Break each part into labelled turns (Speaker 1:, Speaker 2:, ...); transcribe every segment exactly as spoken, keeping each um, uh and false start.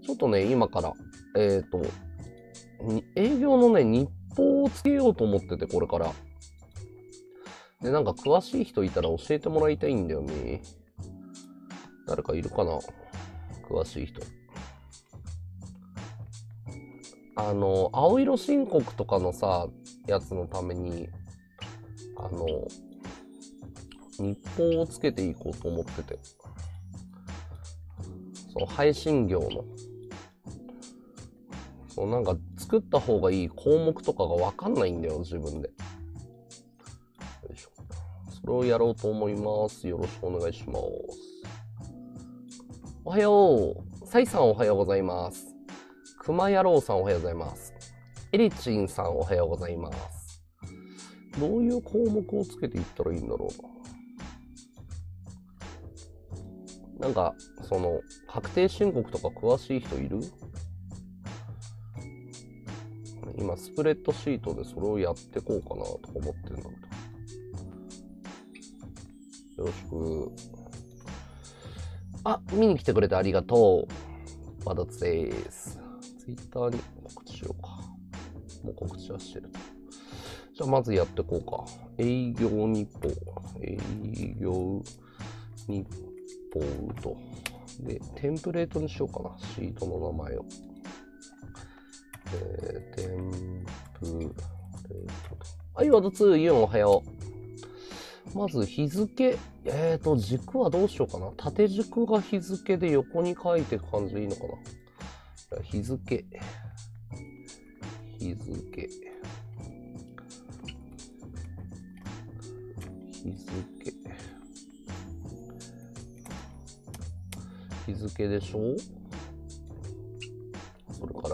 Speaker 1: ちょっとね、今から、えっと、営業のね、日報をつけようと思ってて、これから。で、なんか詳しい人いたら教えてもらいたいんだよね。誰かいるかな？詳しい人。あの、青色申告とかのさ、やつのために、あの、日報をつけていこうと思ってて。その配信業の。そう、なんか作った方がいい項目とかがわかんないんだよ、自分で。よいしょ。それをやろうと思います。よろしくお願いします。おはよう。サイさんおはようございます。クマ野郎さんおはようございます。エリチンさんおはようございます。どういう項目をつけていったらいいんだろうな。なんか、その、確定申告とか詳しい人いる？今、スプレッドシートでそれをやってこうかなとか思ってるんだけど。よろしく。あ、見に来てくれてありがとう。まだつです。ツイッターに告知しようか。もう告知はしてる。じゃあまずやってこうか。営業日報。営業日報と。で、テンプレートにしようかな。シートの名前を。えー、テンプレートと。はい、ワードツー、ユンおはよう。まず日付。えーと、軸はどうしようかな。縦軸が日付で横に書いていく感じでいいのかな。日付。日付。日付。日付でしょ？それから、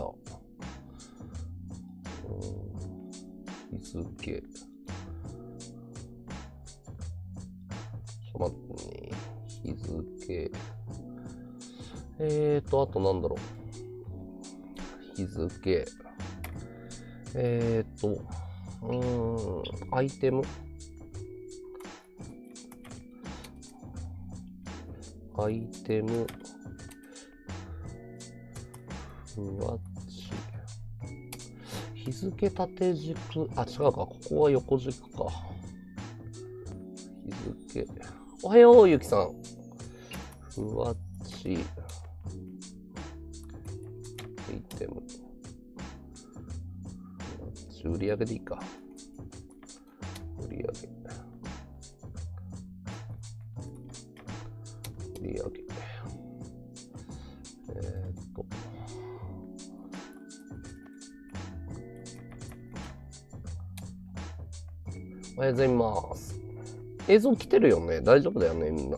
Speaker 1: うん、日付。ちょっと待ってね。日付。えーと、あとなんだろう。日付。えーと、うーん、アイテム。アイテム。ふわっち。日付縦軸。あ、違うか。ここは横軸か。日付。おはよう、ゆきさん。ふわっち。アイテム。売り上げでいいか。売り上げ。売り上げ。えーっと。おはようございます。映像来てるよね。大丈夫だよね、みんな。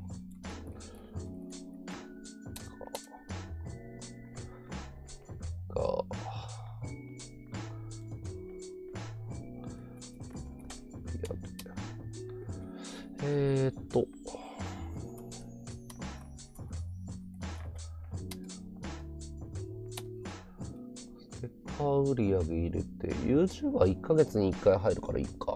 Speaker 1: か。えーっと。ステッカー売り上げ入れて、YouTube はいっかげつにいっかい入るからいいか。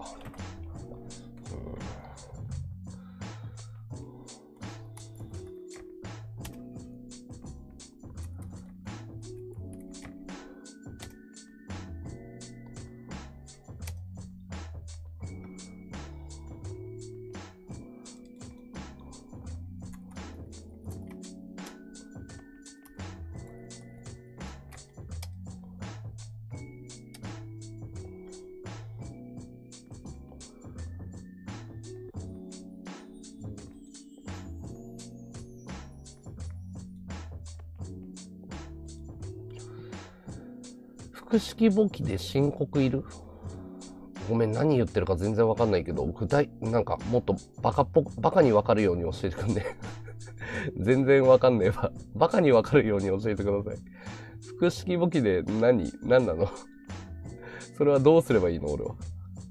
Speaker 1: 複式簿記で申告いる？ごめん、何言ってるか全然わかんないけど、具体、なんかもっとバカっぽ、バカにわかるように教えてくんね。全然わかんねえわ。バカにわかるように教えてください。複式簿記で何、何なの？それはどうすればいいの？俺は。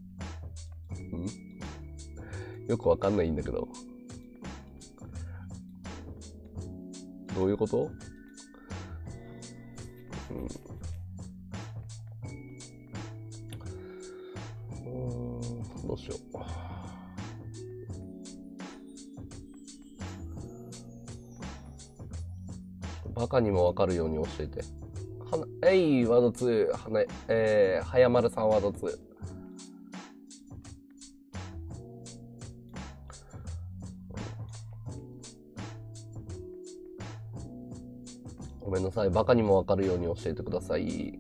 Speaker 1: ん？よくわかんないんだけど。どういうこと？うん。どうしよう。 バカにもわかるように教えて。はな、えい、ワードツー、はな、えー、はやまるさんワードツー。ごめんなさい。バカにもわかるように教えてください。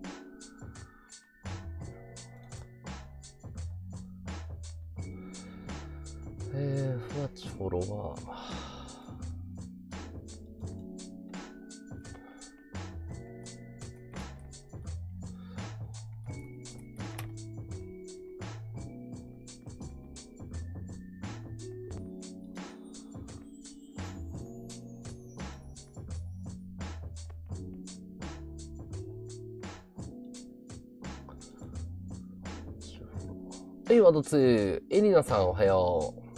Speaker 1: えー、ふわちフォロワー。はい、ワードツー。エリナさんおはよう。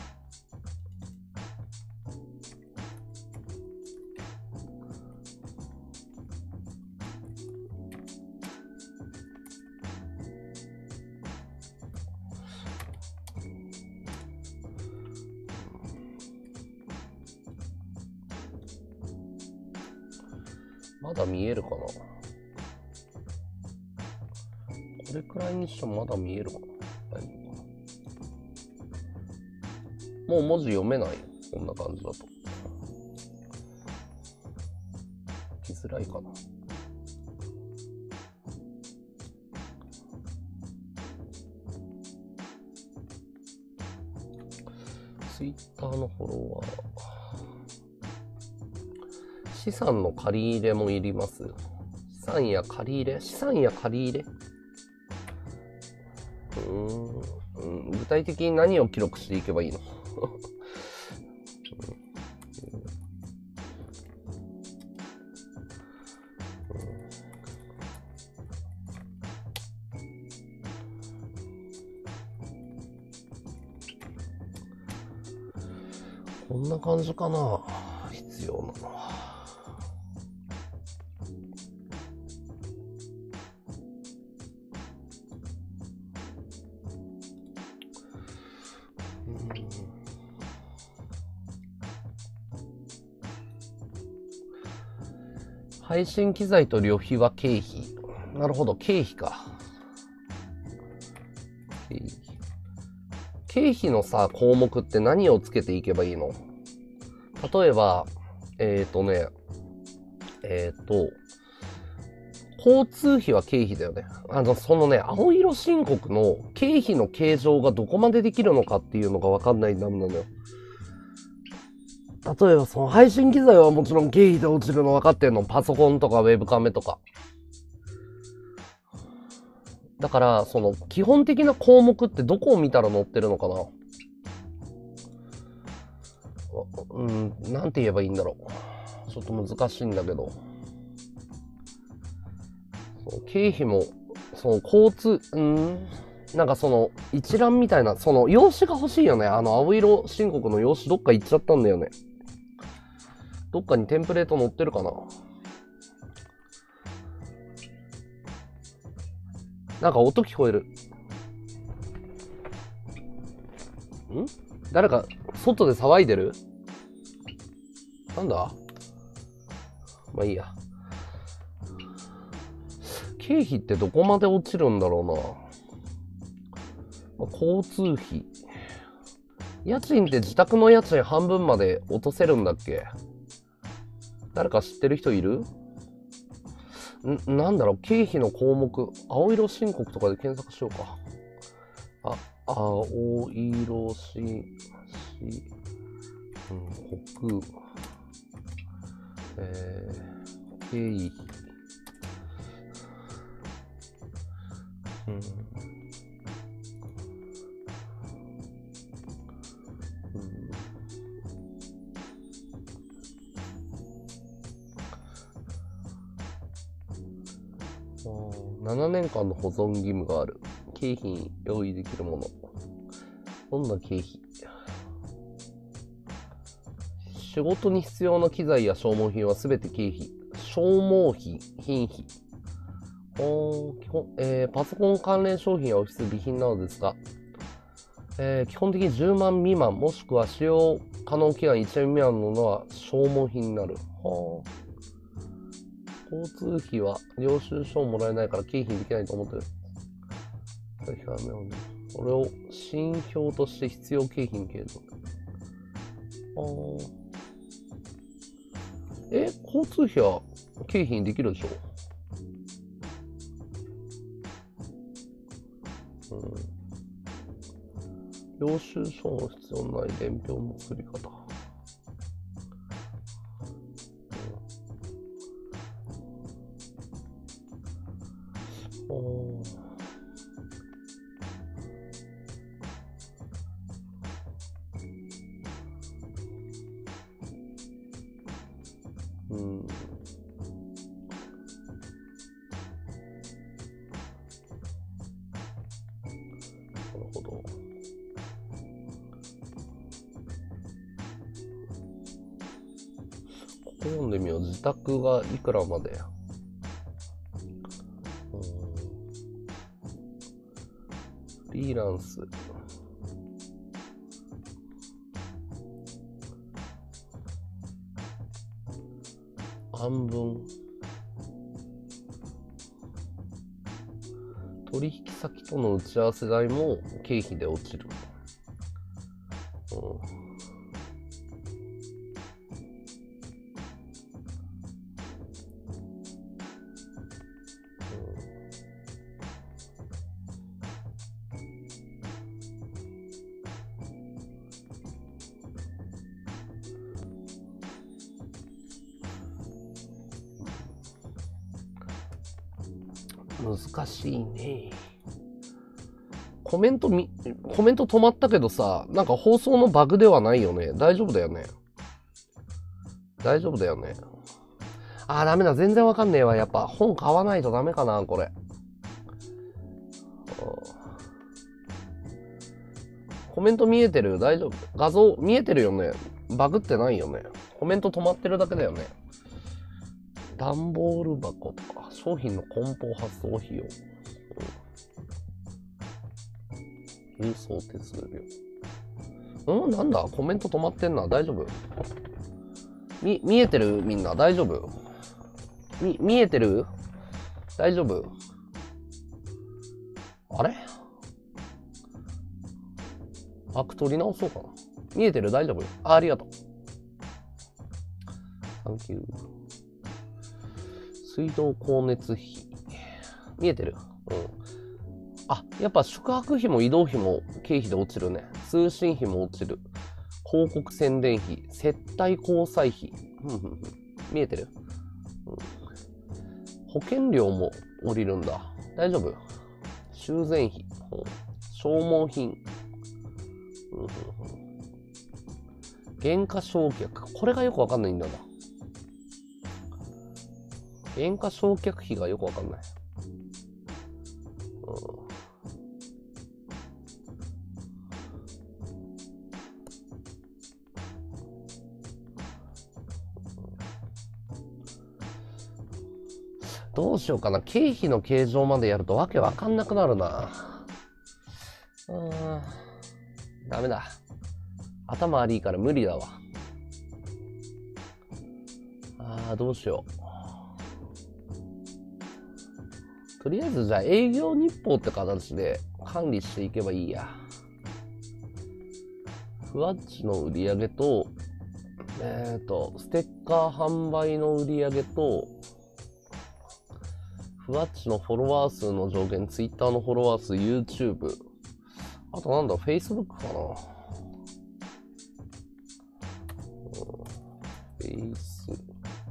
Speaker 1: まだ見えるかな？これくらいにしてもまだ見えるかな？もう文字読めない？こんな感じだと。来づらいかな？ツイッターのフォロワー。資産の借り入れもいります。資産や借り入れ資産や借り入れうーん、うん、具体的に何を記録していけばいいの？こんな感じかな、必要なのは。配信機材と旅費は経費。なるほど、経費か。経費。経費のさ、項目って何をつけていけばいいの？例えば、えっとね、えっと、交通費は経費だよね。あの、そのね、青色申告の経費の計上がどこまでできるのかっていうのがわかんないんだものよ。例えば、その配信機材はもちろん経費で落ちるの分かってんの。パソコンとかウェブカメとか。だから、その基本的な項目ってどこを見たら載ってるのかな？うん、なんて言えばいいんだろう。ちょっと難しいんだけど。経費も、その交通、うん、なんかその一覧みたいな、その用紙が欲しいよね。あの青色申告の用紙どっか行っちゃったんだよね。どっかにテンプレート載ってるかな？なんか音聞こえる。ん？誰か外で騒いでる？なんだ？まあいいや。経費ってどこまで落ちるんだろうな。まあ、交通費。家賃って自宅の家賃半分まで落とせるんだっけ？誰か知ってる人いる？ん、なんだろう、経費の項目、青色申告とかで検索しようか。あ、青色申告、えー、経費。うん、ななねんかんの保存義務がある。経費に用意できるもの。どんな経費？仕事に必要な機材や消耗品はすべて経費。消耗費、品費。基本えー、パソコン関連商品やオフィス備品などですが、えー、基本的にじゅうまん未満、もしくは使用可能期間いちねん未満のものは消耗品になる。はあ、 交通費は領収書をもらえないから経費にできないと思ってる。これを信表として必要経費に計上。あーえ、交通費は経費にできるでしょ？うん。領収書の必要ない伝票の作り方。うん、うん。なるほど。ここ読んでみよう。自宅がいくらまで。うん、フリーランス。半分。取引先との打ち合わせ代も経費で落ちる。うん難しいね。コメントみ、コメント止まったけどさ、なんか放送のバグではないよね。大丈夫だよね。大丈夫だよね。あー、ダメだ。全然わかんねえわ。やっぱ本買わないとダメかな、これ。コメント見えてる？大丈夫？画像見えてるよね？バグってないよね？コメント止まってるだけだよね。段ボール箱とか、商品の梱包発送費用。郵送手数料。うんなんだコメント止まってんな。大丈夫？み、見えてる？みんな。大丈夫？み、見えてる？大丈夫？あれアク取り直そうかな。見えてる？大丈夫？あ、ありがとう。サンキュー。水道光熱費。見えてる？うん。あ、やっぱ宿泊費も移動費も経費で落ちるね。通信費も落ちる。広告宣伝費、接待交際費。見えてる？うん、保険料も降りるんだ。大丈夫？修繕費、うん、消耗品。うん、減価償却。これがよくわかんないんだな。減価償却費がよくわかんない。うんどうしようかな。経費の計上までやるとわけわかんなくなるな。うーん。ダメだ。頭悪いから無理だわ。あー、どうしよう。とりあえずじゃあ営業日報って形で管理していけばいいや。ふわっちの売り上げと、えっと、ステッカー販売の売り上げと、ふわっちのフォロワー数の上限、Twitter のフォロワー数、YouTube。あとなんだ、Facebook かな。フェイス。フ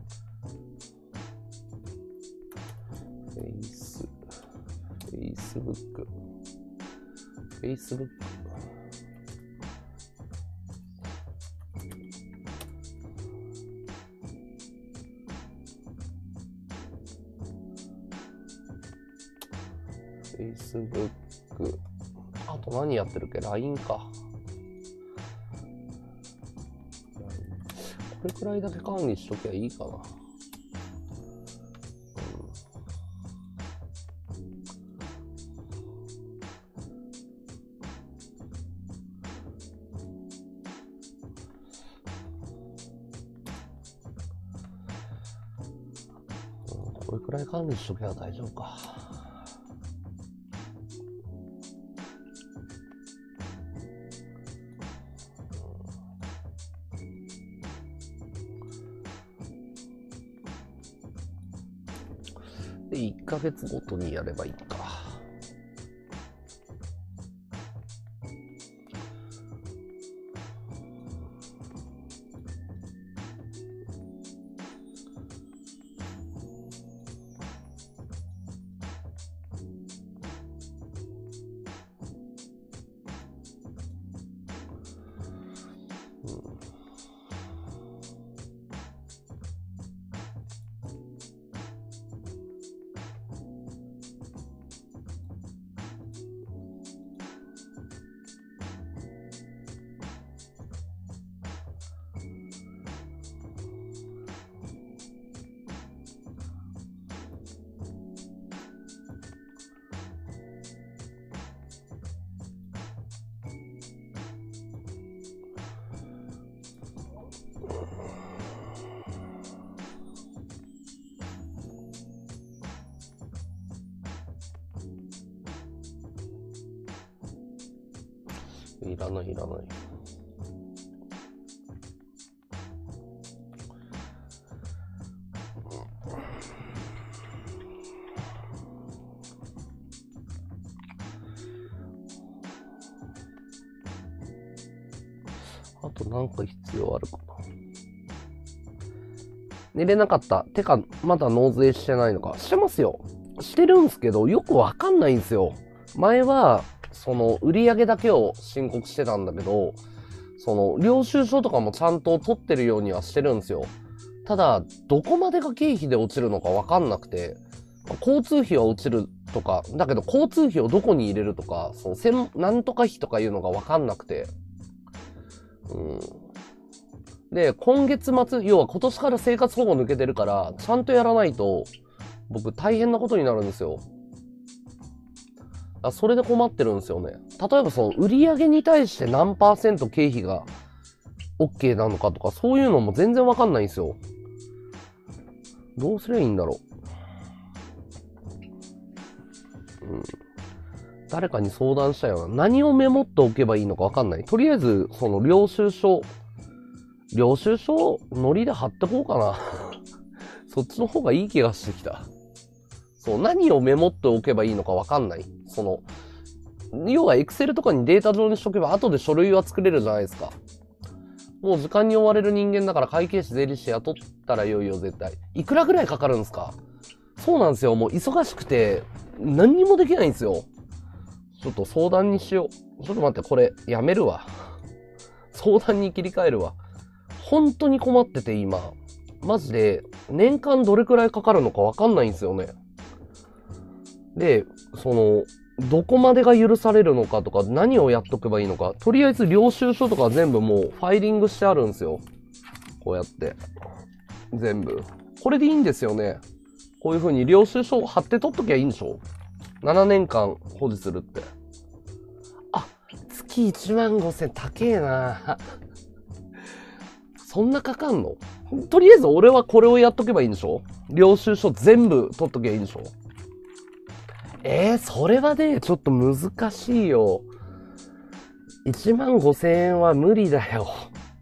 Speaker 1: ェイス。Facebook。Facebook。Facebook。あと何やってるっけ？ ライン か。これくらいだけ管理しときゃいいかな。 これくらい管理しとけば大丈夫か。で、いっかげつごとにやればいいか。いらないいらない。あとなんか必要あるかな。寝れなかった。てか、まだ納税してないのか。してますよ。してるんですけど、よくわかんないんですよ。前は、その、売り上げだけを申告してたんだけど、その、領収書とかもちゃんと取ってるようにはしてるんですよ。ただ、どこまでが経費で落ちるのかわかんなくて、交通費は落ちるとか、だけど交通費をどこに入れるとか、その、せん、なんとか費とかいうのがわかんなくて。うん。で、今月末、要は今年から生活保護抜けてるから、ちゃんとやらないと、僕大変なことになるんですよ。あ、それで困ってるんですよね。例えばその売上に対して何パーセント経費が OK なのかとか、そういうのも全然わかんないんですよ。どうすりゃいいんだろう。うん。誰かに相談したよな。何をメモっておけばいいのかわかんない。とりあえず、その領収書、領収書、ノリで貼ってこうかな。そっちの方がいい気がしてきた。そう、何をメモっておけばいいのかわかんない。その、要は Excel とかにデータ上にしとけば後で書類は作れるじゃないですか。もう時間に追われる人間だから会計士税理士雇ったらよいよ絶対。いくらぐらいかかるんですか？そうなんですよ。もう忙しくて何にもできないんですよ。ちょっと相談にしよう。ちょっと待って、これやめるわ。相談に切り替えるわ。本当に困ってて今。マジで年間どれくらいかかるのかわかんないんですよね。で、その、どこまでが許されるのかとか、何をやっとけばいいのか、とりあえず領収書とか全部もうファイリングしてあるんですよ。こうやって。全部。これでいいんですよね。こういう風に領収書貼って取っときゃいいんでしょ？ なな 年間保持するって。あ、月いちまんごせん高えな。そんなかかんの？とりあえず俺はこれをやっとけばいいんでしょ？領収書全部取っときゃいいんでしょ？えー、それはね、ちょっと難しいよ。いちまんごせんえんは無理だよ。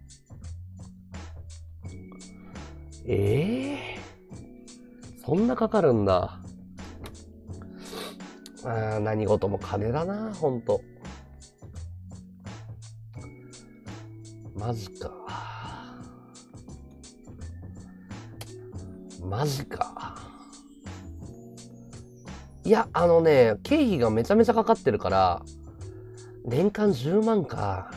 Speaker 1: ええー、そんなかかるんだ。あー、何事も金だな、ほんと。マジか。マジか。いや、あのね、経費がめちゃめちゃかかってるから、年間じゅうまんか。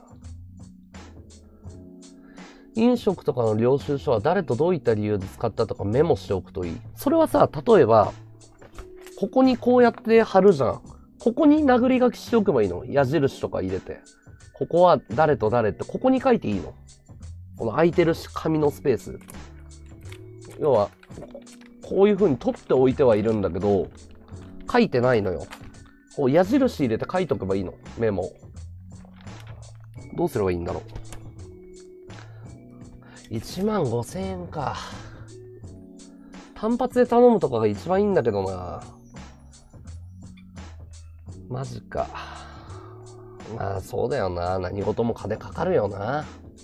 Speaker 1: 飲食とかの領収書は誰とどういった理由で使ったとかメモしておくといい。それはさ、例えば、ここにこうやって貼るじゃん。ここに殴り書きしておけばいいの？矢印とか入れて。ここは誰と誰って、ここに書いていいの？この空いてる紙のスペース。要は、こういう風に取っておいてはいるんだけど、書いてないのよ。こう矢印入れて書いとけばいいの。メモ。どうすればいいんだろう。いちまんごせんえんか。 単発で頼むとかが一番いいんだけどな。マジか。まあそうだよな。何事も金かかるよな。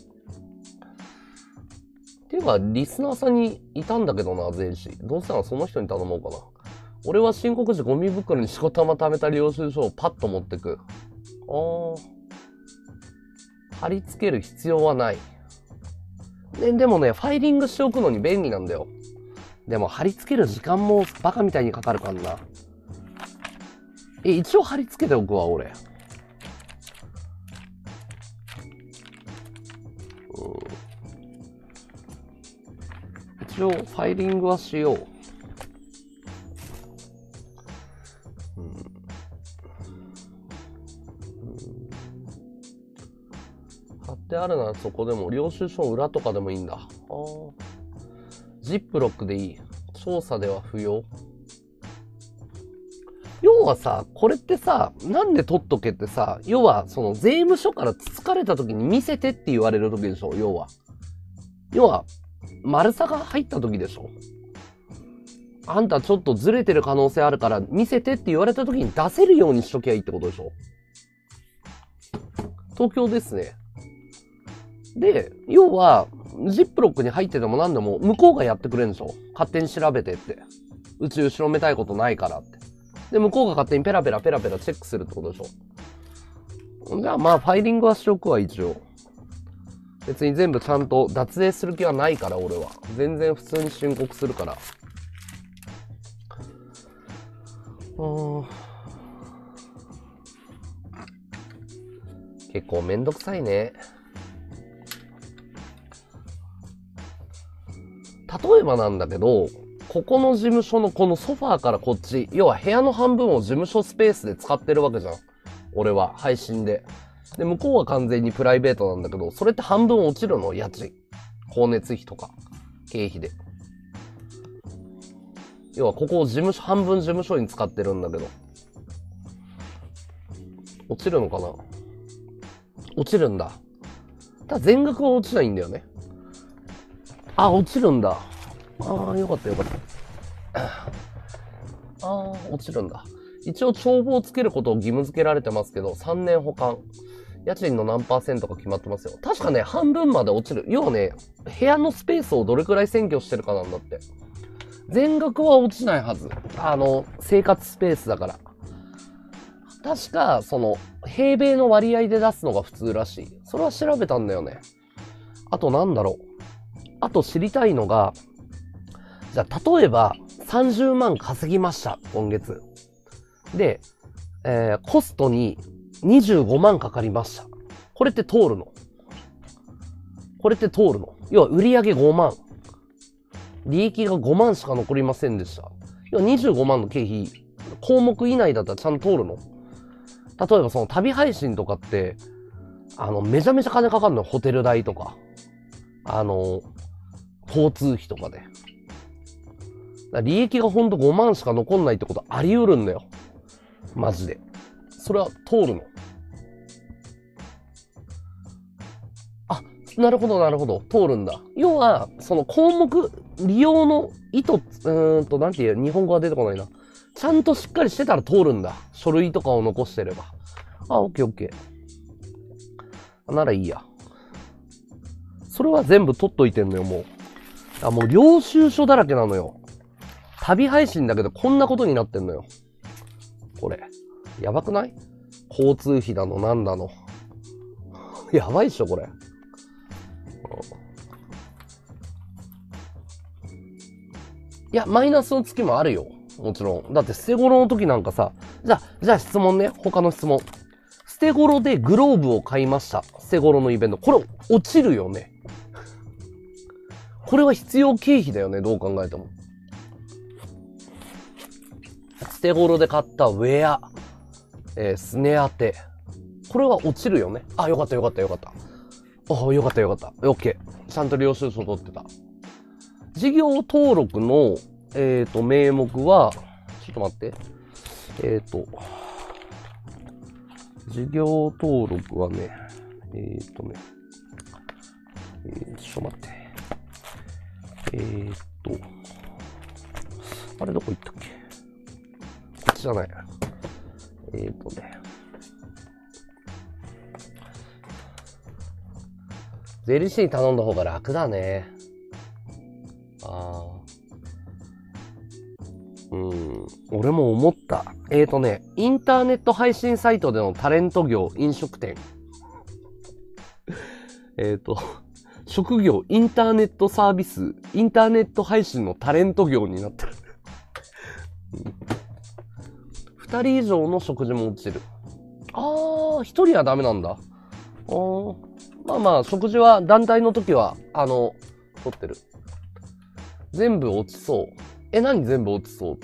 Speaker 1: っていうか、リスナーさんにいたんだけどな、前司。どうせならその人に頼もうかな。俺は申告時ゴミ袋にしこたま貯めた領収書をパッと持ってく。あー。貼り付ける必要はない。で、でもね、ファイリングしておくのに便利なんだよ。でも貼り付ける時間もバカみたいにかかるからな。え、一応貼り付けておくわ、俺。うん、一応ファイリングはしよう。うんうん、貼ってあるならそこでも、領収書の裏とかでもいいんだ。あー。ジップロックでいい。調査では不要。要はさ、これってさ、なんで取っとけってさ、要はその税務署からつつかれた時に見せてって言われる時でしょ、要は。要は、丸さが入った時でしょ。あんたちょっとずれてる可能性あるから見せてって言われた時に出せるようにしときゃいいってことでしょ。東京ですね。で、要は、ジップロックに入ってても何でも向こうがやってくれるんでしょ。勝手に調べてって。うち後ろめたいことないからって。で、向こうが勝手にペラペラペラペラチェックするってことでしょ。じゃあまあ、ファイリングはしとくわ、一応。別に全部ちゃんと脱税する気はないから、俺は。全然普通に申告するから。うーん。結構めんどくさいね。例えばなんだけど、ここの事務所のこのソファーからこっち、要は部屋の半分を事務所スペースで使ってるわけじゃん。俺は、配信で。で、向こうは完全にプライベートなんだけど、それって半分落ちるの？家賃。光熱費とか、経費で。要はここを事務所、半分事務所に使ってるんだけど。落ちるのかな？落ちるんだ。ただ全額は落ちないんだよね。あ、落ちるんだ。ああ、よかったよかった。ああ、落ちるんだ。一応帳簿をつけることを義務付けられてますけど、さんねん保管。家賃の何パーセントか決まってますよ。確かね、半分まで落ちる。要はね、部屋のスペースをどれくらい占拠してるかなんだって。全額は落ちないはず。あの、生活スペースだから。確か、その、平米の割合で出すのが普通らしい。それは調べたんだよね。あとなんだろう。あと知りたいのが、じゃあ例えばさんじゅうまん稼ぎました、今月。で、えー、コストににじゅうごまんかかりました。これって通るの？これって通るの？要は売上ごまん。利益がごまんしか残りませんでした。要はにじゅうごまんの経費、項目以内だったらちゃんと通るの？例えばその旅配信とかって、あの、めちゃめちゃ金かかるのよ。ホテル代とか。あの、交通費とかで。だ利益がほんとごまんしか残んないってことあり得るんだよ。マジで。それは通るの。あ、なるほどなるほど。通るんだ。要は、その項目、利用の意図、うーんと、なんていう、日本語が出てこないな。ちゃんとしっかりしてたら通るんだ。書類とかを残してれば。あ、オッケーオッケー。ならいいや。それは全部取っといてんのよ、もう。あ、もう領収書だらけなのよ。旅配信だけどこんなことになってんのよ。これ。やばくない？交通費だの、なんだの。やばいっしょ、これ。いや、マイナスの月もあるよ。もちろん。だって捨て頃の時なんかさ、じゃあ、じゃあ質問ね。他の質問。捨て頃でグローブを買いました。捨て頃のイベント。これ、落ちるよね。これは必要経費だよね。どう考えても。捨て頃で買ったウェア、えー、スネ当て。これは落ちるよね。あ、よかったよかったよかった。あ、よかったよかった。オッケー。ちゃんと領収書取ってた。事業登録の、えっと、名目は、ちょっと待って。えっと、事業登録はね、えっとね、えー、ちょっと待って。えっと、 あれどこ行ったっけ？こっちじゃない。えーとね。税理士に頼んだ方が楽だね。ああ。うん。俺も思った。えーとね、インターネット配信サイトでのタレント業、飲食店。えーと、職業、インターネットサービス、インターネット配信のタレント業になってる。二人以上の食事も落ちる。あー、一人はダメなんだ。あー、まあまあ、食事は団体の時は、あの、取ってる。全部落ちそう。え、何全部落ちそうって。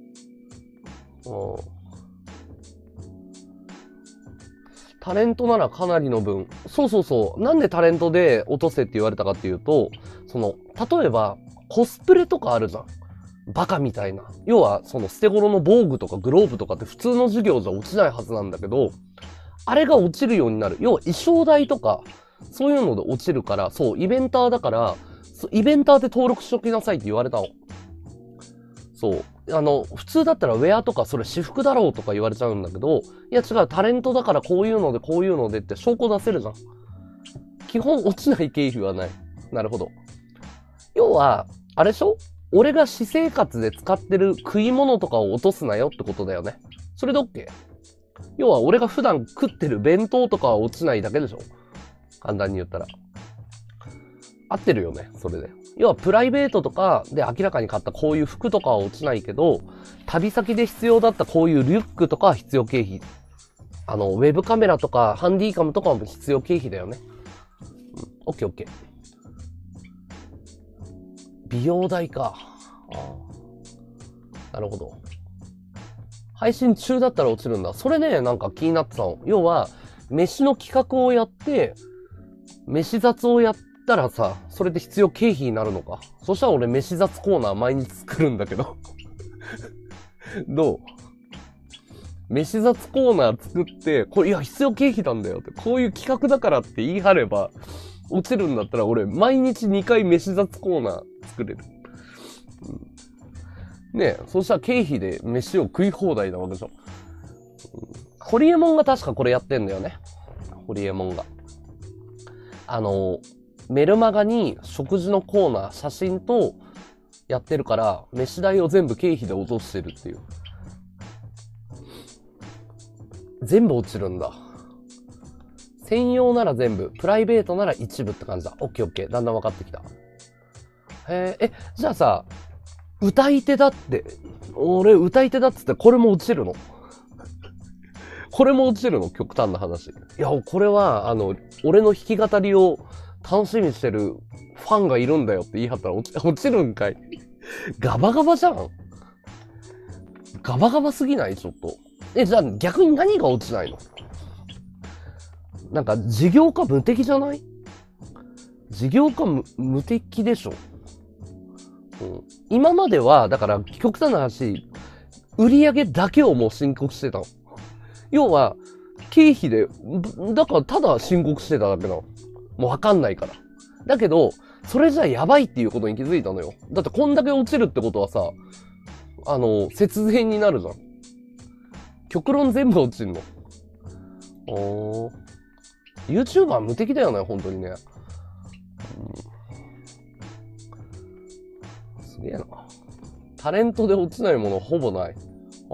Speaker 1: タレントならかなりの分。そうそうそう。なんでタレントで落とせって言われたかっていうと、その、例えば、コスプレとかあるじゃん。バカみたいな。要は、その捨て頃の防具とかグローブとかって普通の授業じゃ落ちないはずなんだけど、あれが落ちるようになる。要は衣装代とか、そういうので落ちるから、そう、イベンターだから、イベンターで登録しときなさいって言われたの。そう。あの、普通だったらウェアとかそれ私服だろうとか言われちゃうんだけど、いや違う、タレントだからこういうのでこういうのでって証拠出せるじゃん。基本落ちない経費はない。なるほど。要は、あれでしょ？俺が私生活で使ってる食い物とかを落とすなよってことだよね。それで OK？ 要は俺が普段食ってる弁当とかは落ちないだけでしょ？簡単に言ったら。合ってるよね、それで。要はプライベートとかで明らかに買ったこういう服とかは落ちないけど、旅先で必要だったこういうリュックとかは必要経費。あの、ウェブカメラとかハンディカムとかも必要経費だよね。うん、オッケーオッケー。美容代か。ああ、なるほど。配信中だったら落ちるんだ。それね、なんか気になってたの。要は、飯の企画をやって、飯雑をやったらさ、それで必要経費になるのか。そしたら俺飯雑コーナー毎日作るんだけど。どう？飯雑コーナー作って、これいや必要経費なんだよって、こういう企画だからって言い張れば、落ちるんだったら俺毎日にかい飯雑コーナー作れる。うん、ねえ、そしたら経費で飯を食い放題なわけでしょ。うん、ホリエモンが確かこれやってんだよね。ホリエモンが。あの、メルマガに食事のコーナー、写真とやってるから、飯代を全部経費で落としてるっていう。全部落ちるんだ。専用なら全部、プライベートなら一部って感じだ。オッケーオッケー。だんだん分かってきた。へえ、え、じゃあさ、歌い手だって、俺歌い手だっつってこれも落ちるの？これも落ちるの？極端な話。いや、これは、あの、俺の弾き語りを楽しみにしてるファンがいるんだよって言い張ったら落ち、落ちるんかい。ガバガバじゃん。ガバガバすぎない？ちょっと。え、じゃあ逆に何が落ちないの？なんか事業家無敵じゃない？事業家 無, 無敵でしょ、うん。今までは、だから極端な話、売り上げだけをもう申告してたの。要は、経費で、だからただ申告してただけなの。もうわかんないから。だけど、それじゃやばいっていうことに気づいたのよ。だってこんだけ落ちるってことはさ、あの、節税になるじゃん。極論全部落ちんの。おー。YouTuber 無敵だよね、本当にね。うん、すげえな。タレントで落ちないものほぼない。あ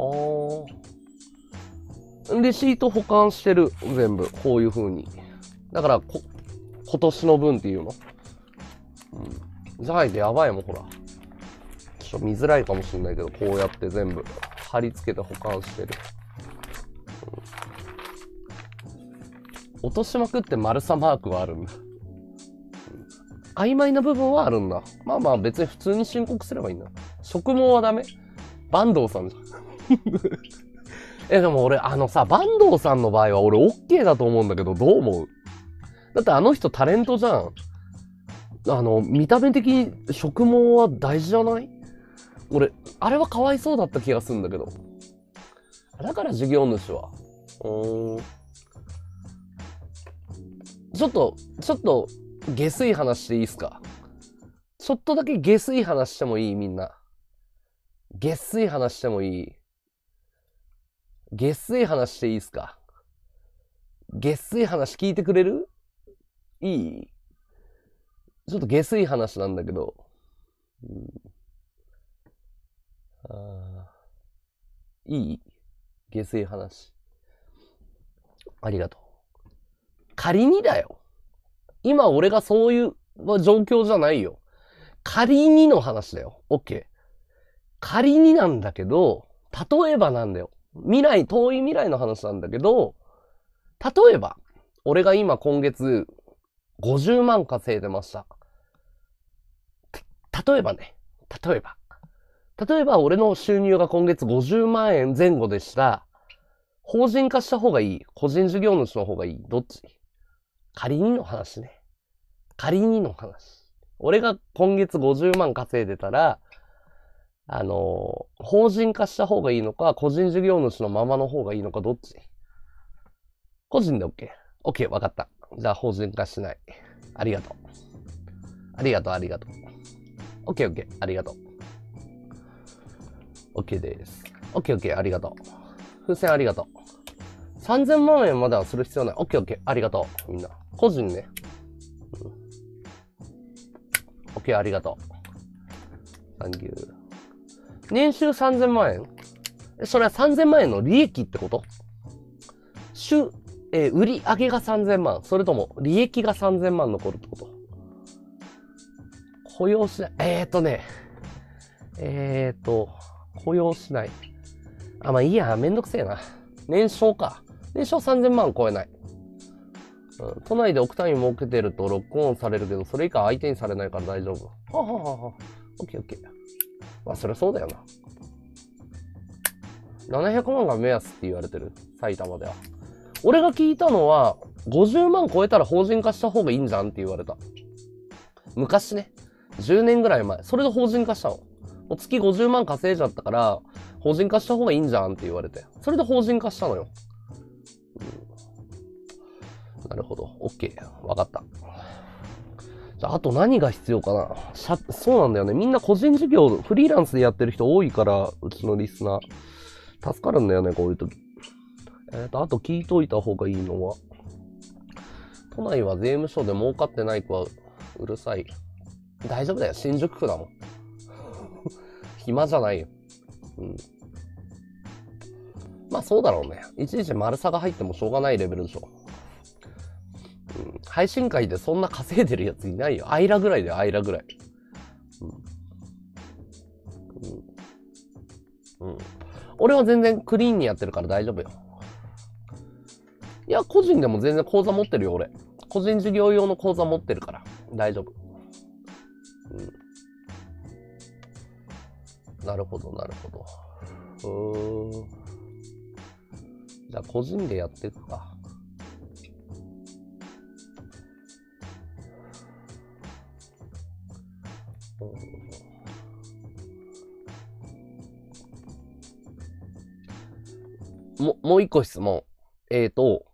Speaker 1: ー。レシート保管してる。全部。こういう風に。だからこ、今年の分っていうの。うん。じゃないとやばいもん、ほら。ちょっと見づらいかもしれないけど、こうやって全部貼り付けて保管してる。うん、落としまくって丸さマークはあるんだ。うん、曖昧な部分はあるんだ。まあまあ別に普通に申告すればいいんだ。植毛はダメ？坂東さんじゃん。え、でも俺、あのさ、坂東さんの場合は俺 OK だと思うんだけど、どう思う？だってあの人タレントじゃん。あの、見た目的に植毛は大事じゃない？俺、あれはかわいそうだった気がするんだけど。だから事業主は。うーん。ちょっと、ちょっと、下水話していいっすか？ちょっとだけ下水話してもいい？みんな。 月水話してもいい？月水話していいっすか？月水話聞いてくれる？いい？ちょっと下水話なんだけど。うん、あいい？下水話。ありがとう。仮にだよ。今俺がそういう状況じゃないよ。仮にの話だよ。OK。仮になんだけど、例えばなんだよ。未来、遠い未来の話なんだけど、例えば、俺が今今月ごじゅうまん稼いでました。例えばね。例えば。例えば俺の収入が今月ごじゅうまんえん前後でした。法人化した方がいい？個人事業主の方がいい？どっち？仮にの話ね。仮にの話。俺が今月ごじゅうまん稼いでたら、あのー、法人化した方がいいのか、個人事業主のままの方がいいのか、どっち？個人で OK。OK、わかった。じゃあ法人化しない。ありがとう。ありがとう、ありがとう。OK、OK、ありがとう。OK です。OK、OK、ありがとう。風船ありがとう。さんぜんまんえんまではする必要ない。OK、OK、ありがとう。みんな。個人ね。うん、OK、ありがとう。サンキュー。年収さんぜんまんえん？それはさんぜんまんえんの利益ってこと？週、えー、売り上げがさんぜんまん。それとも利益がさんぜんまん残るってこと？雇用しない。えーとね。えーと、雇用しない。あ、まあいいや。めんどくせえな。年商か。年商さんぜんまん超えない。うん、都内で億単位儲けてるとロックオンされるけど、それ以下相手にされないから大丈夫。はははは。オッケーオッケー。まあそりゃそうだよな。ななひゃくまんが目安って言われてる。埼玉では。俺が聞いたのは、ごじゅうまん超えたら法人化した方がいいんじゃんって言われた。昔ね。じゅうねんぐらい前。それで法人化したの。もう月ごじゅうまん稼いじゃったから、法人化した方がいいんじゃんって言われて。それで法人化したのよ。うん、なるほど。OK。わかった。じゃあ、あと何が必要かな。しゃ、そうなんだよね。みんな個人事業、フリーランスでやってる人多いから、うちのリスナー。助かるんだよね、こういう時。えっと、あと聞いといた方がいいのは、都内は税務署で儲かってない子はうるさい。大丈夫だよ。新宿区だもん。暇じゃないよ。うん。まあそうだろうね。いちいち丸さが入ってもしょうがないレベルでしょ。うん。配信会でそんな稼いでるやついないよ。アイラぐらいだよ、アイラぐらい。うん。うん。うん。俺は全然クリーンにやってるから大丈夫よ。いや、個人でも全然口座持ってるよ、俺。個人事業用の口座持ってるから。大丈夫。うん。なるほど、なるほど。うーん。じゃあ、個人でやっていくか。も、もう一個質問。えーと、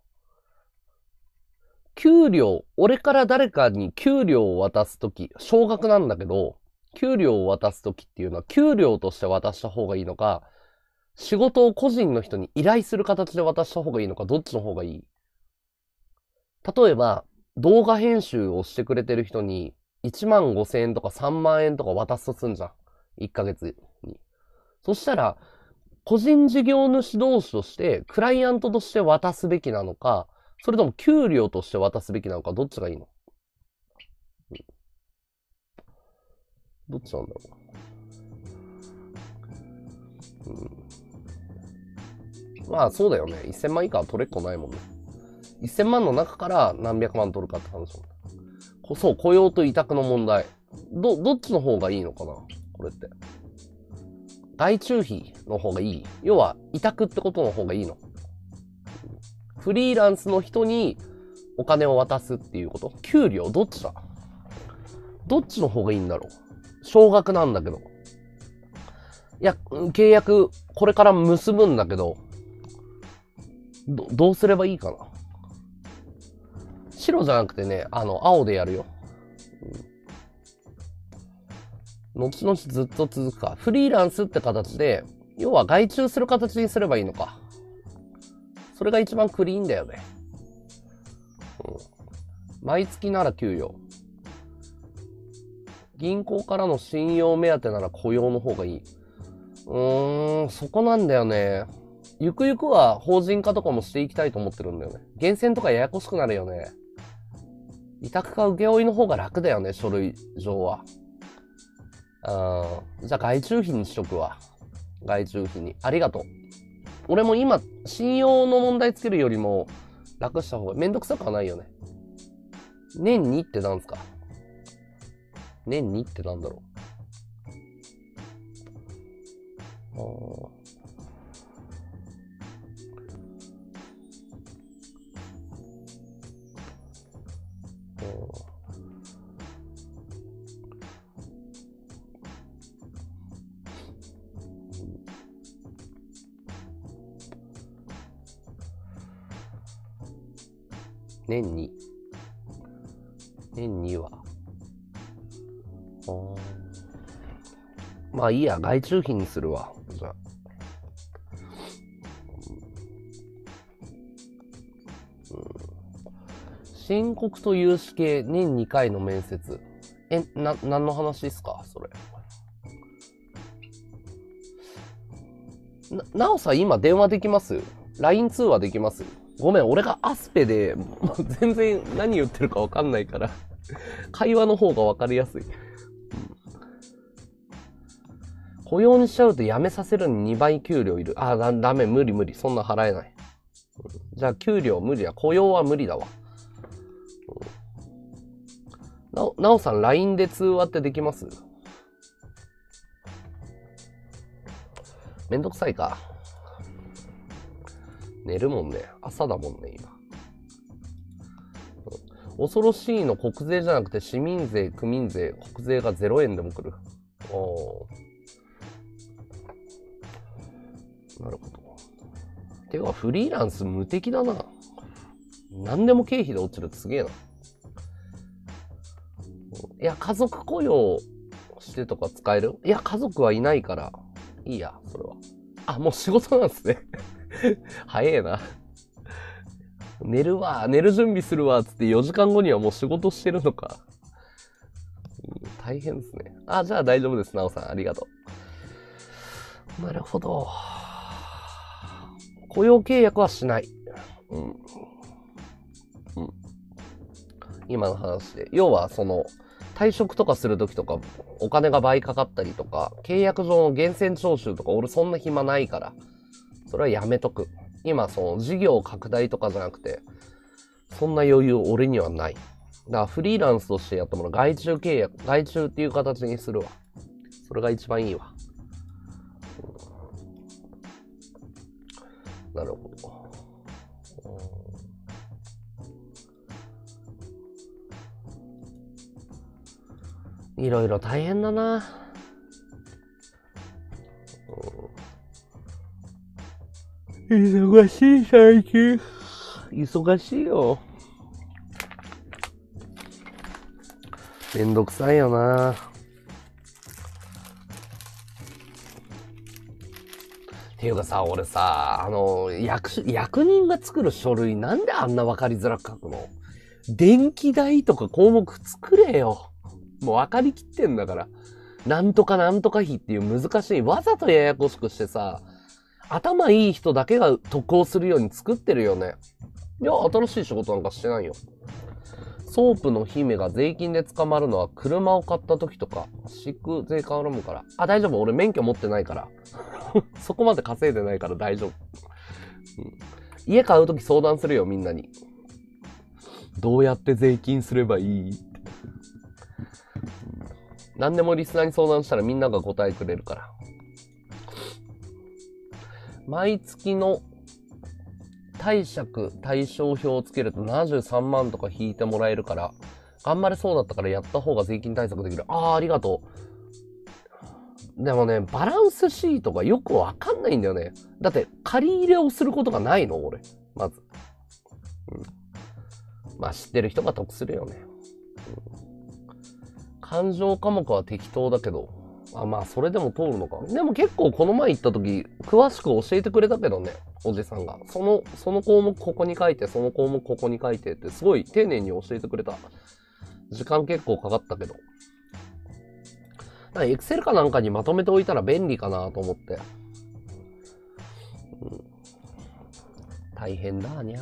Speaker 1: 給料、俺から誰かに給料を渡すとき、少額なんだけど、給料を渡すときっていうのは、給料として渡した方がいいのか、仕事を個人の人に依頼する形で渡した方がいいのか、どっちの方がいい？例えば、動画編集をしてくれてる人に、いちまんごせんえんとかさんまんえんとか渡すとすんじゃん。いっかげつに。そしたら、個人事業主同士として、クライアントとして渡すべきなのか、それとも給料として渡すべきなのか、どっちがいいの？うん、どっちなんだろう。うん、まあそうだよね。せんまん以下は取れっこないもんね。せんまんの中から何百万取るかって話も。そう、雇用と委託の問題。ど、どっちの方がいいのかなこれって。外注費の方がいい？要は、委託ってことの方がいいの？フリーランスの人にお金を渡すっていうこと？給料どっちだ？どっちの方がいいんだろう？少額なんだけど。いや、契約、これから結ぶんだけど、ど、どうすればいいかな？白じゃなくてね、あの、青でやるよ。 後々ずっと続くか。フリーランスって形で、要は外注する形にすればいいのか。それが一番クリーンだよね。うん、毎月なら給与。銀行からの信用目当てなら雇用の方がいい。うーん、そこなんだよね。ゆくゆくは法人化とかもしていきたいと思ってるんだよね。厳選とかややこしくなるよね。委託か請負の方が楽だよね、書類上は。あー、じゃあ外注費にしとくわ。外注費に。ありがとう。俺も今、信用の問題つけるよりも楽した方がめんどくさくはないよね。年にってなんすか？年にってなんだろう。あー、年に。年には。あー、まあいいや、外注費にするわ。じゃあ。うん、申告と融資系年にかいの面接。え、な、何の話ですかそれ。な、なおさん今電話できます？ ライン 通話できます？ごめん、俺がアスペで、もう全然何言ってるかわかんないから、会話の方がわかりやすい。雇用にしちゃうと辞めさせるににばい給料いる。あ、だ、ダメ、無理無理。そんな払えない。じゃあ給料無理だ。雇用は無理だわ。なお、なおさん ライン で通話ってできます？めんどくさいか。寝るもんね。朝だもんね、今。恐ろしいの国税じゃなくて市民税、区民税、国税がゼロえんでも来る。おー。なるほど。てか、フリーランス無敵だな。何でも経費で落ちるってすげえな。いや、家族雇用してとか使える？いや、家族はいないから、いいや、それは。あ、もう仕事なんですね。早えな。寝るわ、寝る準備するわ、つってよじかんごにはもう仕事してるのか。うん、大変ですね。あ、じゃあ大丈夫です、なおさん。ありがとう。なるほど。雇用契約はしない。うん。うん。今の話で。要は、その、退職とかするときとか、お金が倍かかったりとか、契約上の源泉徴収とか、俺そんな暇ないから、それはやめとく。今、その、事業拡大とかじゃなくて、そんな余裕俺にはない。だからフリーランスとしてやったもの、外注契約、外注っていう形にするわ。それが一番いいわ。うん、なるほど。いろいろ大変だな。忙しい最近。忙しいよ。めんどくさいよな。っていうかさ、俺さ、あの、役、役人が作る書類なんであんな分かりづらく書くの？電気代とか項目作れよ。もう分かりきってんだから。なんとかなんとか費っていう難しい。わざとややこしくしてさ、頭いい人だけが得をするように作ってるよね。いや、新しい仕事なんかしてないよ。ソープの姫が税金で捕まるのは車を買った時とか、敷く税変わるから。あ、大丈夫。俺免許持ってないから。そこまで稼いでないから大丈夫。うん、家買う時相談するよ、みんなに。どうやって税金すればいい？何でもリスナーに相談したらみんなが答えくれるから。毎月の貸借対照表をつけるとななじゅうさんまんとか引いてもらえるから、頑張れそうだったからやった方が税金対策できる。あー、ありがとう。でもね、バランスシートがよくわかんないんだよね。だって借り入れをすることがないの俺。まず。うん。まあ知ってる人が得するよね。うん、勘定科目は適当だけど、 あ、まあ、それでも通るのか。でも結構この前行った時、詳しく教えてくれたけどね、おじさんが。その、その項目ここに書いて、その項目ここに書いてって、すごい丁寧に教えてくれた。時間結構かかったけど。エクセルかなんかにまとめておいたら便利かなと思って。うん、大変だにゃ。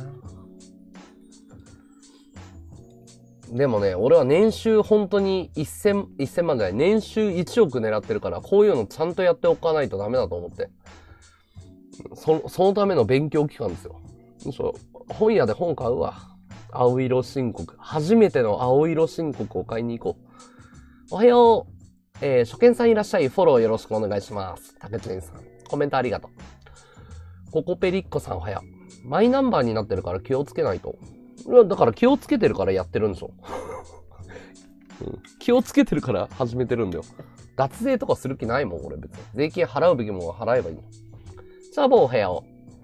Speaker 1: でもね、俺は年収本当にいっせん、いっせんまんじゃない、年収いちおく狙ってるから、こういうのちゃんとやっておかないとダメだと思って。そ, そのための勉強期間ですよ。そう、本屋で本買うわ。青色申告。初めての青色申告を買いに行こう。おはよう。えー、初見さんいらっしゃい。フォローよろしくお願いします。竹内さん。コメントありがとう。ココペリッコさんおはよう。マイナンバーになってるから気をつけないと。だから気をつけてるからやってるんでしょ。うん、気をつけてるから始めてるんだよ。脱税とかする気ないもん、俺別に。税金払うべきものは払えばいいの。じゃあもうお部屋を。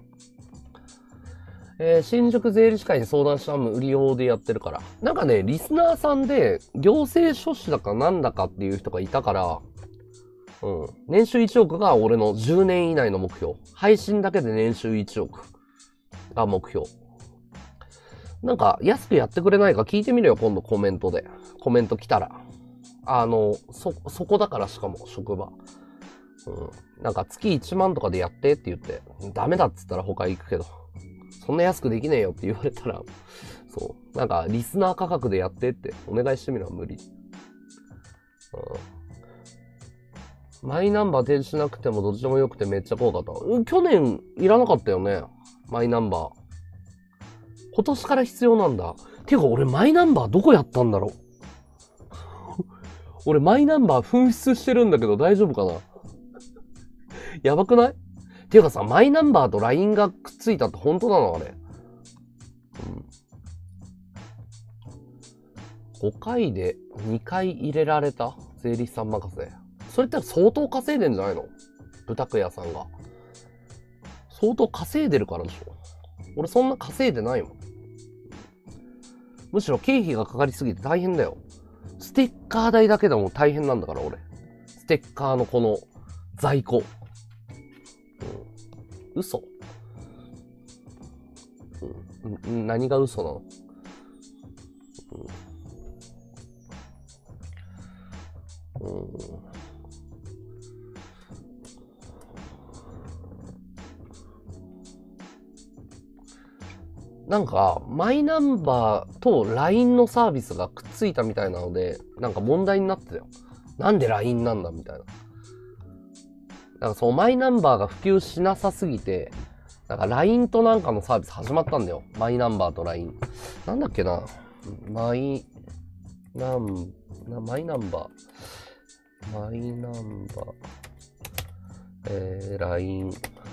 Speaker 1: えー、新宿税理士会に相談した無料でやってるから。なんかね、リスナーさんで行政書士だかなんだかっていう人がいたから、うん。年収いちおくが俺のじゅうねん以内の目標。配信だけで年収いちおくが目標。なんか安くやってくれないか聞いてみるよ、今度コメントで。コメント来たら。あの、そ、そこだからしかも、職場。うん。なんか月いちまんとかでやってって言って、ダメだっつったら他行くけど。そんな安くできねえよって言われたら、そう。なんか、リスナー価格でやってってお願いしてみるのは無理。うん。マイナンバー提示しなくてもどっちでもよくてめっちゃ怖かった。うん、去年いらなかったよね。マイナンバー。今年から必要なんだ。ていうか俺マイナンバーどこやったんだろう。俺マイナンバー紛失してるんだけど大丈夫かな。やばくない？ていうかさ、マイナンバーと ライン がくっついたって本当なのあれ。うん。ごかいでにかい入れられた税理士さん任せ。それって相当稼いでんじゃないの？豚ク屋さんが。相当稼いでるからでしょ。俺そんな稼いでないもん。むしろ経費がかかりすぎて大変だよ。ステッカー代だけでも大変なんだから俺。ステッカーのこの在庫。うん、嘘、うん、何が嘘なの？うん、うん、なんかマイナンバーと ライン のサービスがくっついたみたいなので、なんか問題になってたよ。なんで ライン なんだみたいな。なんかそのマイナンバーが普及しなさすぎて、なんか ライン となんかのサービス始まったんだよ。マイナンバーと ライン。なんだっけな。マイナン、なマイナンバー。マイナンバー。えー、ライン。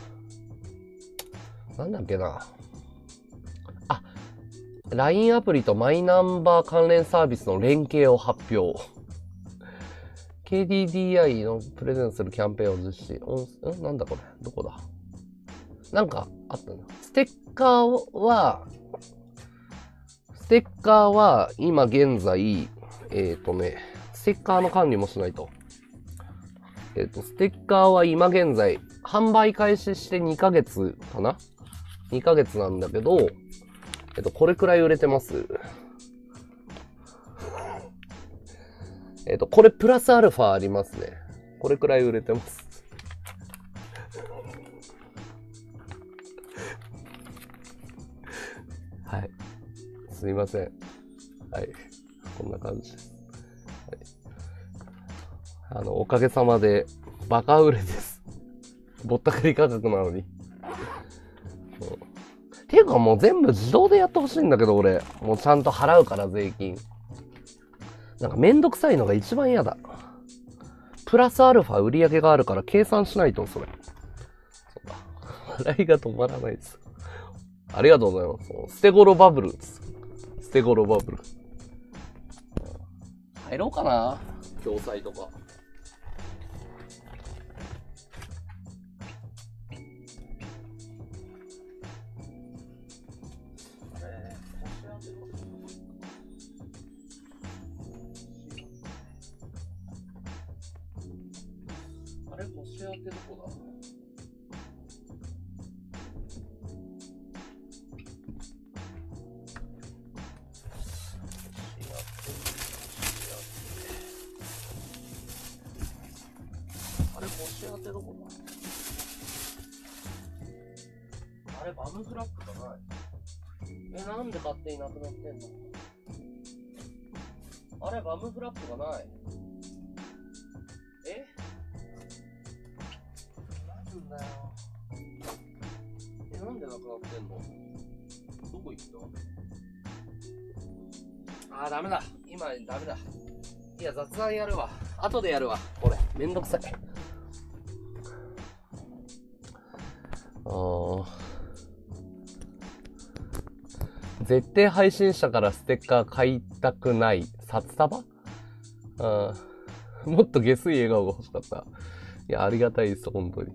Speaker 1: なんだっけな。あ、ライン アプリとマイナンバー関連サービスの連携を発表。ケーディーディーアイ のプレゼンするキャンペーンを実施。んなんだこれどこだなんかあったの。ステッカーは、ステッカーは今現在、えっとね、ステッカーの管理もしないと。えっと、ステッカーは今現在、販売開始してにかげつかな ?に ヶ月なんだけど、えっと、これくらい売れてます。えっと、これプラスアルファありますね。これくらい売れてます。はい。すいません。はい。こんな感じです。はい、あの、おかげさまで、バカ売れです。ぼったくり価格なのに。っていうかもう全部自動でやってほしいんだけど、俺。もうちゃんと払うから税金。なんかめんどくさいのが一番嫌だ。プラスアルファ売り上げがあるから計算しないと、それ。そうだ。笑いが止まらないです。ありがとうございます。捨て頃バブルです。捨て頃バブル。入ろうかな共済とか。 れ、腰当てどこだ？あれ、腰当てどこだ？あれ、バムフラップがない。え、なんで勝手になくなってんの？あれ、バムフラップがない。え？なんだよ。え、なんでなくなってんの？どこ行った？あー、ダメだ。今、ダメだ。いや、雑談やるわ。後でやるわ。これ、めんどくさい。あー。絶対配信者からステッカー買いたくない。札束？あー。もっと下水笑顔が欲しかった。いや、ありがたいです、本当に。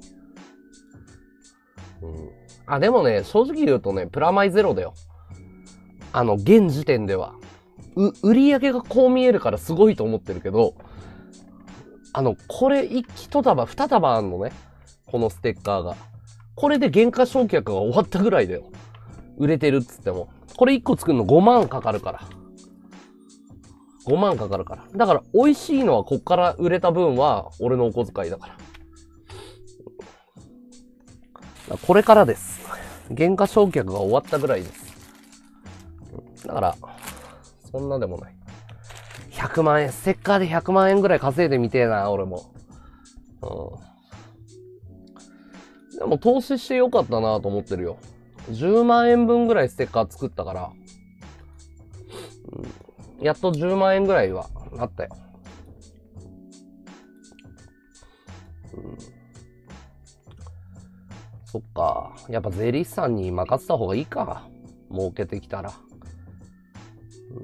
Speaker 1: うん。あ、でもね、正直言うとね、プラマイゼロだよ。あの、現時点では。う、売り上げがこう見えるからすごいと思ってるけど、あの、これ一束、二束あんのね。このステッカーが。これで原価償却が終わったぐらいだよ。売れてるっつっても。これ一個作るのごまんかかるから。ごまんかかるから。だから、美味しいのはこっから売れた分は、俺のお小遣いだから。これからです。原価償却が終わったぐらいです。だから、そんなでもない。ひゃくまんえん、ステッカーでひゃくまんえんぐらい稼いでみてえな、俺も。うん。でも投資してよかったなと思ってるよ。じゅうまんえんぶんぐらいステッカー作ったから、うん、やっとじゅうまんえんぐらいはなったよ。うん、そっか。やっぱ税理士さんに任せた方がいいか。儲けてきたら。うん、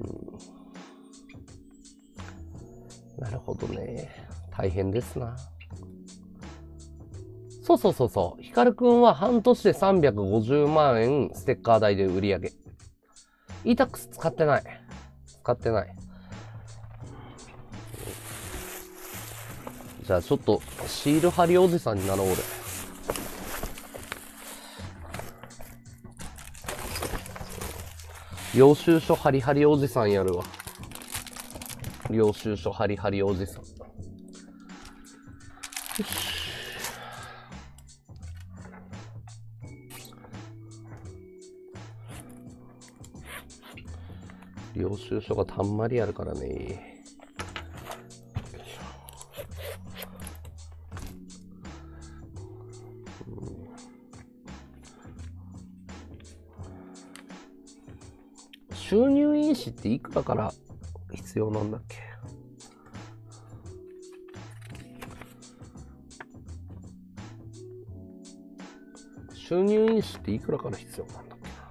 Speaker 1: なるほどね。大変ですな。そうそうそうそう。ヒカルくんは半年でさんびゃくごじゅうまんえんステッカー代で売り上げ。イータックス 使ってない。使ってない。じゃあちょっとシール貼りおじさんになろう俺。領収書ハリハリおじさんやるわ。領収書ハリハリおじさん。よし。領収書がたんまりあるからね。収入印紙っていくらから必要なんだっけ？収入印紙っていくらから必要なんだっけな。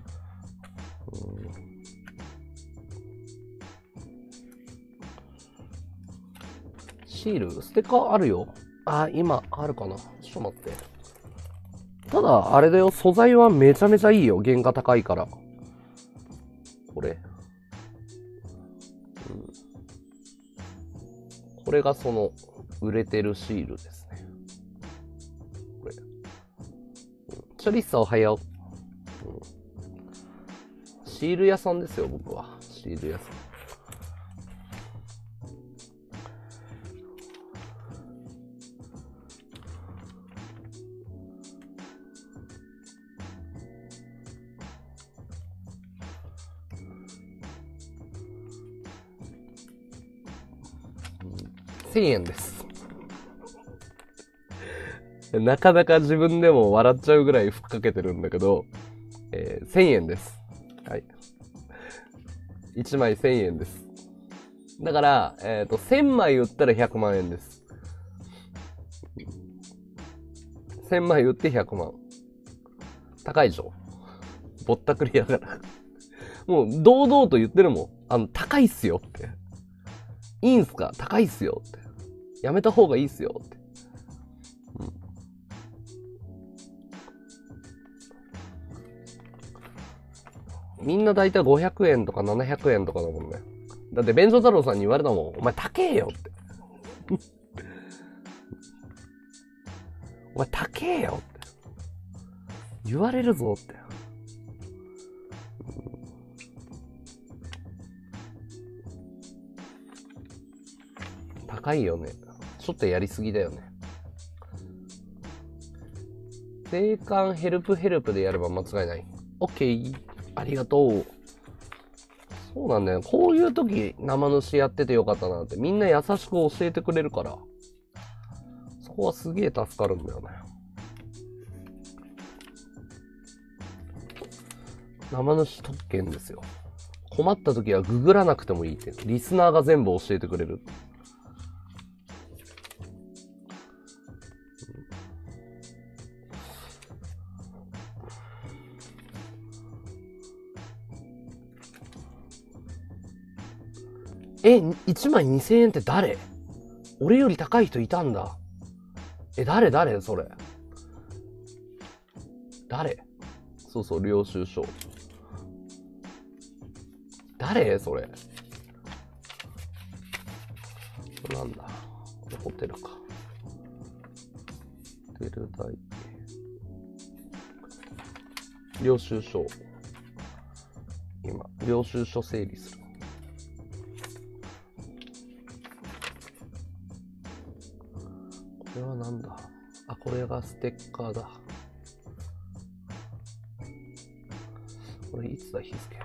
Speaker 1: うん、シールステッカーあるよ。あ、今あるかな。ちょっと待って。ただ、あれだよ。素材はめちゃめちゃいいよ。原価高いから。これ。うん、これがその、売れてるシールですね。これ。チョリッサおはよう、うん。シール屋さんですよ、僕は。シール屋さん。せんえんです。なかなか自分でも笑っちゃうぐらいふっかけてるんだけど、えー、せんえんです。はい。いちまいせんえんです。だから、えっと、せんまい売ったらひゃくまんえんです。せんまい売ってひゃくまん。高いでしょ？ぼったくりやから。もう、堂々と言ってるもん。あの、高いっすよって。いいんすか？高いっすよって。やめた方がいいっすよって。うん、みんなだいたいごひゃくえんとかななひゃくえんとかだもんね。だって、弁償太郎さんに言われたもん。お前高えよって。 お前高えよって言われるぞって。高いよね。ちょっとやりすぎだよね。定款ヘルプヘルプでやれば間違いない。オッケー。ありがとう。そうなんだよ。こういう時生主やっててよかったなってみんな優しく教えてくれるから、そこはすげえ助かるんだよね。生主特権ですよ。困った時はググらなくてもいいって。リスナーが全部教えてくれる。え、いちまいにせんえんって誰？俺より高い人いたんだ。え、誰誰それ。誰？そうそう、領収書。誰それ。なんだ。これホテルか。ホテル代。領収書。今、領収書整理する。これはなんだ。あ、これがステッカーだ。これいつだ、日付。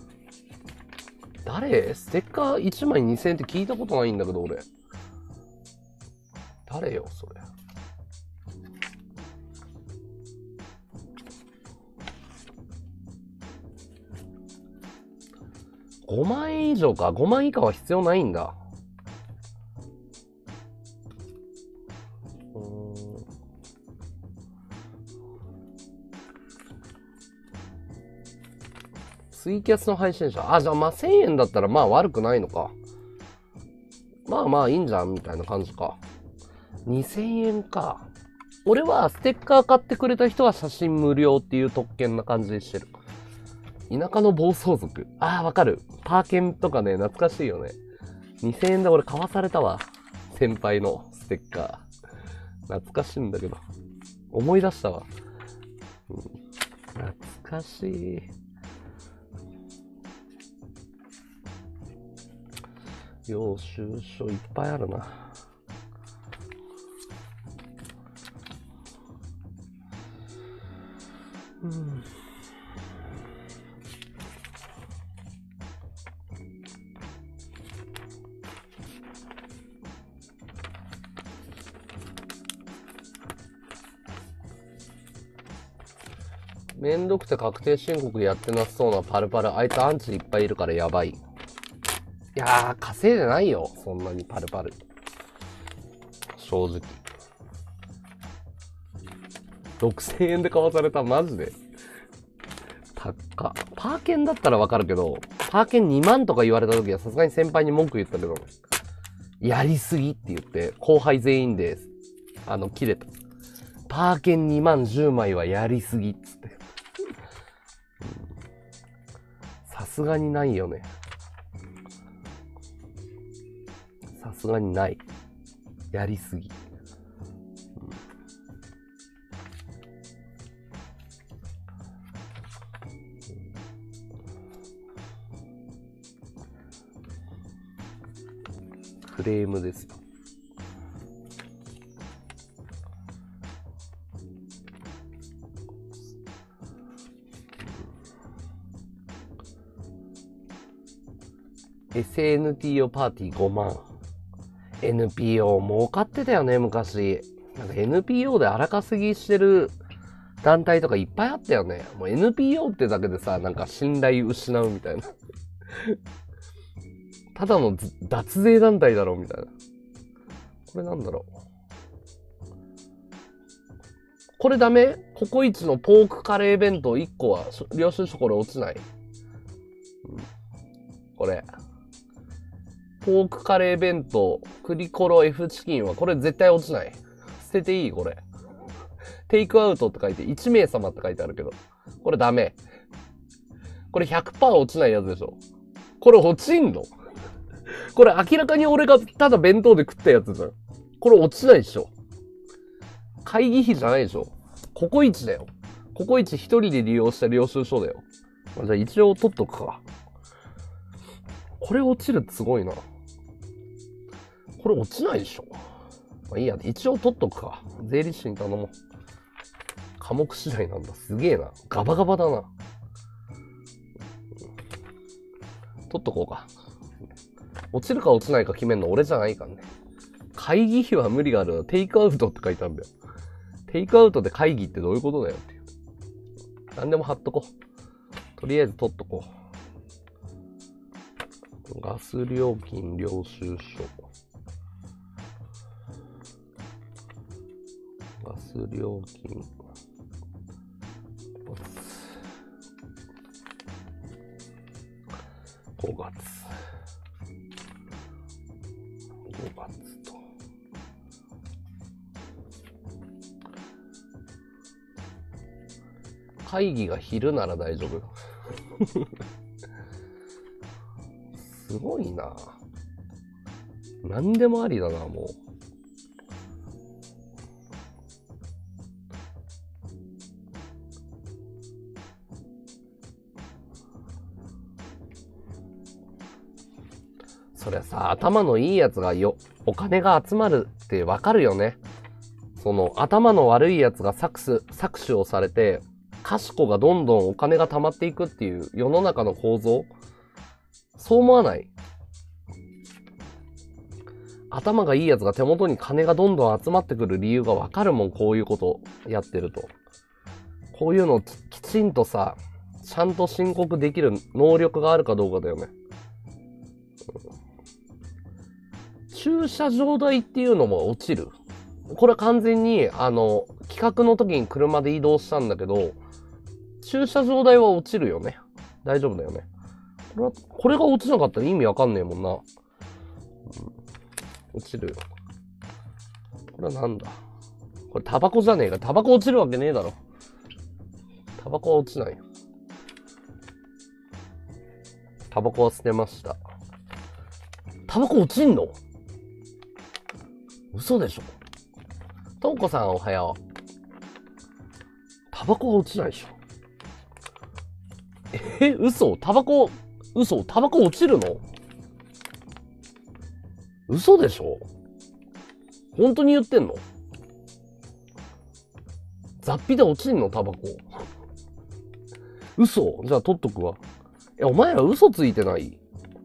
Speaker 1: 誰？ステッカーいちまいにせんえんって聞いたことないんだけど、俺。誰よ、それ。ごまんえん以上か。ごまん以下は必要ないんだ。うーん。ツイキャスの配信者。あ、じゃあまあせんえんだったらまあ悪くないのか。まあまあいいんじゃんみたいな感じか。にせんえんか。俺はステッカー買ってくれた人は写真無料っていう特権な感じでしてる。田舎の暴走族。ああ、わかる。パーケンとかね、懐かしいよね。にせんえんで俺買わされたわ。先輩のステッカー。懐かしいんだけど。思い出したわ。うん、懐かしい。領収書いっぱいあるな。うん。めんどくて確定申告やってなさそうなパルパル。あいつアンチいっぱいいるからやばい。いやー、稼いでないよ。そんなにパルパル。正直。ろくせんえんで買わされた。マジで。高っ。パーケンだったらわかるけど、パーケンにまんとか言われた時はさすがに先輩に文句言ったけど、やりすぎって言って、後輩全員で、あの、切れた。パーケンにまんじゅうまいはやりすぎっつって。さすがにないよね。さすがにない。やりすぎ。クレームですよ。エスエヌティーオー パーティーごまん。エヌピーオー 儲かってたよね、昔。なんか エヌピーオー で荒稼ぎしてる団体とかいっぱいあったよね。もう エヌピーオー ってだけでさ、なんか信頼失うみたいな。ただの脱税団体だろ、みたいな。これなんだろう。これダメ？ココイチのポークカレー弁当いっこは、領収書これ落ちない、うん、これ。ポークカレー弁当、クリコロ F チキンはこれ絶対落ちない。捨てていいこれ。テイクアウトって書いて、いちめいさまって書いてあるけど。これダメ。これ ひゃくパーセント 落ちないやつでしょ。これ落ちんの？これ明らかに俺がただ弁当で食ったやつじゃん。これ落ちないでしょ。 会議費じゃないでしょ。ココイチだよ。ココイチ一人で利用した領収書だよ。じゃあ一応取っとくか。これ落ちるってすごいな。これ落ちないでしょ。まあいいや、一応取っとくか。税理士に頼もう。科目次第なんだ。すげえな。ガバガバだな。取っとこうか。落ちるか落ちないか決めるの俺じゃないからね。会議費は無理があるな。テイクアウトって書いてあるんだよ。テイクアウトで会議ってどういうことだよっていう。何でも貼っとこう。とりあえず取っとこう。ガス料金領収書。ガス料金。ごがつ。ごがつと。会議が昼なら大丈夫。すごいな。何でもありだな、もう。そりゃさ、頭のいいやつがよ、お金が集まるってわかるよね。その、頭の悪いやつが搾取、搾取をされて、賢がどんどんお金が貯まっていくっていう世の中の構造、そう思わない？頭がいいやつが手元に金がどんどん集まってくる理由がわかるもん、こういうことやってると。こういうのをきちんとさ、ちゃんと申告できる能力があるかどうかだよね。駐車場代っていうのも落ちる。これ完全に、あの、企画の時に車で移動したんだけど、駐車場代は落ちるよね。大丈夫だよね。これは、これが落ちなかったら意味わかんねえもんな。うん、落ちるよ。これはなんだ？これタバコじゃねえか。タバコ落ちるわけねえだろ。タバコは落ちないよ。タバコは捨てました。タバコ落ちんの？嘘でしょ。とんこさんおはよう。タバコは落ちないでしょ。え、嘘？タバコ、嘘？タバコ落ちるの？嘘でしょ？本当に言ってんの？雑費で落ちんの？タバコ。嘘？じゃあ取っとくわ。え、お前ら嘘ついてない？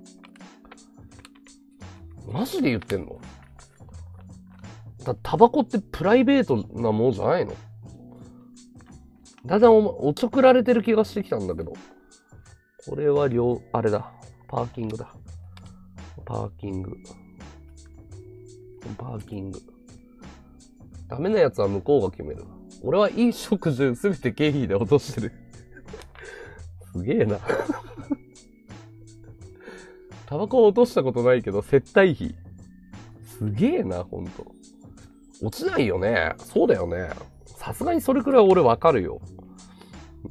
Speaker 1: マジで言ってんの？だタバコってプライベートなものじゃないの？だんだんお、おちょくられてる気がしてきたんだけど。これは両、あれだ。パーキングだ。パーキング。パーキング。ダメなやつは向こうが決める。俺は飲食住すべて経費で落としてる。すげえな。タバコ落としたことないけど、接待費。すげえな、ほんと。落ちないよね。そうだよね。さすがにそれくらい俺わかるよ。うん、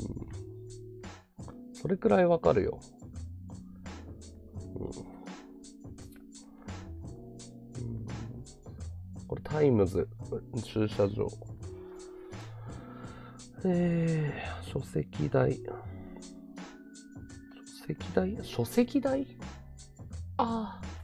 Speaker 1: それくらいわかるよ。うんうん、これタイムズ、駐車場。えー、書籍代。書籍代書籍代ああ。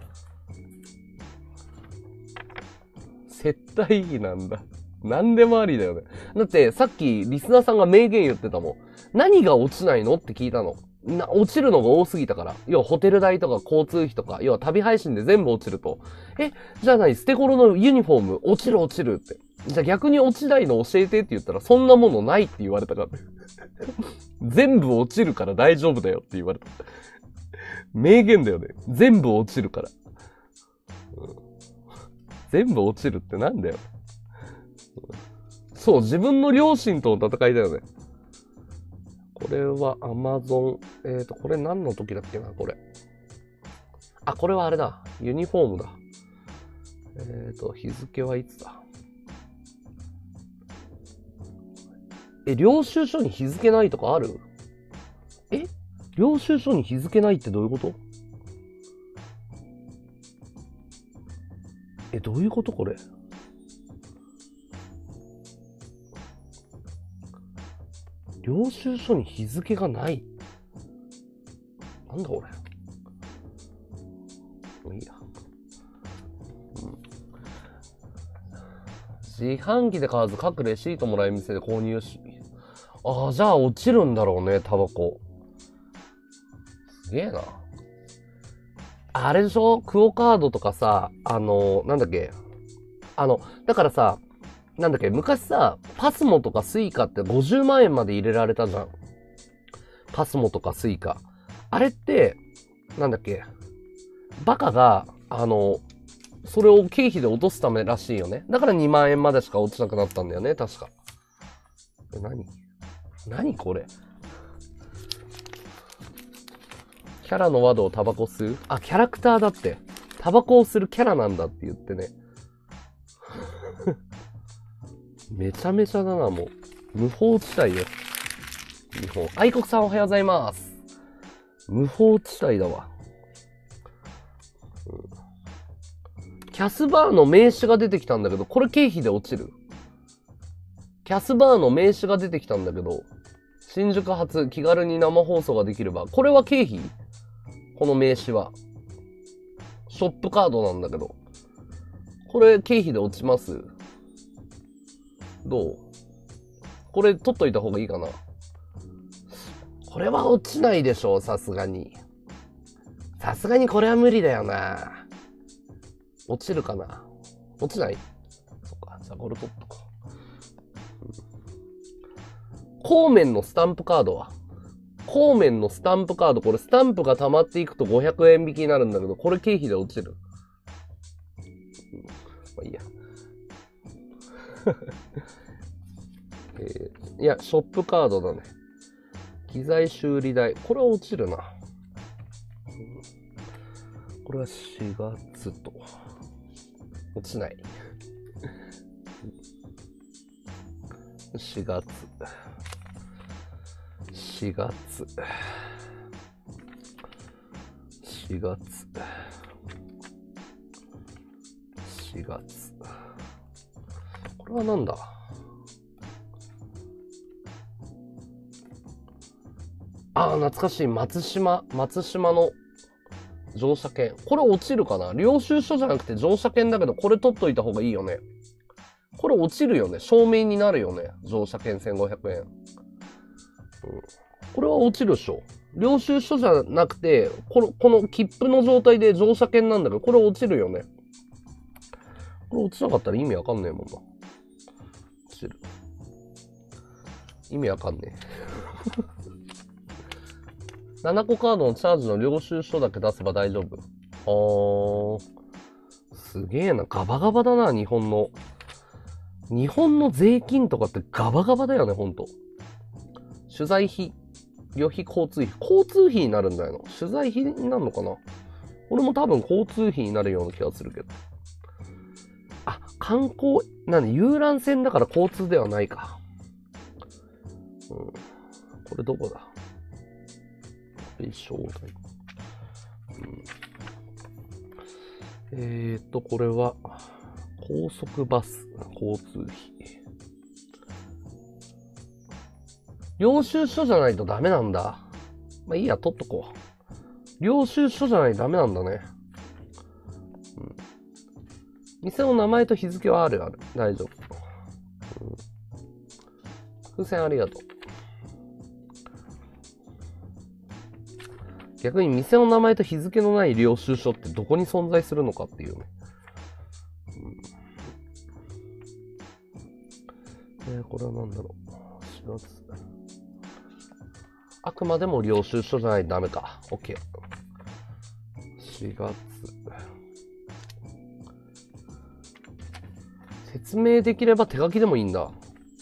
Speaker 1: 接待費なんだ。何でもありだよね。だってさっきリスナーさんが名言言ってたもん。何が落ちないのって聞いたの。な、落ちるのが多すぎたから。要はホテル代とか交通費とか、要は旅配信で全部落ちると。え、じゃあ何捨て頃のユニフォーム落ちる落ちるって。じゃあ逆に落ちないの教えてって言ったらそんなものないって言われたから。全部落ちるから大丈夫だよって言われた。名言だよね。全部落ちるから。うん、全部落ちるってなんだよ。そう、自分の両親との戦いだよね。これは Amazon。えっと、これ何の時だっけな、これ。あ、これはあれだ。ユニフォームだ。えっと、日付はいつだ。え、領収書に日付ないとかある？え？領収書に日付ないってどういうこと？え、どういうことこれ？ 領収書に日付がない。なんだこれ。もういいや。うん、自販機で買わず各レシートもらえる店で購入し。ああ、じゃあ落ちるんだろうね、タバコ。すげえな。あれでしょ？クオカードとかさ、あの、なんだっけ。あの、だからさ、なんだっけ、昔さ、パスモとかスイカってごじゅうまんえんまで入れられたじゃん。パスモとかスイカ。あれって、なんだっけ、バカが、あの、それを経費で落とすためらしいよね。だからにまんえんまでしか落ちなくなったんだよね、確か。え、何？何これ？キャラのワードをタバコ吸う？あ、キャラクターだって。タバコをするキャラなんだって言ってね。めちゃめちゃだな、もう。無法地帯よ。日本。愛国さんおはようございます。無法地帯だわ。うん、キャスバーの名刺が出てきたんだけど、これ経費で落ちる？キャスバーの名刺が出てきたんだけど、新宿発気軽に生放送ができれば、これは経費？この名刺は。ショップカードなんだけど。これ経費で落ちます？どう？これ取っといた方がいいかな？これは落ちないでしょう、さすがに。さすがにこれは無理だよな。落ちるかな？落ちない？そっか、じゃあこれ取っとこう。後面のスタンプカードは？後面のスタンプカード、これスタンプが溜まっていくとごひゃくえん引きになるんだけど、これ経費で落ちる。うん、まあいいや。えー、いや、ショップカードだね。機材修理代。これは落ちるな。うん、これはしがつと。落ちない。しがつ。しがつ。しがつ。しがつ。これはなんだ？ああ、懐かしい。松島、松島の乗車券。これ落ちるかな？領収書じゃなくて乗車券だけど、これ取っといた方がいいよね。これ落ちるよね。証明になるよね。乗車券せんごひゃくえん。うん、これは落ちるでしょ。領収書じゃなくて、この、この切符の状態で乗車券なんだけど、これ落ちるよね。これ落ちなかったら意味わかんねえもんな。落ちる。意味わかんねえ。ななこカードのチャージの領収書だけ出せば大丈夫。あー。すげえな。ガバガバだな、日本の。日本の税金とかってガバガバだよね、ほんと。取材費、旅費、交通費。交通費になるんだよな。取材費になるのかな？俺も多分交通費になるような気がするけど。あ、観光、なんで遊覧船だから交通ではないか。うん。これどこだ？招待。うん、えーと、これは、高速バス、交通費。領収書じゃないとダメなんだ。まあいいや、取っとこう。領収書じゃないとダメなんだね。うん。店の名前と日付はあるある。大丈夫。うん、風船ありがとう。逆に店の名前と日付のない領収書ってどこに存在するのかっていうね。うん、えー、これは何だろう。しがつ。あくまでも領収書じゃないとダメか。OK。しがつ。説明できれば手書きでもいいんだ。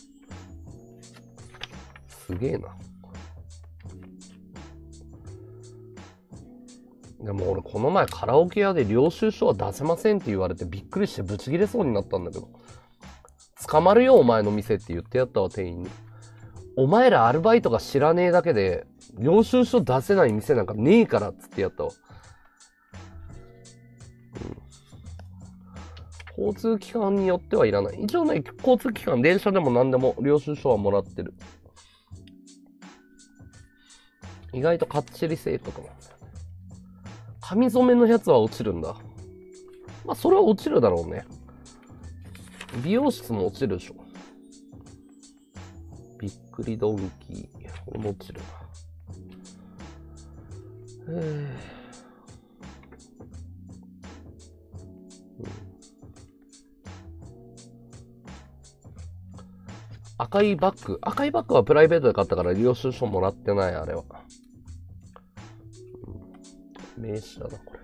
Speaker 1: すげえな。でも俺この前カラオケ屋で領収書は出せませんって言われてびっくりしてブチ切れそうになったんだけど。捕まるよお前の店って言ってやったわ店員に。お前らアルバイトが知らねえだけで領収書出せない店なんかねえからっつってやったわ。うん、交通機関によってはいらない。一応ね、交通機関、電車でも何でも領収書はもらってる。 意外とかっちり性格なんだよね。髪染めのやつは落ちるんだ。まあそれは落ちるだろうね。美容室も落ちるでしょ。びっくりドンキー。これも落ちるな。へえ。赤いバッグ。赤いバッグはプライベートで買ったから領収書もらってない、あれは。うん、名刺だな、これ。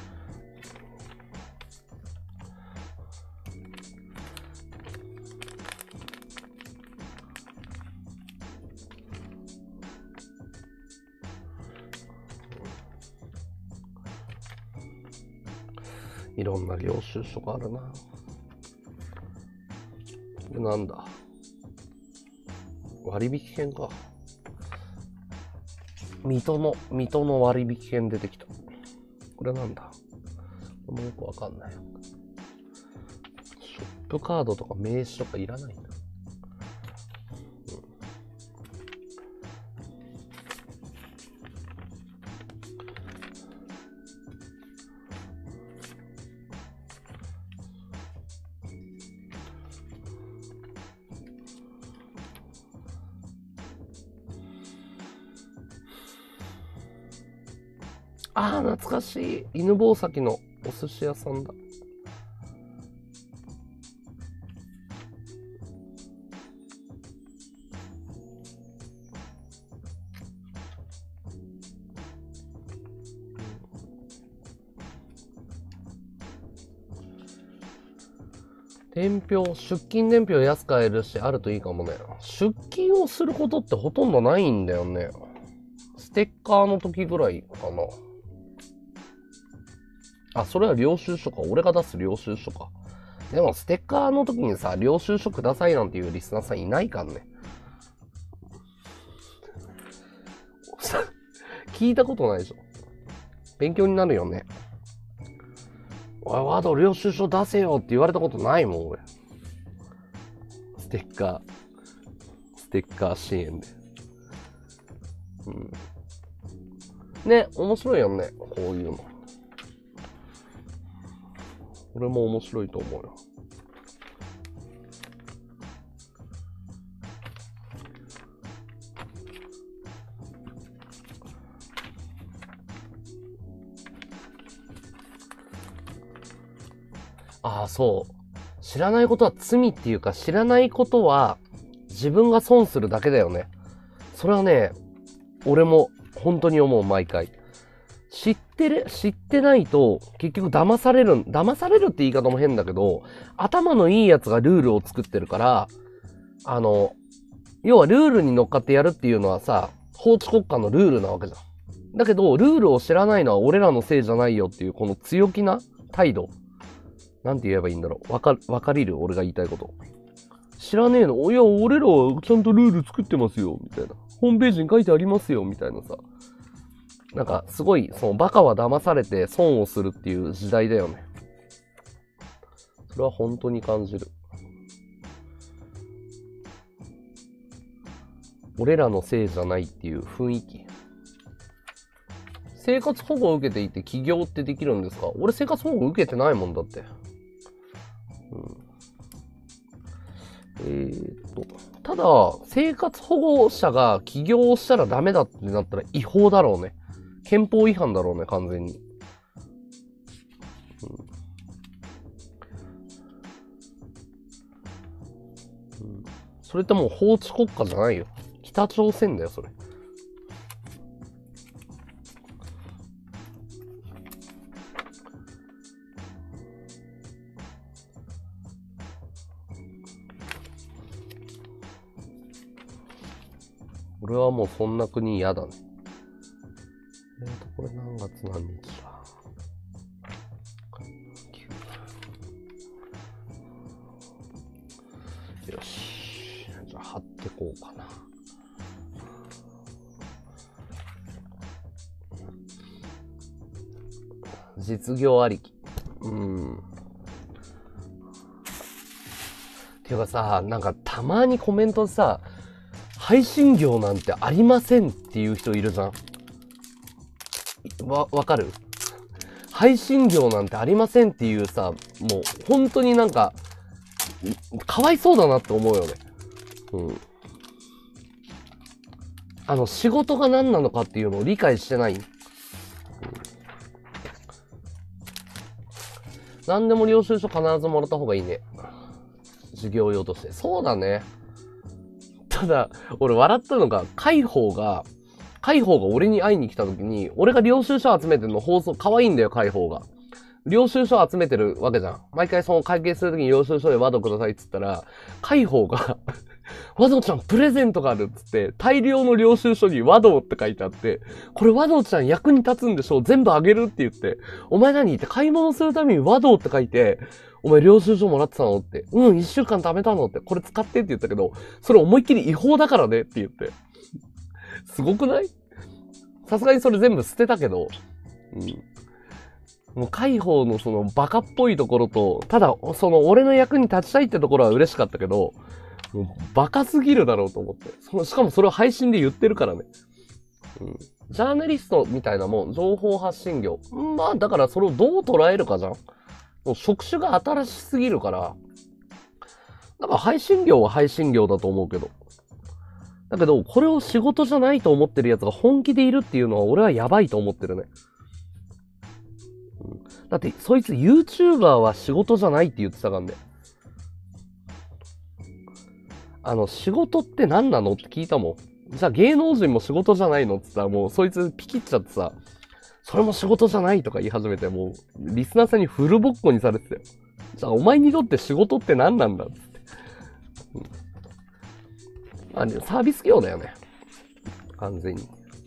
Speaker 1: いろんな領収書があるな。これなんだ。割引券か。水戸の、水戸の割引券出てきた。これなんだ。もうよくわかんない。ショップカードとか名刺とかいらないんだ。ああ、懐かしい。犬吠埼のお寿司屋さんだ。伝票、出勤伝票安く買えるし、あるといいかもね。出勤をすることってほとんどないんだよね。ステッカーの時ぐらいかな。あ、それは領収書か。俺が出す領収書か。でも、ステッカーの時にさ、領収書くださいなんていうリスナーさんいないかんね。聞いたことないでしょ。勉強になるよね。おい、ワード領収書出せよって言われたことないもん、俺。ステッカー。ステッカー支援で。うん。ね、面白いよね、こういうの。俺も面白いと思うよ。ああ、そう。知らないことは罪っていうか、知らないことは自分が損するだけだよね。それはね、俺も本当に思う、毎回。知ってる、知ってないと結局騙される、騙されるって言い方も変だけど、頭のいいやつがルールを作ってるから、あの、要はルールに乗っかってやるっていうのはさ、法治国家のルールなわけじゃん。だけど、ルールを知らないのは俺らのせいじゃないよっていうこの強気な態度。なんて言えばいいんだろう。わか、わかりる俺が言いたいこと。知らねえの。いや、俺らはちゃんとルール作ってますよ。みたいな。ホームページに書いてありますよ。みたいなさ。なんか、すごい、その、バカは騙されて損をするっていう時代だよね。それは本当に感じる。俺らのせいじゃないっていう雰囲気。生活保護を受けていて起業ってできるんですか？俺生活保護受けてないもんだって。うん、えーっと、ただ、生活保護者が起業をしたらダメだってなったら違法だろうね。憲法違反だろうね、完全に。うんうん、それってもう法治国家じゃないよ。北朝鮮だよ、それ。俺はもうそんな国嫌だね。えーと、これ何月何日だ？よし。じゃあ貼ってこうかな。実業ありき。うん。ていうかさ、なんかたまにコメントさ、配信業なんてありませんっていう人いるじゃん。 わ、わかる？配信業なんてありませんっていうさ、もう本当になんか、かわいそうだなって思うよね。うん。あの、仕事が何なのかっていうのを理解してない。うん、何でも領収書必ずもらった方がいいね。授業用として。そうだね。ただ、俺笑ったのが、海宝が、海宝が俺に会いに来た時に、俺が領収書集めてるの放送、可愛いんだよ、海宝が。領収書集めてるわけじゃん。毎回その会計する時に領収書でワドくださいって言ったら、海宝が、ワドちゃんプレゼントがあるっつって、大量の領収書にワドって書いてあって、これワドちゃん役に立つんでしょ？全部あげるって言って、お前何って買い物するためにワドって書いて、お前領収書もらってたのって。うん、一週間貯めたのって。これ使ってって言ったけど、それ思いっきり違法だからねって言って。すごくない？さすがにそれ全部捨てたけど、うん。もう海宝のそのバカっぽいところと、ただその俺の役に立ちたいってところは嬉しかったけど、もうバカすぎるだろうと思って。そのしかもそれを配信で言ってるからね。うん。ジャーナリストみたいなもん、情報発信業。まあだからそれをどう捉えるかじゃん。もう職種が新しすぎるから。だから配信業は配信業だと思うけど。だけど、これを仕事じゃないと思ってる奴が本気でいるっていうのは俺はやばいと思ってるね。だって、そいつ YouTuber は仕事じゃないって言ってたからね。あの、仕事って何なのって聞いたもん。じゃあ芸能人も仕事じゃないのって言ったらもうそいつピキっちゃってさ、それも仕事じゃないとか言い始めて、もう、リスナーさんにフルボッコにされてたよ。じゃあお前にとって仕事って何なんだって。うん、あ、サービス業だよね。完全に。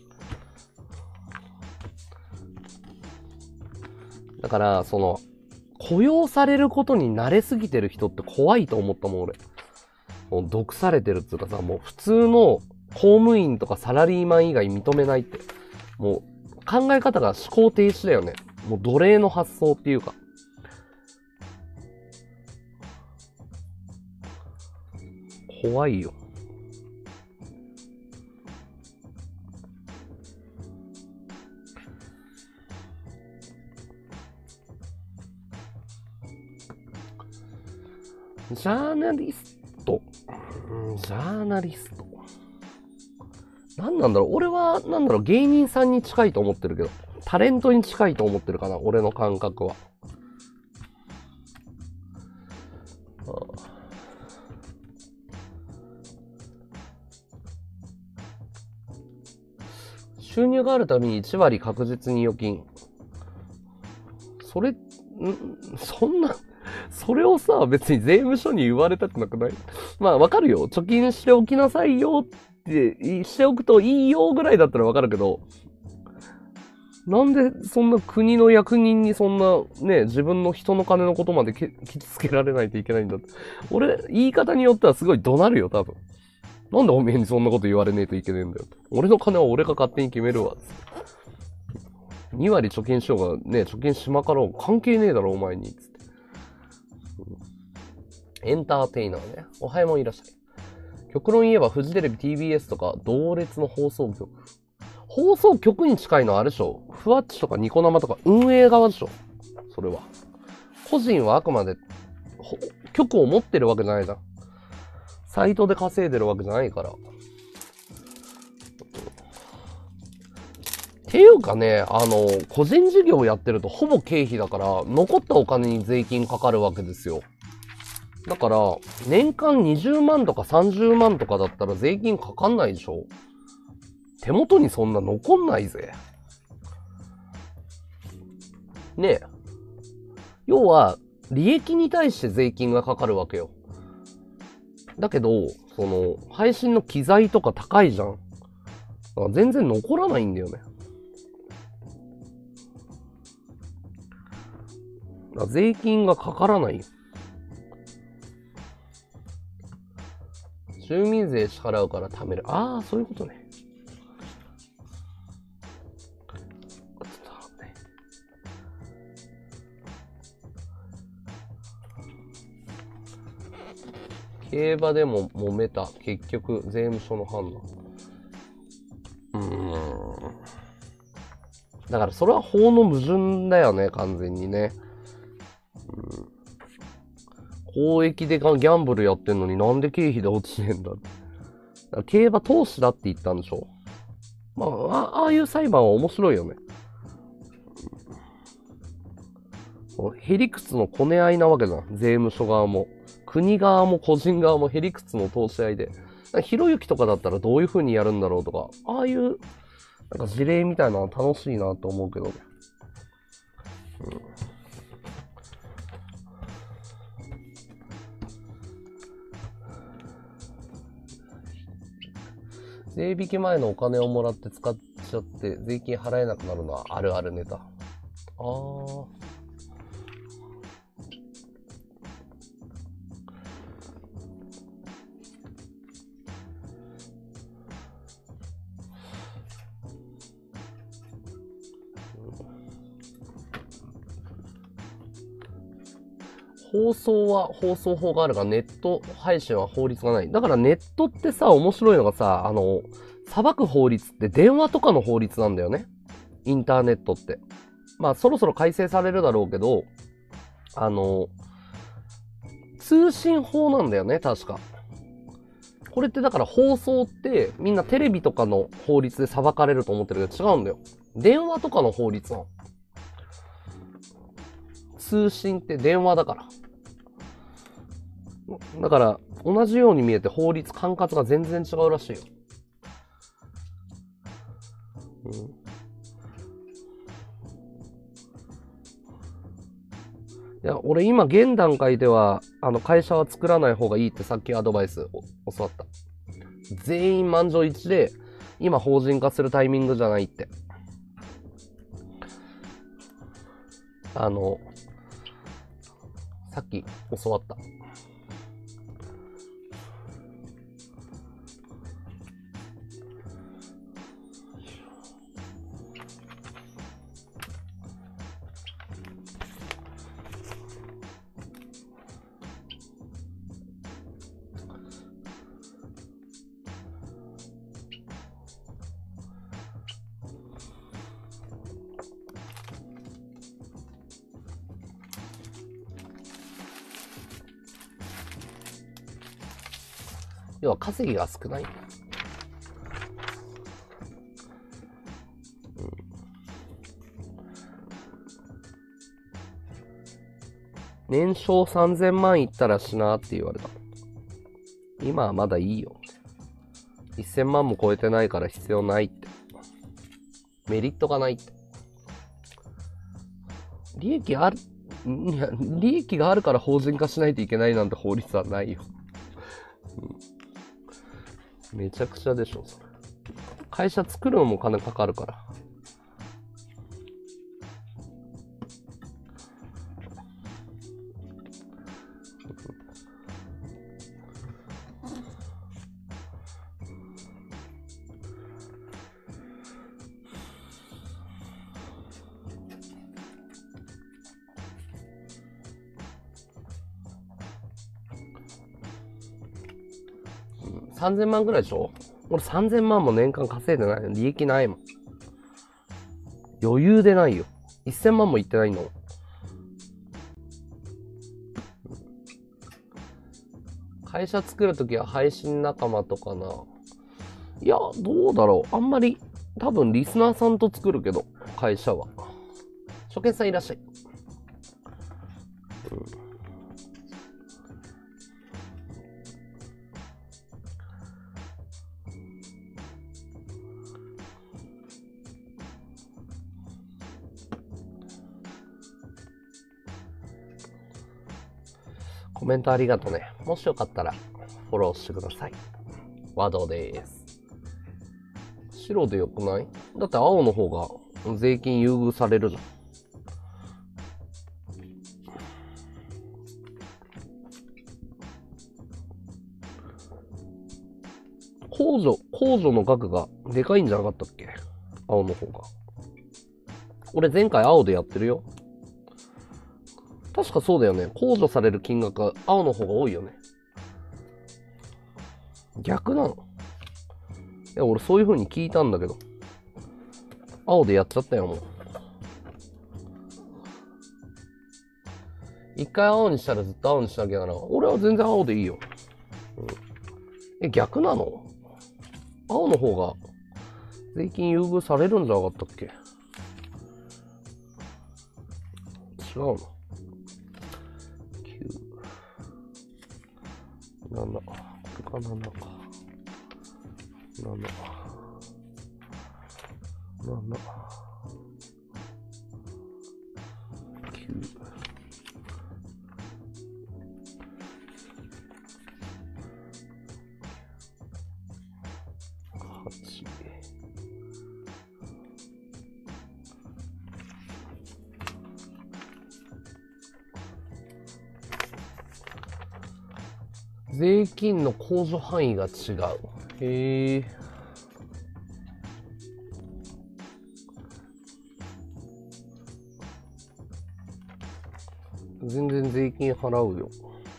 Speaker 1: だから、その、雇用されることに慣れすぎてる人って怖いと思ったもん、俺。もう毒されてるっていうかさ、もう普通の公務員とかサラリーマン以外認めないって。もう考え方が思考停止だよね。もう奴隷の発想っていうか。怖いよ。ジャーナリスト。ジャーナリスト。何なんだろう、俺は、なんだろう、芸人さんに近いと思ってるけど、タレントに近いと思ってるかな、俺の感覚は。ああ、収入があるためにいち割確実に預金。それ、んそんな、それをさ、別に税務署に言われたくなくない？まあわかるよ。貯金しておきなさいよってしておくといいよぐらいだったらわかるけど、なんでそんな国の役人にそんなね、自分の人の金のことまでケチつけられないといけないんだって。俺、言い方によってはすごい怒鳴るよ、多分。なんでおめえにそんなこと言われねえといけねえんだよ。俺の金は俺が勝手に決めるわ。に割貯金しようがね、貯金しまかろう。関係ねえだろ、お前に。つって。エンターテイナーね。おはようもいらっしゃい。極論言えばフジテレビ ティービーエス とか同列の放送局。放送局に近いのはあれでしょ。ふわっちとかニコ生とか運営側でしょ。それは。個人はあくまで局を持ってるわけじゃないじゃん。サイトで稼いでるわけじゃないから。っていうかね、あの、個人事業やってるとほぼ経費だから、残ったお金に税金かかるわけですよ。だから、年間にじゅうまんとかさんじゅうまんとかだったら税金かかんないでしょ。手元にそんな残んないぜ。ねえ。要は、利益に対して税金がかかるわけよ。だけど、その、配信の機材とか高いじゃん。だから全然残らないんだよね。だから税金がかからない。住民税支払うから貯める。ああ、そういうことね。競馬でも揉めた。結局、税務署の判断。うーん。 だからそれは法の矛盾だよね、完全にね。うん、公益でギャンブルやってんのになんで経費で落ちねえんだ。だから競馬投資だって言ったんでしょ。まあ、あ、ああいう裁判は面白いよね。へりくつのこね合いなわけじゃん。税務署側も。国側も個人側もへりくつの通し合いで。ひろゆきとかだったらどういう風にやるんだろうとか、ああいう、なんか事例みたいなの楽しいなと思うけどね。うん、税引き前のお金をもらって使っちゃって税金払えなくなるのはあるあるネタ。ああ。放送は放送法があるが、ネット配信は法律がない。だからネットってさ、面白いのがさ、あの、裁く法律って電話とかの法律なんだよね。インターネットって。まあ、そろそろ改正されるだろうけど、あの、通信法なんだよね、確か。これってだから放送ってみんなテレビとかの法律で裁かれると思ってるけど違うんだよ。電話とかの法律なの。通信って電話だから。だから、同じように見えて法律、管轄が全然違うらしいよ。うん、いや、俺今現段階では、あの、会社は作らない方がいいってさっきアドバイスを教わった。全員満場一致で、今法人化するタイミングじゃないって。あの、さっき教わった。要は稼ぎが少ない。うん、年商さんぜんまんいったらしなって言われた。今はまだいいよ。いっせんまんも超えてないから必要ないって。メリットがないって。利益ある、いや、利益があるから法人化しないといけないなんて法律はないよ。うん、めちゃくちゃでしょ、それ。会社作るのも金かかるから。さんぜんまんぐらいでしょ。俺さんぜんまんも年間稼いでないの。利益ないもん。余裕でないよ。いっせんまんもいってないの。会社作るときは配信仲間とかな。いや、どうだろう。あんまり、多分リスナーさんと作るけど、会社は。初見さんいらっしゃい。うん、コメントありがとね。もしよかったらフォローしてください。和道です。白でよくない？だって青の方が税金優遇されるじゃん。控除、控除の額がでかいんじゃなかったっけ？青の方が。俺前回青でやってるよ。確かそうだよね。控除される金額が青の方が多いよね。逆なの？いや、俺そういう風に聞いたんだけど。 青でやっちゃったよ、もう。一回青にしたらずっと青にしなきゃなら。俺は全然青でいいよ。うん、え、逆なの？青の方が税金優遇されるんじゃなかったっけ？違うな。きゅう、なな、これかななか。なな、なな、きゅう。はち。税金の控除範囲が違う。へえ。全然税金払うよ。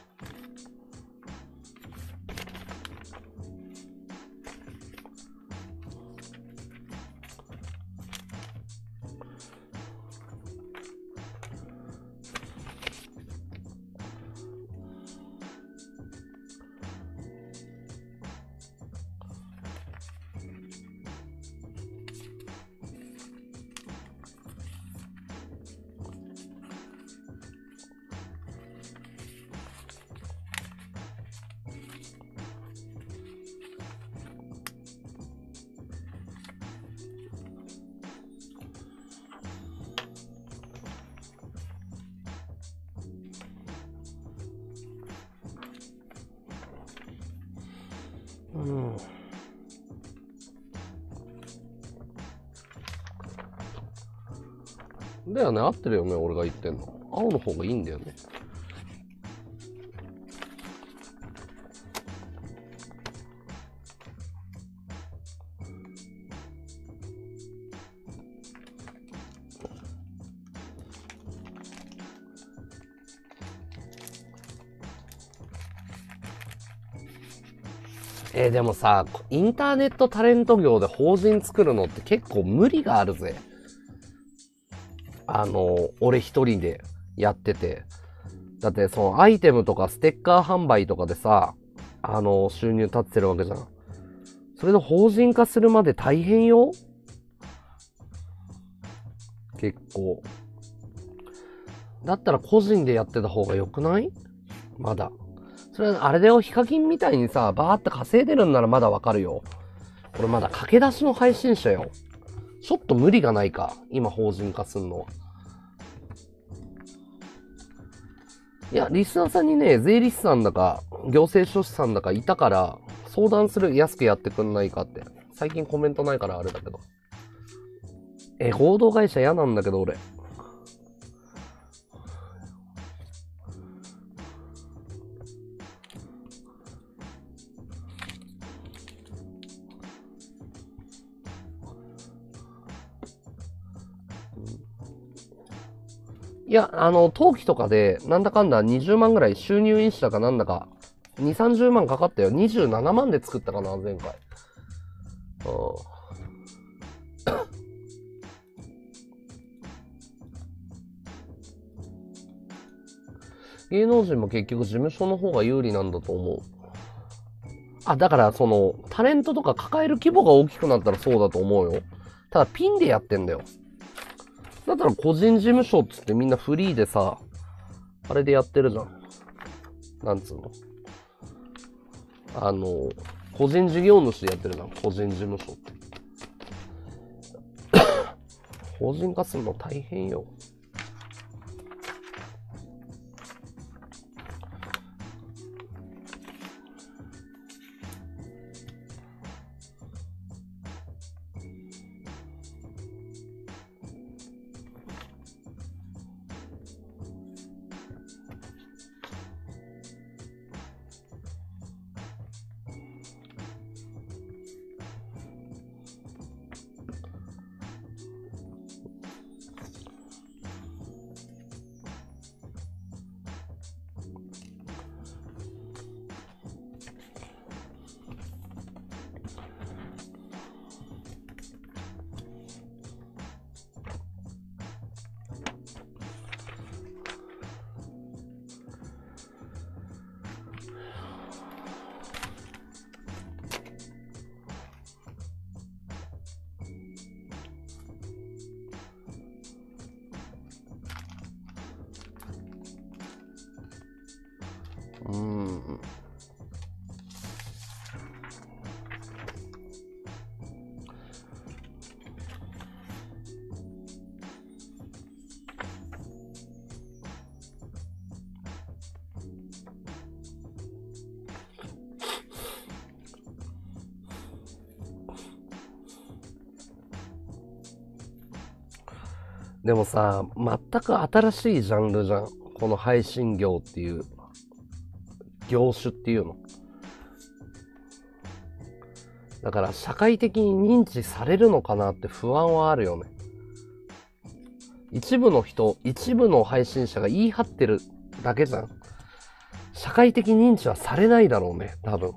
Speaker 1: うん。だよね、合ってるよね、俺が言ってんの。青の方がいいんだよね。えー、でもさ、インターネットタレント業で法人作るのって結構無理があるぜ。あの、俺一人でやってて。だってそのアイテムとかステッカー販売とかでさ、あの、収入立ってるわけじゃん。それの法人化するまで大変よ。結構。だったら個人でやってた方が良くない？まだ。それはあれだよ、ヒカキンみたいにさ、バーって稼いでるんならまだわかるよ。俺まだ駆け出しの配信者よ。ちょっと無理がないか、今法人化すんのは。いや、リスナーさんにね、税理士さんだか、行政書士さんだかいたから、相談する、安くやってくんないかって。最近コメントないからあれだけど。え、合同会社嫌なんだけど俺。いや、あの、登記とかで、なんだかんだにじゅうまんぐらい収入印だかなんだか、に、さんじゅうまんかかったよ。にじゅうななまんで作ったかな、前回。うん。芸能人も結局事務所の方が有利なんだと思う。あ、だからその、タレントとか抱える規模が大きくなったらそうだと思うよ。ただピンでやってんだよ。だったら個人事務所っつってみんなフリーでさ、あれでやってるじゃん。なんつうの。あの、個人事業主でやってるじゃん。個人事務所って。法人化するの大変よ。 でもさ、全く新しいジャンルじゃん。この配信業っていう、業種っていうの。だから社会的に認知されるのかなって不安はあるよね。一部の人、一部の配信者が言い張ってるだけじゃん。社会的認知はされないだろうね、多分。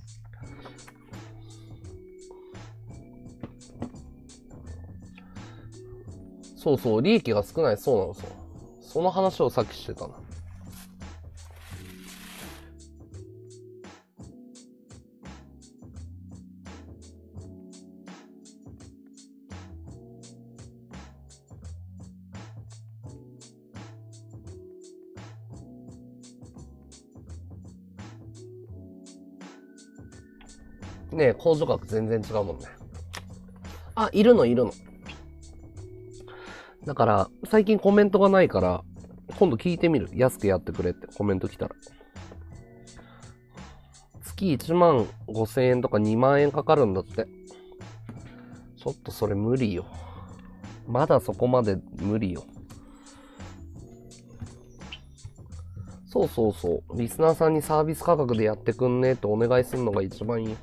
Speaker 1: そうそう、利益が少ない、そうなんですよ。その話をさっきしてたな。ねえ、控除額全然違うもんね。あ、いるのいるの。だから、最近コメントがないから、今度聞いてみる。安くやってくれってコメント来たら。月いちまんごせんえんとかにまんえんかかるんだって。ちょっとそれ無理よ。まだそこまで無理よ。そうそうそう。リスナーさんにサービス価格でやってくんねってお願いするのが一番いい。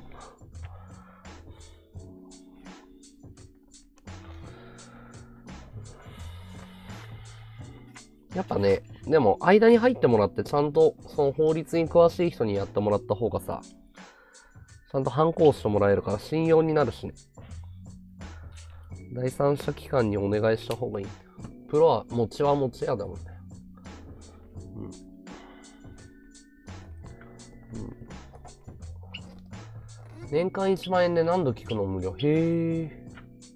Speaker 1: やっぱね、でも間に入ってもらってちゃんとその法律に詳しい人にやってもらった方がさ、ちゃんと反抗してもらえるから信用になるしね。第三者機関にお願いした方がいい。プロは持ちは持ちやだもんね。うん。うん。年間いちまんえんで何度聞くの無料。へー。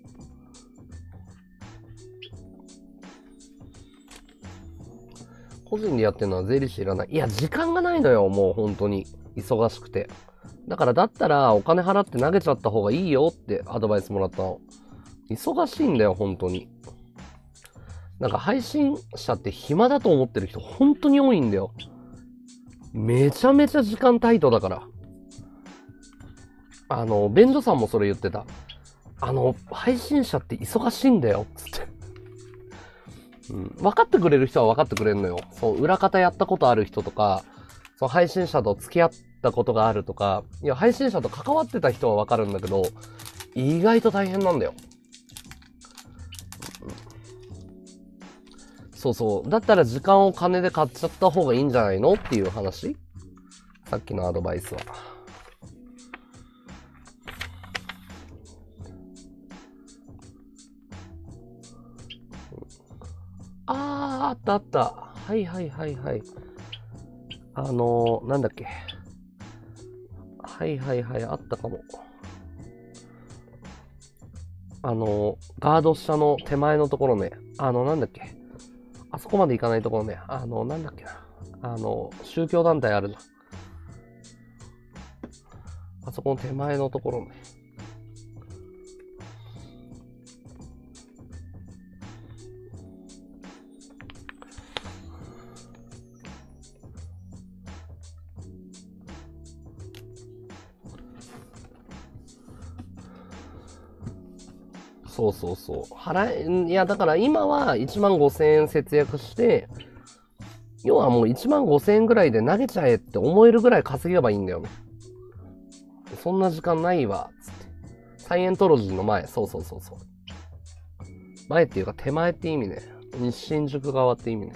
Speaker 1: 個人でやってるのは税理士いらない。いや、時間がないのよ、もう本当に。忙しくて。だからだったらお金払って投げちゃった方がいいよってアドバイスもらったの。忙しいんだよ、本当に。なんか配信者って暇だと思ってる人本当に多いんだよ。めちゃめちゃ時間タイトだから。あの、便所さんもそれ言ってた。あの、配信者って忙しいんだよ、つって。うん、分かってくれる人は分かってくれるのよ。そう、裏方やったことある人とか、その配信者と付き合ったことがあるとか、いや、配信者と関わってた人は分かるんだけど、意外と大変なんだよ。そうそう。だったら時間を金で買っちゃった方がいいんじゃないのっていう話。さっきのアドバイスは。あー、あったあった。はいはいはいはい。あのー、なんだっけ。はいはいはい、あったかも。あのー、ガード下の手前のところね。あの、なんだっけ。あそこまで行かないところね。あの、なんだっけな。あの、宗教団体あるじゃん。あそこの手前のところね。そうそうそう。払え、いや、だから今はいちまんごせんえん節約して、要はもういちまんごせんえんぐらいで投げちゃえって思えるぐらい稼げばいいんだよね。そんな時間ないわ、つって。サイエントロジーの前、そうそうそうそう。前っていうか手前って意味ね。西新宿側って意味ね。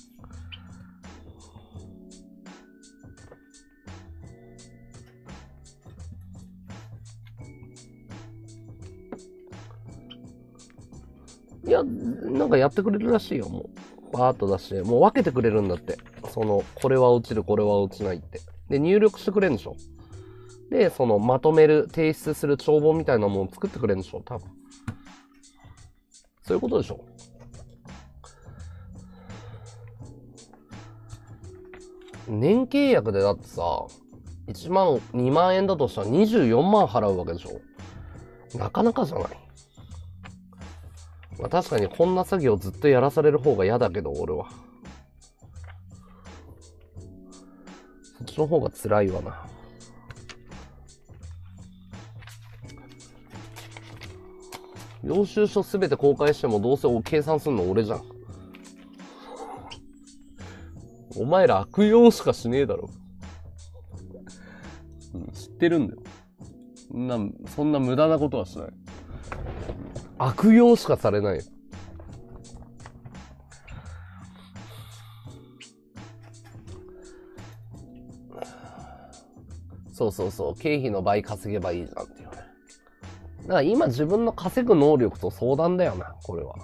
Speaker 1: いや、なんかやってくれるらしいよ、もう。バーっと出して、もう分けてくれるんだって。その、これは落ちる、これは落ちないって。で、入力してくれるんでしょ。で、その、まとめる、提出する帳簿みたいなものを作ってくれるんでしょ、多分。そういうことでしょ。年契約でだってさ、いちまん、にまん円だとしたらにじゅうよんまん払うわけでしょ。なかなかじゃない。まあ確かにこんな作業ずっとやらされる方が嫌だけど、俺は。そっちの方が辛いわな。 領収書すべて公開してもどうせ計算すんの俺じゃん。お前ら悪用しかしねえだろ。うん、知ってるんだよ。そんな、そんな無駄なことはしない。悪用しかされない。そうそうそう。経費の倍稼げばいいじゃんっていう。だから今自分の稼ぐ能力と相談だよな、これは。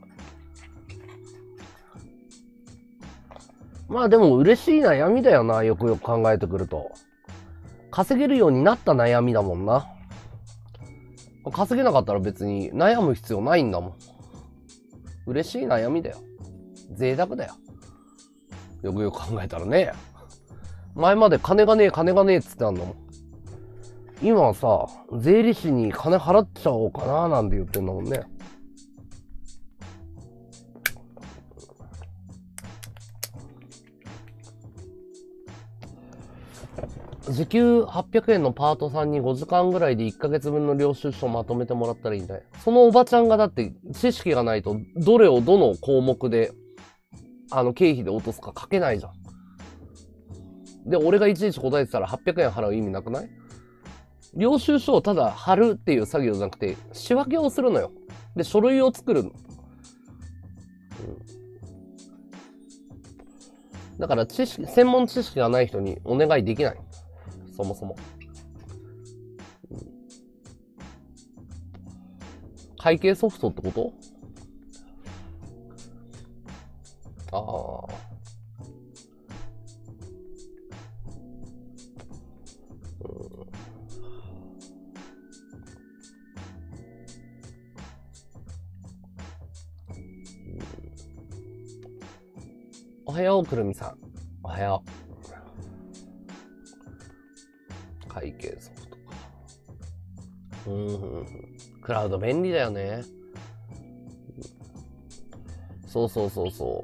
Speaker 1: まあでも嬉しい悩みだよな、よくよく考えてくると。稼げるようになった悩みだもんな。稼げなかったら別に悩む必要ないんだもん。嬉しい悩みだよ。贅沢だよ。よくよく考えたらね。前まで金がねえ金がねえっつってたんだもん。今はさ、税理士に金払っちゃおうかななんて言ってんだもんね。時給はっぴゃくえんのパートさんにごじかんぐらいでいっかげつぶんの領収書まとめてもらったらいいんだよ。そのおばちゃんがだって知識がないとどれをどの項目であの経費で落とすか書けないじゃん。で、俺がいちいち答えてたらはっぴゃくえん払う意味なくない？領収書をただ貼るっていう作業じゃなくて仕分けをするのよ。で、書類を作るの。うん、だから知識、専門知識がない人にお願いできない。そもそも。うん、会計ソフトってこと？ああ。おはよう、くるみさん。おはよう。会計ソフトか。うん。クラウド便利だよね。そうそうそうそう。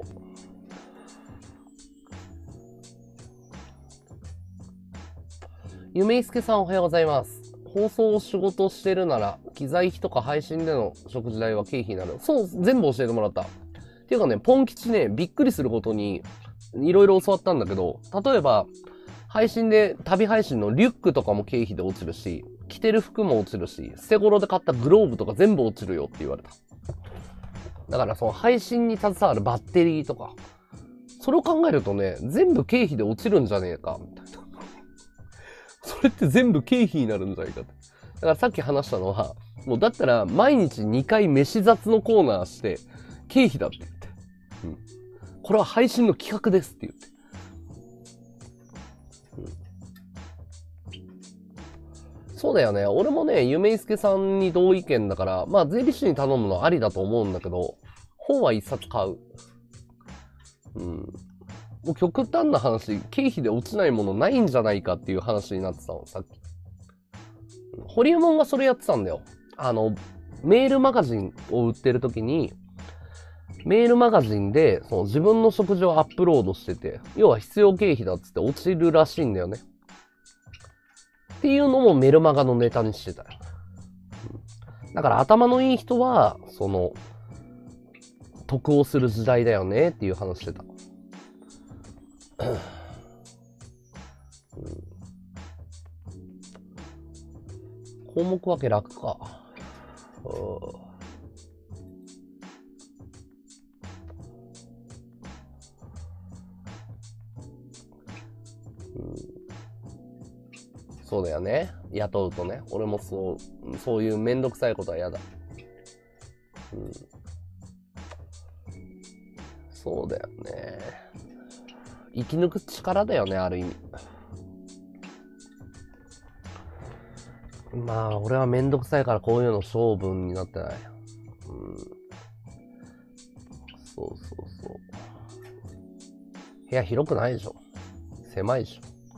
Speaker 1: ゆめいすけさんおはようございます。放送を仕事してるなら、機材費とか配信での食事代は経費になる。そう、全部教えてもらった。っていうかね、ポン吉ね、びっくりすることに、いろいろ教わったんだけど、例えば、配信で、旅配信のリュックとかも経費で落ちるし、着てる服も落ちるし、捨て頃で買ったグローブとか全部落ちるよって言われた。だからその配信に携わるバッテリーとか、それを考えるとね、全部経費で落ちるんじゃねえか、みたいな。それって全部経費になるんじゃないかって。だからさっき話したのは、もうだったら毎日にかい飯雑のコーナーして、経費だって言って。うん。これは配信の企画ですって言って。うん、そうだよね。俺もね、ゆめいすけさんに同意見だから、まあ税理士に頼むのありだと思うんだけど、本は一冊買う。うん。もう極端な話、経費で落ちないものないんじゃないかっていう話になってたの、さっき。ホリエモンがそれやってたんだよ。あの、メールマガジンを売ってる時に、メールマガジンでその自分の食事をアップロードしてて、要は必要経費だっつって落ちるらしいんだよね。っていうのもメルマガのネタにしてたよ。だから頭のいい人は、その、得をする時代だよねっていう話してた。うん、項目分け楽か。うん、そうだよね。雇うとね。俺もそう、そういうめんどくさいことは嫌だ。うん、そうだよね。生き抜く力だよね、ある意味。まあ、俺はめんどくさいからこういうの性分になってない。うん。そうそうそう。部屋広くないでしょ。狭いでしょ。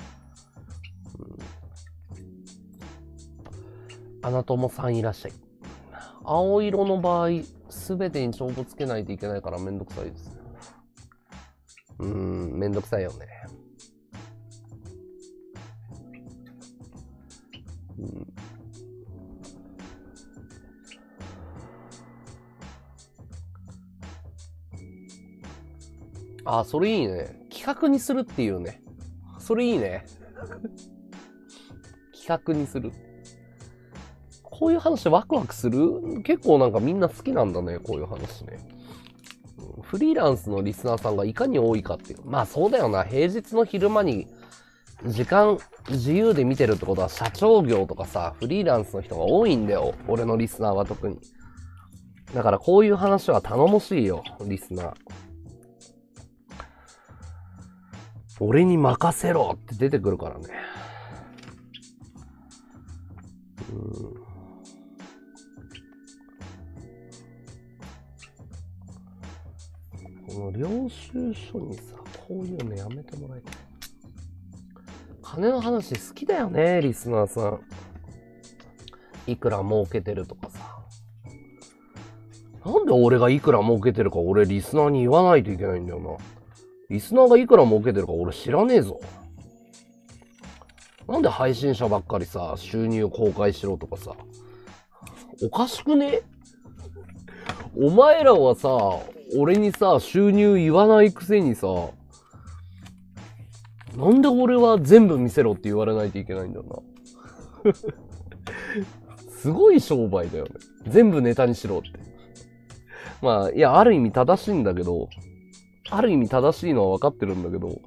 Speaker 1: うん、あなたもさんいらっしゃい。青色の場合、すべてに帳簿つけないといけないからめんどくさいですね。うーん、めんどくさいよね。うん、 あ、それいいね。企画にするっていうね。それいいね。企画にする。こういう話ワクワクする？結構なんかみんな好きなんだね、こういう話ね。フリーランスのリスナーさんがいかに多いかっていう。まあそうだよな。平日の昼間に時間自由で見てるってことは社長業とかさ、フリーランスの人が多いんだよ。俺のリスナーは特に。だからこういう話は頼もしいよ、リスナー。俺に任せろって出てくるからね。うん。この領収書にさ、こういうのやめてもらいたい。金の話好きだよね、リスナーさん。いくら儲けてるとかさ。なんで俺がいくら儲けてるか俺リスナーに言わないといけないんだよな。リスナーがいくら儲けてるか俺知らねえぞ。なんで配信者ばっかりさ、収入公開しろとかさ。おかしくね？お前らはさ、俺にさ、収入言わないくせにさ、なんで俺は全部見せろって言われないといけないんだよな。すごい商売だよね。全部ネタにしろって。まあ、いや、ある意味正しいんだけど、ある意味正しいのは分かってるんだけど、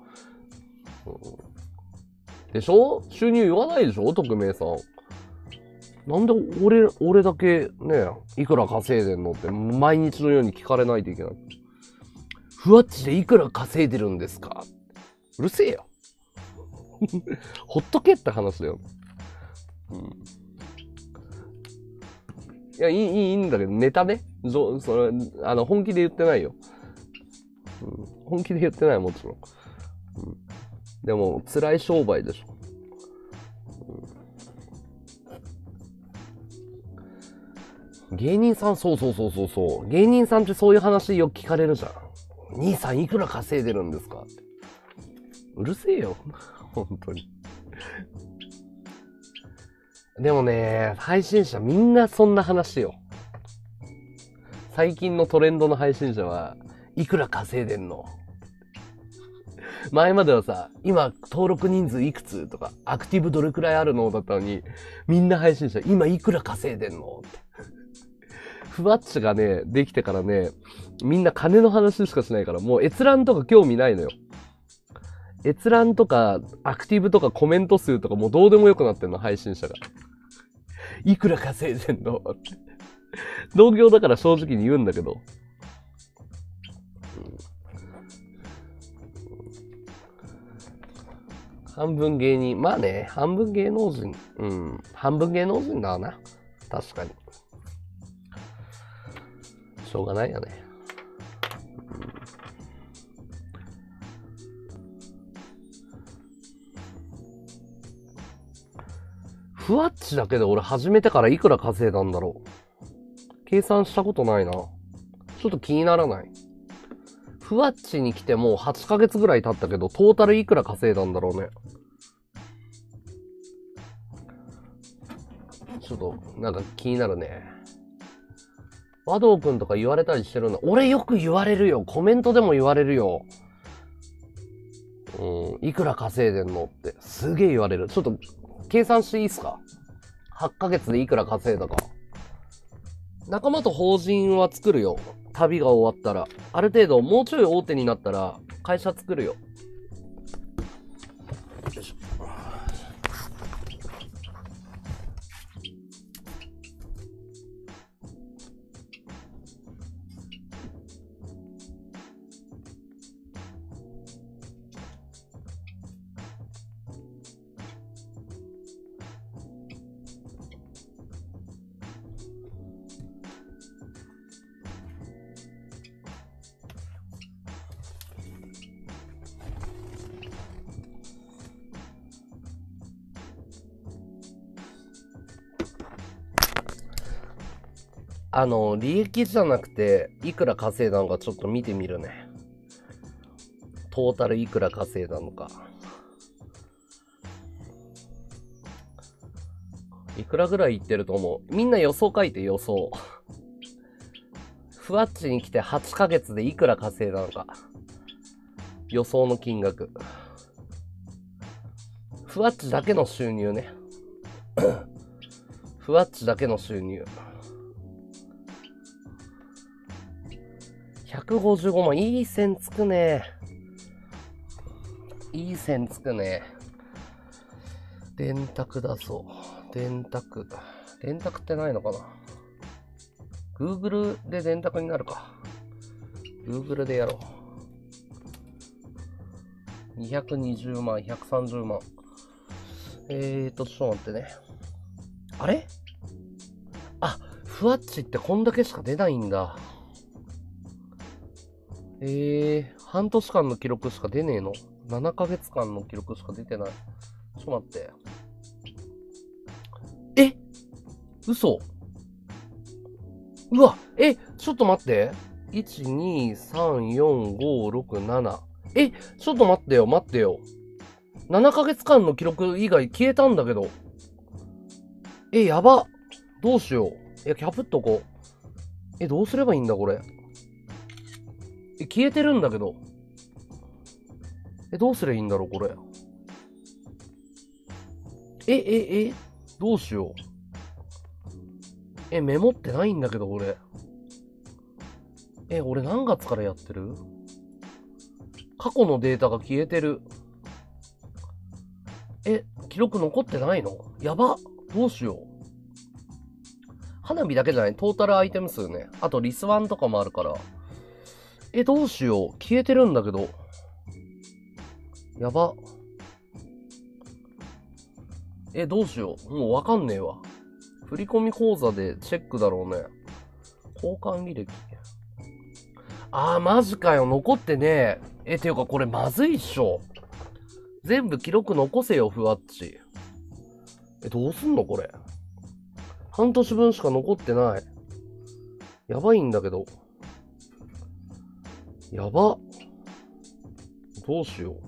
Speaker 1: でしょ？収入言わないでしょ？匿名さん。なんで俺、俺だけね、いくら稼いでんのって毎日のように聞かれないといけない。ふわっちでいくら稼いでるんですか？うるせえよ。ほっとけって話だよ。うん。いや、いい、いいんだけど、ネタね。それ、あの、本気で言ってないよ。うん、本気で言ってない、もちろん。うん、でも、辛い商売でしょ。うん、芸人さん、そうそうそうそうそう。芸人さんってそういう話よく聞かれるじゃん。兄さんいくら稼いでるんですかって。うるせえよ。本当に。でもね、配信者みんなそんな話よ。最近のトレンドの配信者はいくら稼いでんの？前まではさ、今登録人数いくつとか、アクティブどれくらいあるのだったのに、みんな配信者今いくら稼いでんのって。ふわっちがね、できてからね、みんな金の話しかしないから、もう閲覧とか興味ないのよ。閲覧とか、アクティブとかコメント数とかもうどうでもよくなってんの、配信者が。いくら稼いでんのって。同業だから正直に言うんだけど。半分芸人。まあね、半分芸能人。うん。半分芸能人だな。確かに。しょうがないよね。ふわっちだけで俺始めてからいくら稼いだんだろう。計算したことないな。ちょっと気にならない。ふわっちに来てもうはちかげつぐらい経ったけど、トータルいくら稼いだんだろうね。ちょっと、なんか気になるね。和道くんとか言われたりしてるんだ。俺よく言われるよ。コメントでも言われるよ。うん、いくら稼いでんのって。すげえ言われる。ちょっと、計算していいっすか？ はち ヶ月でいくら稼いだか。仲間と法人は作るよ。旅が終わったら。ある程度、もうちょい大手になったら、会社作るよ。よいしょ。あの、利益じゃなくて、いくら稼いだのかちょっと見てみるね。トータルいくら稼いだのか。いくらぐらいいってると思う？みんな予想書いて予想。ふわっちに来てはちかげつでいくら稼いだのか。 予想の金額。ふわっちだけの収入ね。ふわっちだけの収入。ひゃくごじゅうごまん。いい線つくね。いい線つくね。電卓だぞ。電卓。電卓ってないのかな？ Google で電卓になるか。Google でやろう。にひゃくにじゅうまん、ひゃくさんじゅうまん。えーと、ちょっと待ってね。あれ？あ、ふわっちってこんだけしか出ないんだ。えー、半年間の記録しか出ねえの？ なな ヶ月間の記録しか出てない。ちょっと待って。え？嘘？うわ、え、ちょっと待って。いち、に、さん、よん、ご、ろく、なな。え、ちょっと待ってよ、待ってよ。ななかげつかんの記録以外消えたんだけど。え、やば。どうしよう。いや、キャプっとこう。え、どうすればいいんだ、これ。え、消えてるんだけど。え、どうすればいいんだろう、これ。え、え、え、どうしよう。え、メモってないんだけど、俺。え、俺何月からやってる？過去のデータが消えてる。え、記録残ってないの？やば。どうしよう。花火だけじゃない？トータルアイテム数ね。あとリスワンとかもあるから。え、どうしよう。消えてるんだけど。やば。え、どうしよう。もうわかんねえわ。振込口座でチェックだろうね。交換履歴。あー、マジかよ。残ってねえ。え、ていうかこれまずいっしょ。全部記録残せよ、ふわっち。え、どうすんのこれ。半年分しか残ってない。やばいんだけど。やば。どうしよ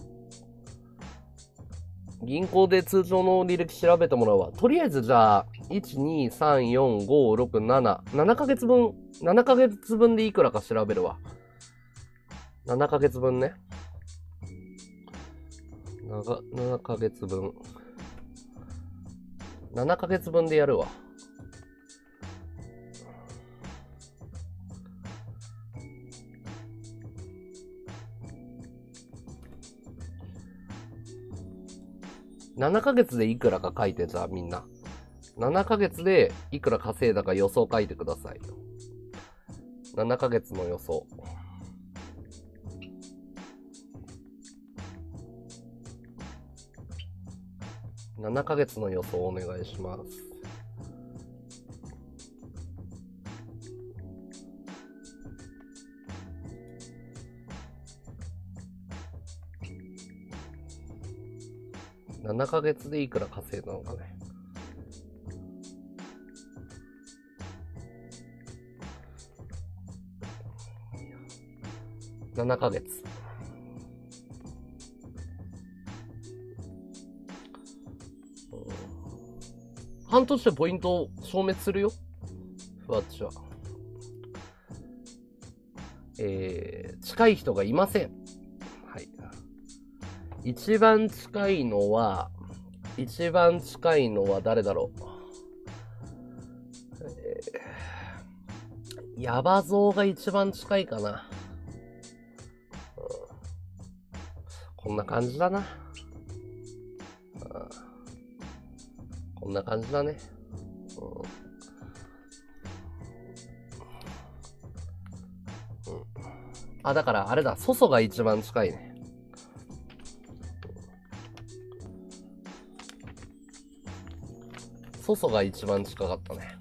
Speaker 1: う。銀行で通常の履歴調べてもらうわ。とりあえずじゃあ、いち、に、さん、よん、ご、ろく、なな。ななかげつぶん、ななかげつぶんでいくらか調べるわ。ななかげつぶんね。ななかげつぶん。ななかげつぶんでやるわ。ななかげつでいくらか書いて、じゃあみんな。ななかげつでいくら稼いだか予想書いてください。ななかげつの予想。ななかげつの予想お願いします。ななかげつでいくら稼いだのかね。ななかげつ。半年でポイント消滅するよ。ふわっちは。えー、近い人がいません。はい。一番近いのは、一番近いのは誰だろう。えー、ヤバゾウが一番近いかな。うん、こんな感じだな。うん、こんな感じだね。うんうん、あ、だからあれだ、ソソが一番近いね。ソソが一番近かったね。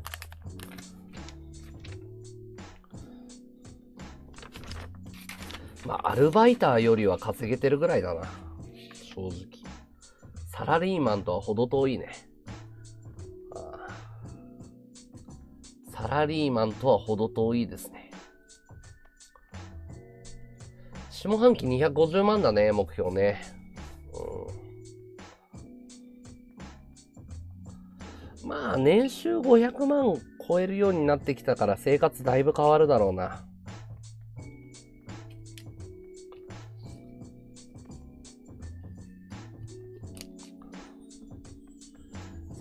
Speaker 1: まあ、アルバイターよりは稼げてるぐらいだな。正直。サラリーマンとは程遠いね。ああ、サラリーマンとは程遠いですね。下半期にひゃくごじゅうまんだね、目標ね。うん、まあ、年収ごひゃくまん超えるようになってきたから生活だいぶ変わるだろうな。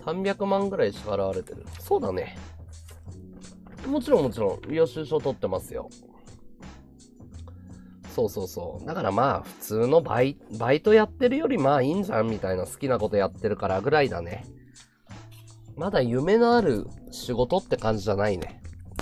Speaker 1: さんびゃくまんぐらい支払われてる。そうだね。もちろんもちろん、領収書取ってますよ。そうそうそう。だからまあ、普通のバイ、バイトやってるよりまあいいんじゃんみたいな好きなことやってるからぐらいだね。まだ夢のある仕事って感じじゃないね。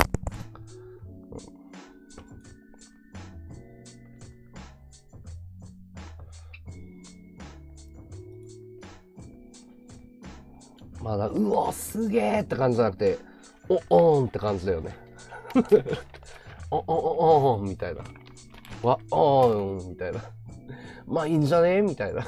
Speaker 1: まだ、うわ、すげーって感じじゃなくて、お、おーんって感じだよね。お、お、お、おーんみたいな。わ、おーんみたいな。まあいいんじゃねみたいな。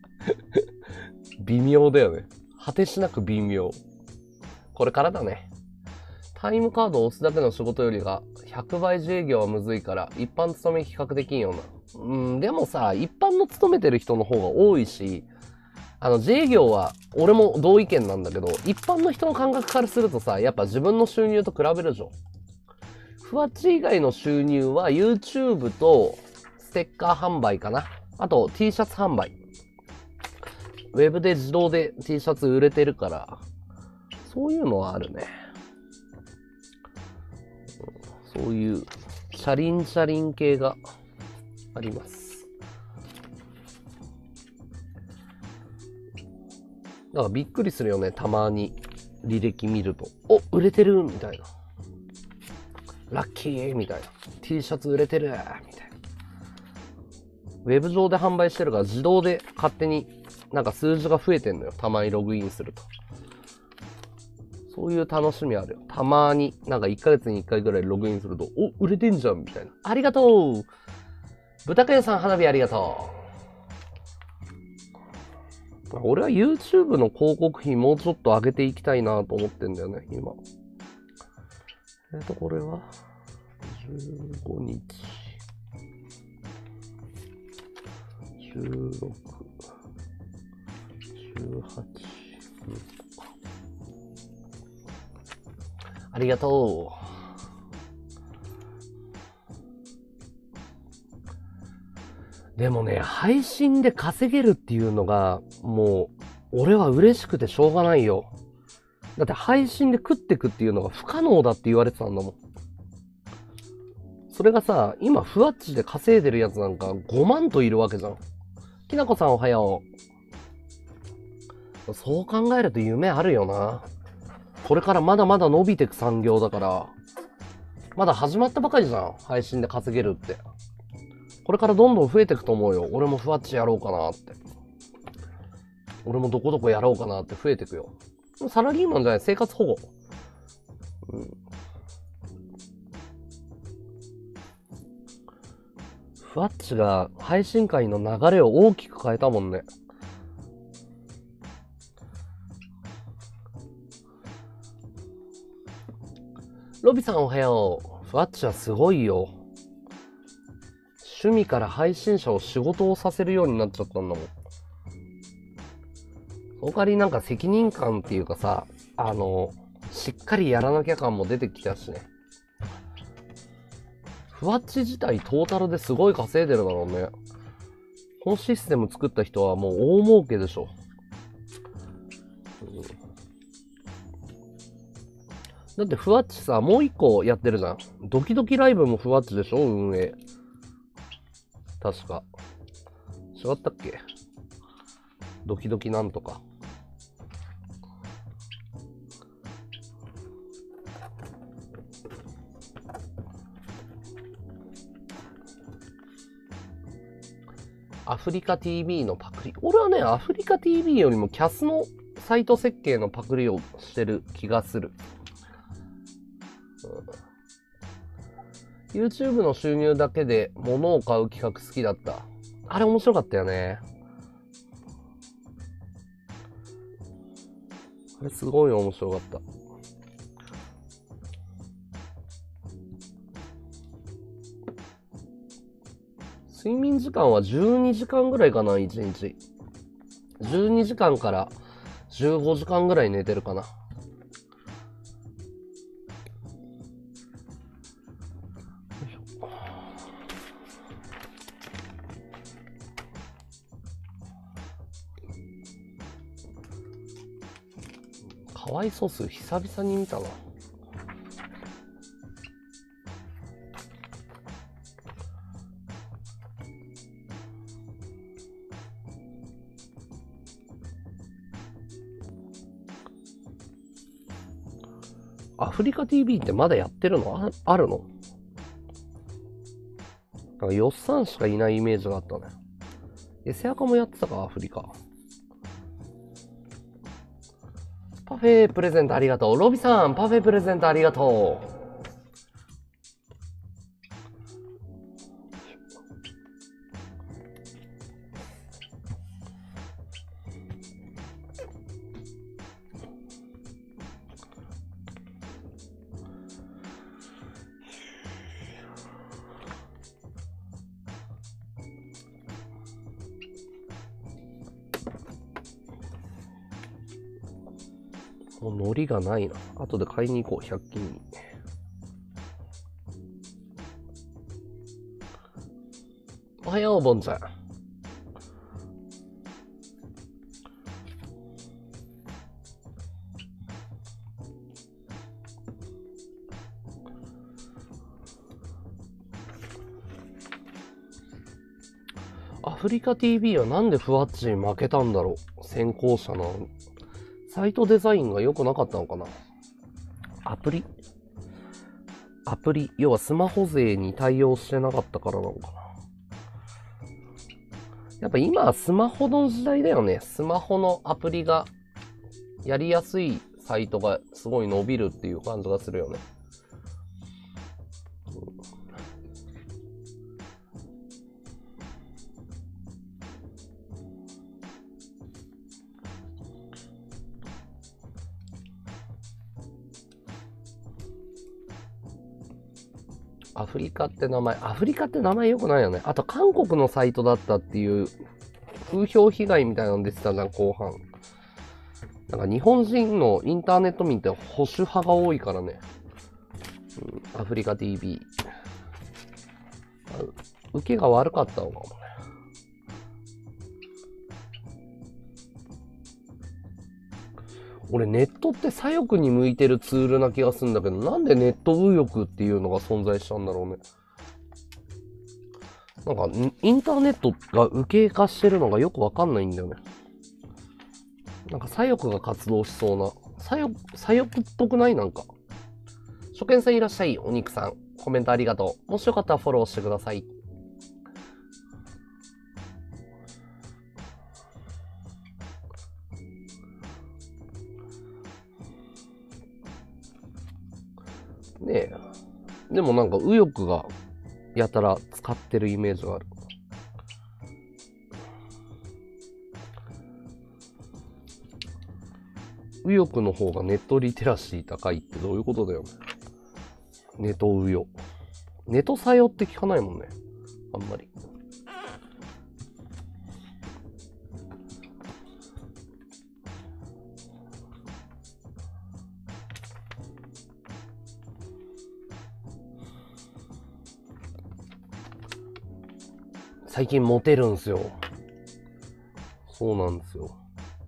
Speaker 1: 微妙だよね。果てしなく微妙。これからだね。タイムカードを押すだけの仕事よりがひゃくばい自営業はむずいから一般勤め比較できんよな。うん、でもさ、一般の勤めてる人の方が多いし、あの自営業は俺も同意見なんだけど、一般の人の感覚からするとさ、やっぱ自分の収入と比べるじゃん。ふわっち以外の収入は YouTube とステッカー販売かな。あと T シャツ販売。ウェブで自動で T シャツ売れてるから、そういうのはあるね。そういうチャリンチャリン系があります。だからびっくりするよね、たまに履歴見ると。お、売れてるみたいな。ラッキーみたいな。T シャツ売れてるみたいな。ウェブ上で販売してるから自動で勝手になんか数字が増えてんのよ。たまにログインすると。そういう楽しみあるよ。たまになんかいっかげつにいっかいぐらいログインすると、お、売れてんじゃんみたいな。ありがとう豚くんさん花火ありがとう。俺は YouTube の広告費もうちょっと上げていきたいなと思ってんだよね、今。えっと、これはじゅうごにち。じゅうろく、じゅうはち、うん、ありがとう。でもね、配信で稼げるっていうのが、もう、俺は嬉しくてしょうがないよ。だって配信で食ってくっていうのが不可能だって言われてたんだもん。それがさ、今、ふわっちで稼いでるやつなんかごまんといるわけじゃん。きなこさんおはよう。そう考えると夢あるよな。これからまだまだ伸びてく産業だから、まだ始まったばかりじゃん。配信で稼げるって。これからどんどん増えてくと思うよ。俺もふわっちやろうかなって。俺もどこどこやろうかなって増えてくよ。サラリーマンじゃない、生活保護。うん。ふわっちが配信会の流れを大きく変えたもんね。ロビさんおはよう。ふわっちはすごいよ。趣味から配信者を仕事をさせるようになっちゃったんだもん。その代わりなんか責任感っていうかさ、あの、しっかりやらなきゃ感も出てきたしね。ふわっち自体トータルですごい稼いでるだろうね。このシステム作った人はもう大儲けでしょ。うん、だってふわっちさ、もう一個やってるじゃん。ドキドキライブもふわっちでしょ、運営。確か。違ったっけ？ドキドキなんとか。アフリカ ティービー のパクリ。俺はね、アフリカ ティービー よりもキャスのサイト設計のパクリをしてる気がする。うん、YouTube の収入だけで物を買う企画好きだった。あれ面白かったよね。あれすごい面白かった。睡眠時間はじゅうにじかんぐらいかな、いちにち。じゅうにじかんからじゅうごじかんぐらい寝てるかな。 ハワイソース久々に見たな。アフリカ ティービー ってまだやってるの あ, あるの？なんかよっさんしかいないイメージがあったね。エセアカもやってたか、アフリカ。パフェプレゼントありがとう。ロビさん、パフェプレゼントありがとう。もう海苔がないな。後で買いに行こう、ひゃく均に。おはよう、ボンちゃん。アフリカ ティービー はなんでふわっちに負けたんだろう。先行者のサイトデザインが良くなかったのかな。アプリアプリ、要はスマホ勢に対応してなかったからなのかな。やっぱ今はスマホの時代だよね。スマホのアプリがやりやすいサイトがすごい伸びるっていう感じがするよね。アフリカって名前、アフリカって名前良くないよね。あと韓国のサイトだったっていう風評被害みたいなの出てたじゃん、後半。なんか日本人のインターネット民って保守派が多いからね。うん、アフリカ ティービー。受けが悪かったのかもね。俺ネットって左翼に向いてるツールな気がするんだけど、なんでネット右翼っていうのが存在したんだろうね。なんかインターネットが右傾化してるのがよくわかんないんだよね。なんか左翼が活動しそうな。左翼、左翼っぽくない？なんか。初見さんいらっしゃい、お肉さん。コメントありがとう。もしよかったらフォローしてください。ねえ。でもなんか右翼がやたら使ってるイメージがある。右翼の方がネットリテラシー高いってどういうことだよね。ネト右翼。ネト左翼って聞かないもんね。あんまり。最近モテるんすよ。そうなんですよ。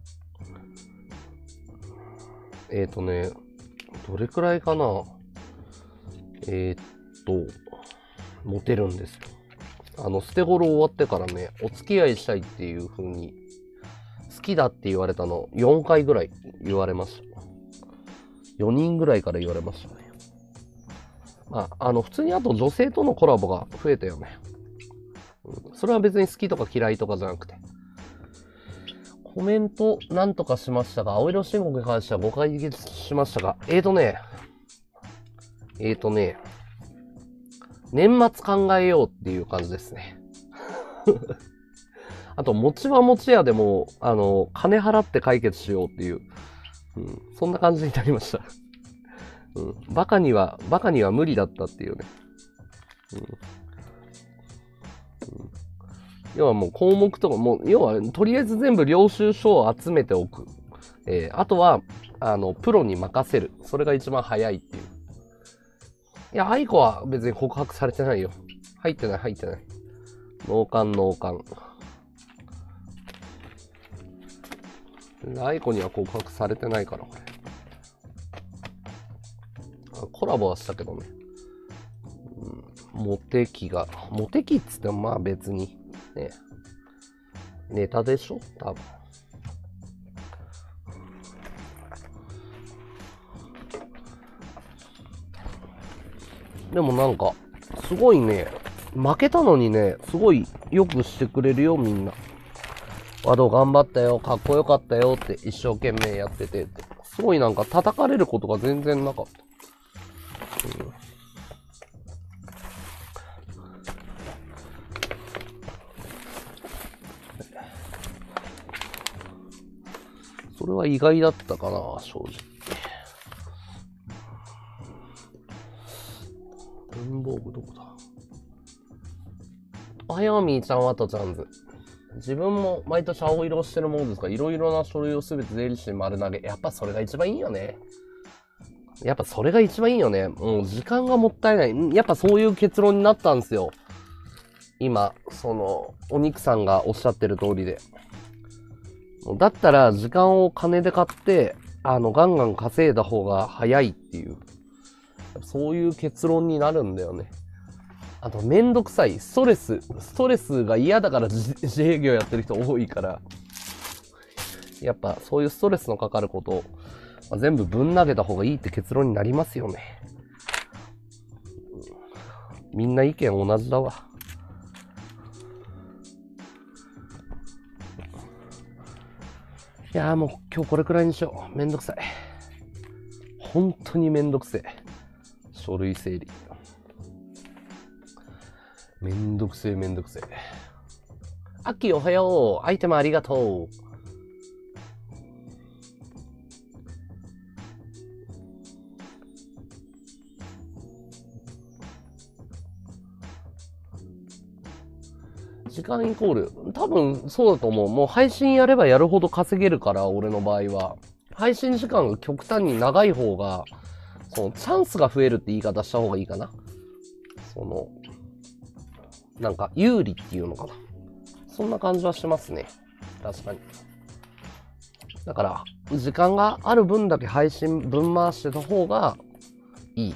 Speaker 1: えっとね、どれくらいかな。えー、っと、モテるんですよ。あの、捨て頃終わってからね、お付き合いしたいっていう風に、好きだって言われたのよんかいぐらい言われました。よにんぐらいから言われましたね。まあ、あの、普通にあと女性とのコラボが増えたよね。うん、それは別に好きとか嫌いとかじゃなくて。コメントなんとかしましたが、青色申告に関してはごかい解決しましたが、えーとね、えーとね、年末考えようっていう感じですね。あと、餅は餅屋でも、あの、金払って解決しようっていう、うん、そんな感じになりました。うん、バカには、バカには無理だったっていうね。うんうん、要はもう項目とか、もう、要は、とりあえず全部領収書を集めておく。えー、あとは、あの、プロに任せる。それが一番早いっていう。いや、愛子は別に告白されてないよ。入ってない、入ってない。脳幹、脳幹。愛子には告白されてないから、これ。 コラボはしたけどね。うん、モテ期が、モテ期っつってもまあ別に、ね。ネタでしょ多分。でもなんか、すごいね、負けたのにね、すごいよくしてくれるよ、みんな。ワド頑張ったよ、かっこよかったよって一生懸命やってて、すごいなんか叩かれることが全然なかった。うん、それは意外だったかな、正直。文房具どこだ。おはようみーちゃん、ワトちゃんズ。自分も毎年青色をしてるものですが、いろいろな書類をすべて税理士に丸投げ。やっぱそれが一番いいよね。やっぱそれが一番いいよね。もう時間がもったいない。やっぱそういう結論になったんですよ。今、その、お肉さんがおっしゃってる通りで。だったら時間を金で買って、あの、ガンガン稼いだ方が早いっていう。そういう結論になるんだよね。あと、めんどくさい。ストレス。ストレスが嫌だから自自営業やってる人多いから。やっぱ、そういうストレスのかかることを、まあ、全部ぶん投げた方がいいって結論になりますよね。みんな意見同じだわ。いやーもう今日これくらいにしよう。めんどくさい。本当にめんどくせえ。書類整理。めんどくせえめんどくせえ。アッキーおはよう。アイテムありがとう。時間イコール。多分そうだと思う。もう配信やればやるほど稼げるから、俺の場合は。配信時間が極端に長い方が、そのチャンスが増えるって言い方した方がいいかな。その、なんか有利っていうのかな。そんな感じはしますね。確かに。だから、時間がある分だけ配信分回してた方がいい。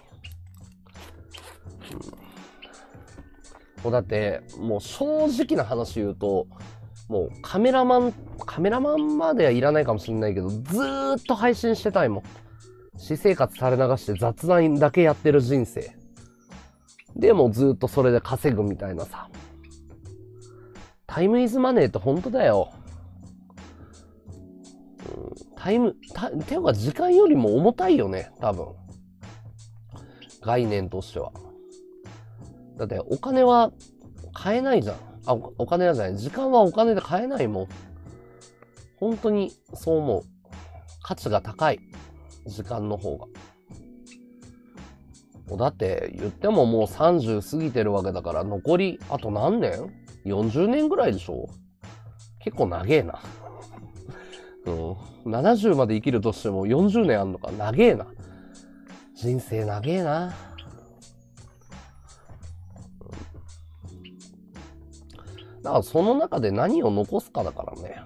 Speaker 1: もうだって、もう正直な話言うと、もうカメラマン、カメラマンまではいらないかもしれないけど、ずーっと配信してたいもん。私生活垂れ流して雑談だけやってる人生。でもずーっとそれで稼ぐみたいなさ。タイムイズマネーって本当だよ。うん、タイム、た、ていうか時間よりも重たいよね、多分。概念としては。だってお金は買えないじゃん。あ、お金はじゃない。時間はお金で買えないもん。本当にそう思う。価値が高い。時間の方が。だって言ってももうさんじゅう過ぎてるわけだから残りあと何年 ?よんじゅう 年ぐらいでしょ。結構長えな。うん。ななじゅうまで生きるとしてもよんじゅうねんあんのか。長えな。人生長えな。だからその中で何を残すかだからね。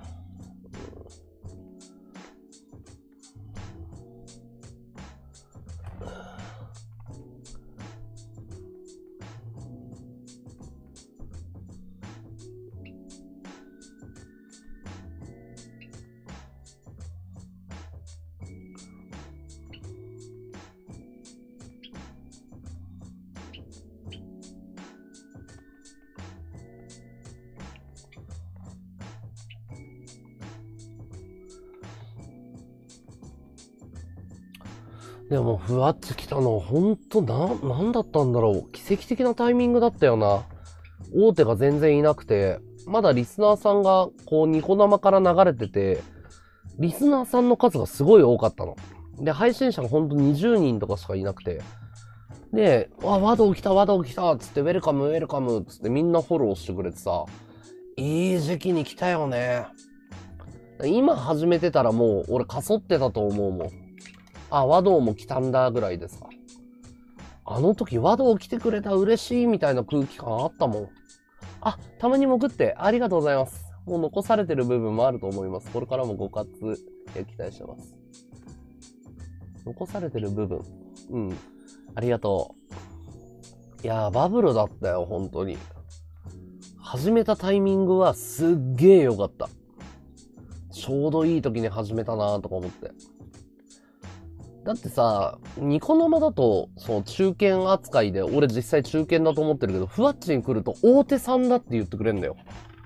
Speaker 1: でも、ふわってきたのは、ほんと、な、なんだったんだろう。奇跡的なタイミングだったよな。大手が全然いなくて、まだリスナーさんが、こう、ニコ生から流れてて、リスナーさんの数がすごい多かったの。で、配信者がほんとにじゅうにんとかしかいなくて。で、あ、ワド来た、ワド来た、つって、ウェルカム、ウェルカム、つってみんなフォローしてくれてさ、いい時期に来たよね。今始めてたらもう、俺かそってたと思うもん。あ、和道も来たんだぐらいでさ。あの時和道来てくれた嬉しいみたいな空気感あったもん。あ、たまに潜ってありがとうございます。もう残されてる部分もあると思います。これからもご活躍期待してます。残されてる部分。 うん。ありがとう。いやー、バブルだったよ、本当に。始めたタイミングはすっげー良かった。ちょうどいい時に始めたなーとか思って。だってさ、ニコ生だと、その中堅扱いで、俺実際中堅だと思ってるけど、ふわっちに来ると大手さんだって言ってくれんだよ。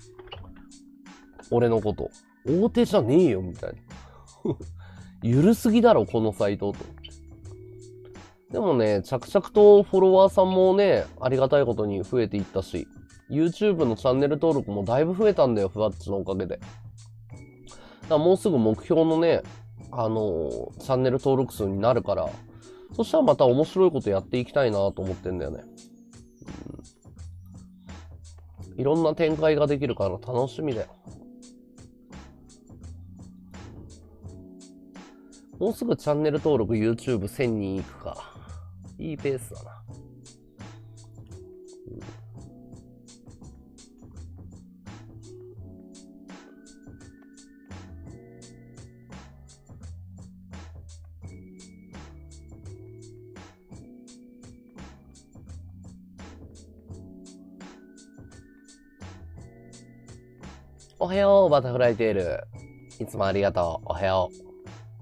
Speaker 1: 俺のこと。大手じゃねえよ、みたいな。ゆるすぎだろ、このサイトと。でもね、着々とフォロワーさんもね、ありがたいことに増えていったし、YouTube のチャンネル登録もだいぶ増えたんだよ、ふわっちのおかげで。だからもうすぐ目標のね、あのー、チャンネル登録数になるから、そしたらまた面白いことやっていきたいなと思ってんだよね。うん、いろんな展開ができるから楽しみだよ。もうすぐチャンネル登録 YouTubeせんにんいくか。いいペースだな。おはよう、バタフライテール。いつもありがとう。おはよう。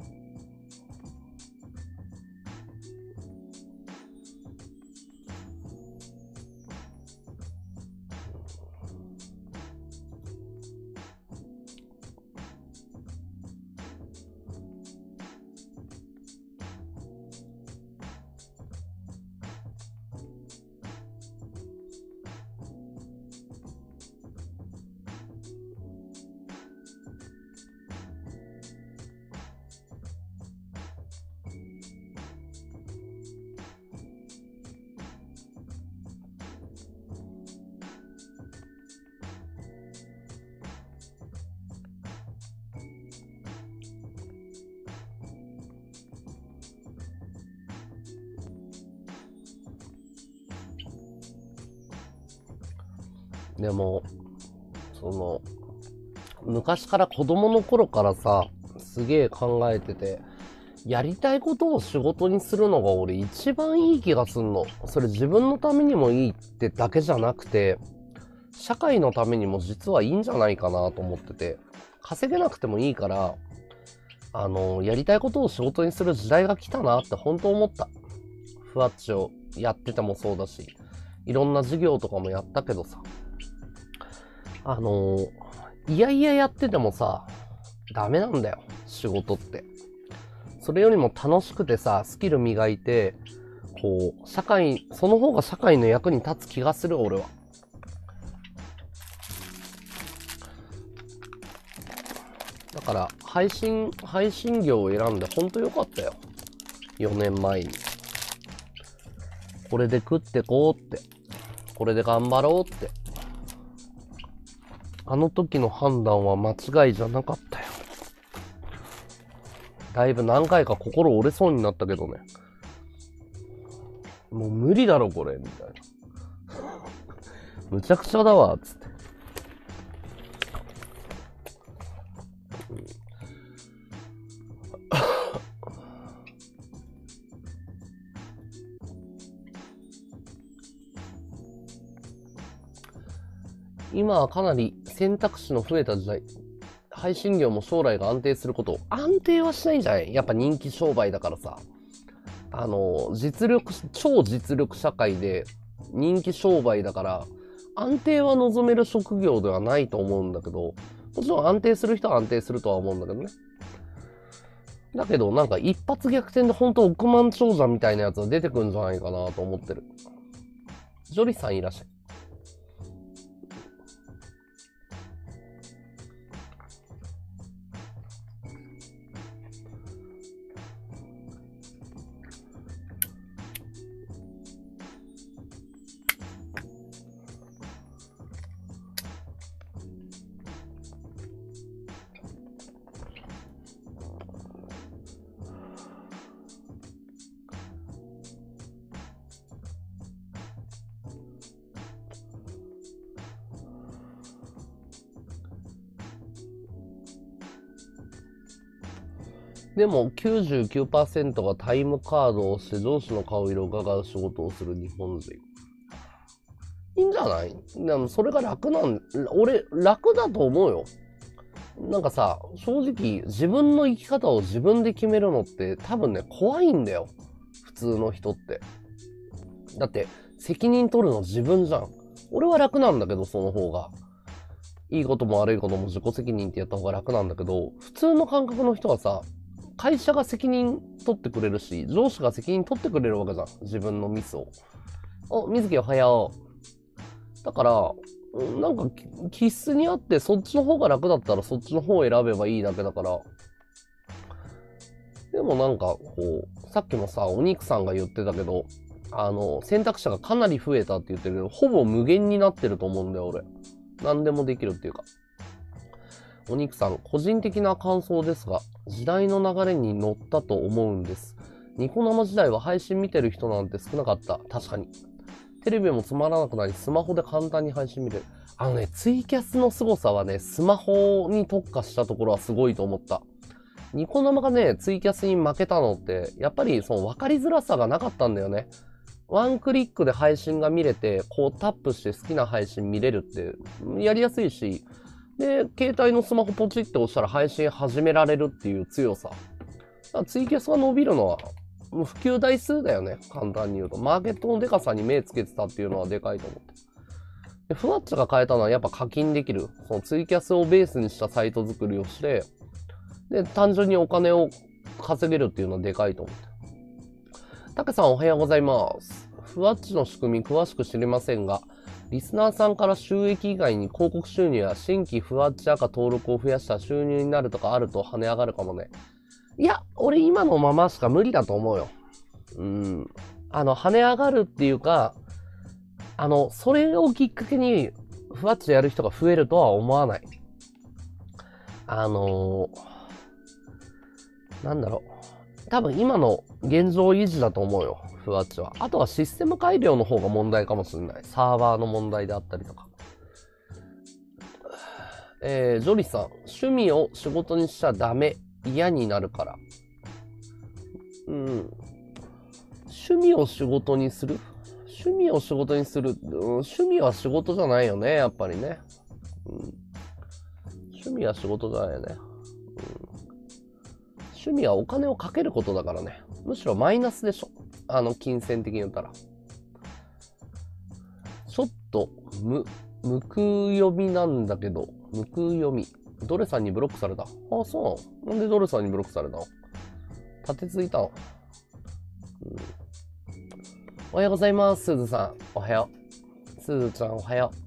Speaker 1: でも、その、昔から子供の頃からさ、すげえ考えてて、やりたいことを仕事にするのが俺一番いい気がすんの。それ自分のためにもいいってだけじゃなくて、社会のためにも実はいいんじゃないかなと思ってて、稼げなくてもいいから、あの、やりたいことを仕事にする時代が来たなって本当思った。ふわっちをやっててもそうだし、いろんな授業とかもやったけどさ、あの、いやいややっててもさ、ダメなんだよ、仕事って。それよりも楽しくてさ、スキル磨いて、こう、社会、その方が社会の役に立つ気がする、俺は。だから、配信、配信業を選んでほんとよかったよ。よねんまえに。これで食ってこうって。これで頑張ろうって。あの時の判断は間違いじゃなかったよ。だいぶ何回か心折れそうになったけどね。もう無理だろこれみたいな。むちゃくちゃだわつって。今はかなり選択肢の増えた時代。配信業も将来が安定すること。安定はしないんじゃない？やっぱ人気商売だからさ。あの、実力、超実力社会で人気商売だから、安定は望める職業ではないと思うんだけど、もちろん安定する人は安定するとは思うんだけどね。だけど、なんか一発逆転で本当億万長者みたいなやつが出てくるんじゃないかなと思ってる。ジョリさんいらっしゃい。 でも きゅうじゅうきゅうパーセント がタイムカードをして上司の顔色を伺う仕事をする日本人。いいんじゃない？でもそれが楽なん、俺楽だと思うよ。なんかさ、正直自分の生き方を自分で決めるのって多分ね、怖いんだよ。普通の人って。だって責任取るの自分じゃん。俺は楽なんだけど、その方が。いいことも悪いことも自己責任ってやった方が楽なんだけど、普通の感覚の人はさ、会社が責任取ってくれるし、上司が責任取ってくれるわけじゃん。自分のミスを。お、水木おはよう。だから、なんか気質にあってそっちの方が楽だったらそっちの方を選べばいいだけだから。でもなんかこう、さっきもさ、お肉さんが言ってたけど、あの、選択肢がかなり増えたって言ってるけど、ほぼ無限になってると思うんだよ、俺。何でもできるっていうか。お肉さん、個人的な感想ですが、時代の流れに乗ったと思うんです。ニコ生時代は配信見てる人なんて少なかった。確かに。テレビもつまらなくなり、スマホで簡単に配信見れる。あのね、ツイキャスの凄さはね、スマホに特化したところはすごいと思った。ニコ生がね、ツイキャスに負けたのって、やっぱりその分かりづらさがなかったんだよね。ワンクリックで配信が見れて、こうタップして好きな配信見れるって、やりやすいし、で、携帯のスマホポチって押したら配信始められるっていう強さ。ツイキャスが伸びるのは、普及台数だよね。簡単に言うと。マーケットのデカさに目つけてたっていうのはでかいと思って。で、ふわっちが変えたのはやっぱ課金できる。そのツイキャスをベースにしたサイト作りをして、で、単純にお金を稼げるっていうのはでかいと思って。たけさんおはようございます。ふわっちの仕組み詳しく知りませんが、リスナーさんから収益以外に広告収入や新規ふわっち赤登録を増やした収入になるとかあると跳ね上がるかもね。いや、俺今のまましか無理だと思うよ。うん。あの、跳ね上がるっていうか、あの、それをきっかけに、ふわっちやる人が増えるとは思わない。あのー、なんだろう。多分今の現状維持だと思うよ。ふわっちは。あとはシステム改良の方が問題かもしれない。サーバーの問題であったりとか。えー、ジョリさん。趣味を仕事にしちゃダメ。嫌になるから。うん。趣味を仕事にする趣味を仕事にする、うん、趣味は仕事じゃないよね、やっぱりね。うん、趣味は仕事じゃないよね、うん。趣味はお金をかけることだからね。むしろマイナスでしょ。あの、金銭的に言ったら。ちょっと、む、むく読みなんだけど、むく読み。ドレさんにブロックされた。あ、そうなの？なんでドレさんにブロックされたの？立てついたの？うん、おはようございます、すずさん。おはよう。すずちゃん、おはよう。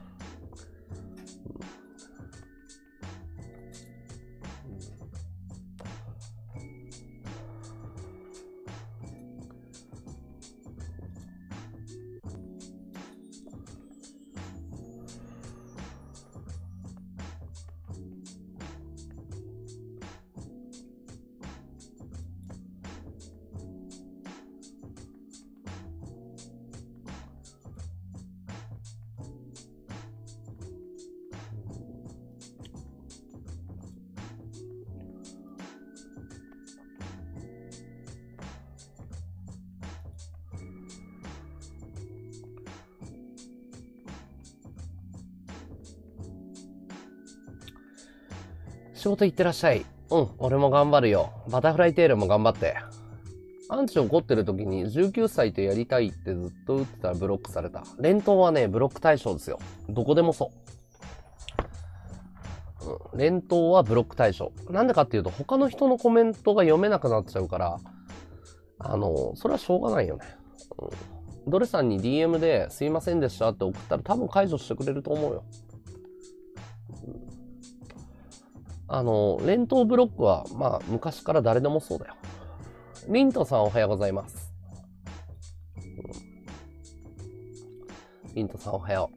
Speaker 1: 仕事行ってらっしゃい。うん、俺も頑張るよ。バタフライテールも頑張って。アンチ怒ってる時にじゅうきゅうさいとやりたいってずっと打ってたらブロックされた。連投はね、ブロック対象ですよ。どこでもそう。うん、連投はブロック対象。なんでかっていうと、他の人のコメントが読めなくなっちゃうから、あの、それはしょうがないよね。うん、ドレさんに ディーエム ですいませんでしたって送ったら多分解除してくれると思うよ。あの、連投ブロックは、まあ、昔から誰でもそうだよ。リントさんおはようございます。うん、リントさんおはよ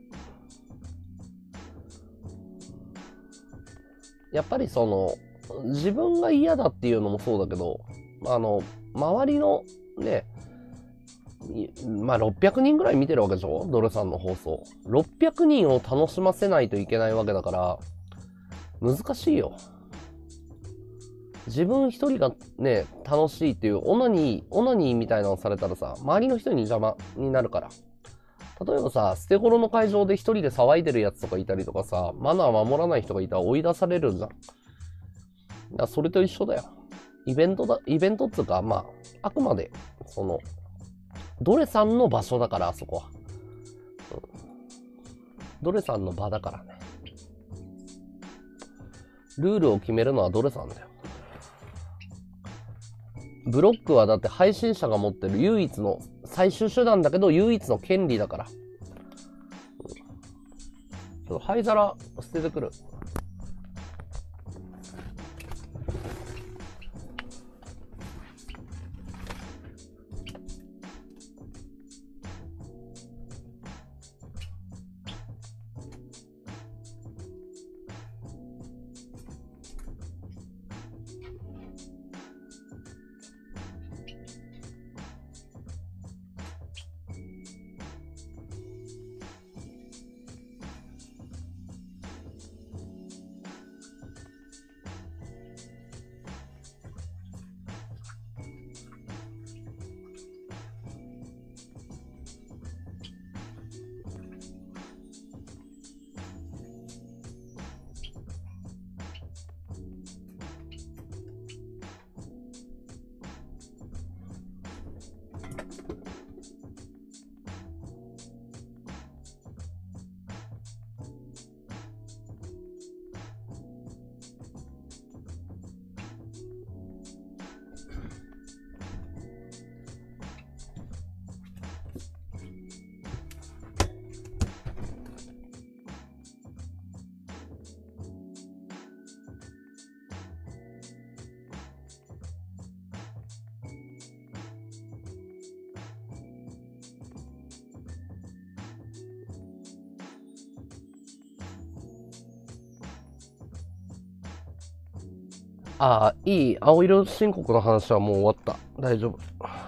Speaker 1: う。やっぱりその、自分が嫌だっていうのもそうだけど、あの、周りのね、まあろっぴゃくにんぐらい見てるわけでしょ？ドルさんの放送。ろっぴゃくにんを楽しませないといけないわけだから、難しいよ。 自分一人がね、楽しいっていう、オナニー、オナニーみたいなのされたらさ、周りの人に邪魔になるから。例えばさ、捨て頃の会場で一人で騒いでるやつとかいたりとかさ、マナー守らない人がいたら追い出されるじゃん。だからそれと一緒だよ。イベントだ、イベントっつうか、まあ、あくまで、その、ドレさんの場所だから、あそこは。うん、ドレさんの場だからね。ルールを決めるのはドレさんだよ。ブロックはだって配信者が持ってる唯一の最終手段だけど唯一の権利だから。ちょっと灰皿捨ててくる。ああ、いい。青色申告の話はもう終わった。大丈夫。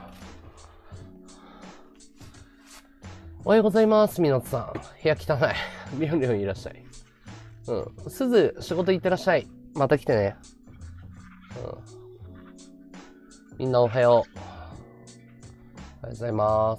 Speaker 1: おはようございます、みなつさん。部屋汚い。みょんりょんいらっしゃい。うん。すず、仕事行ってらっしゃい。また来てね。うん。みんなおはよう。おはようございます。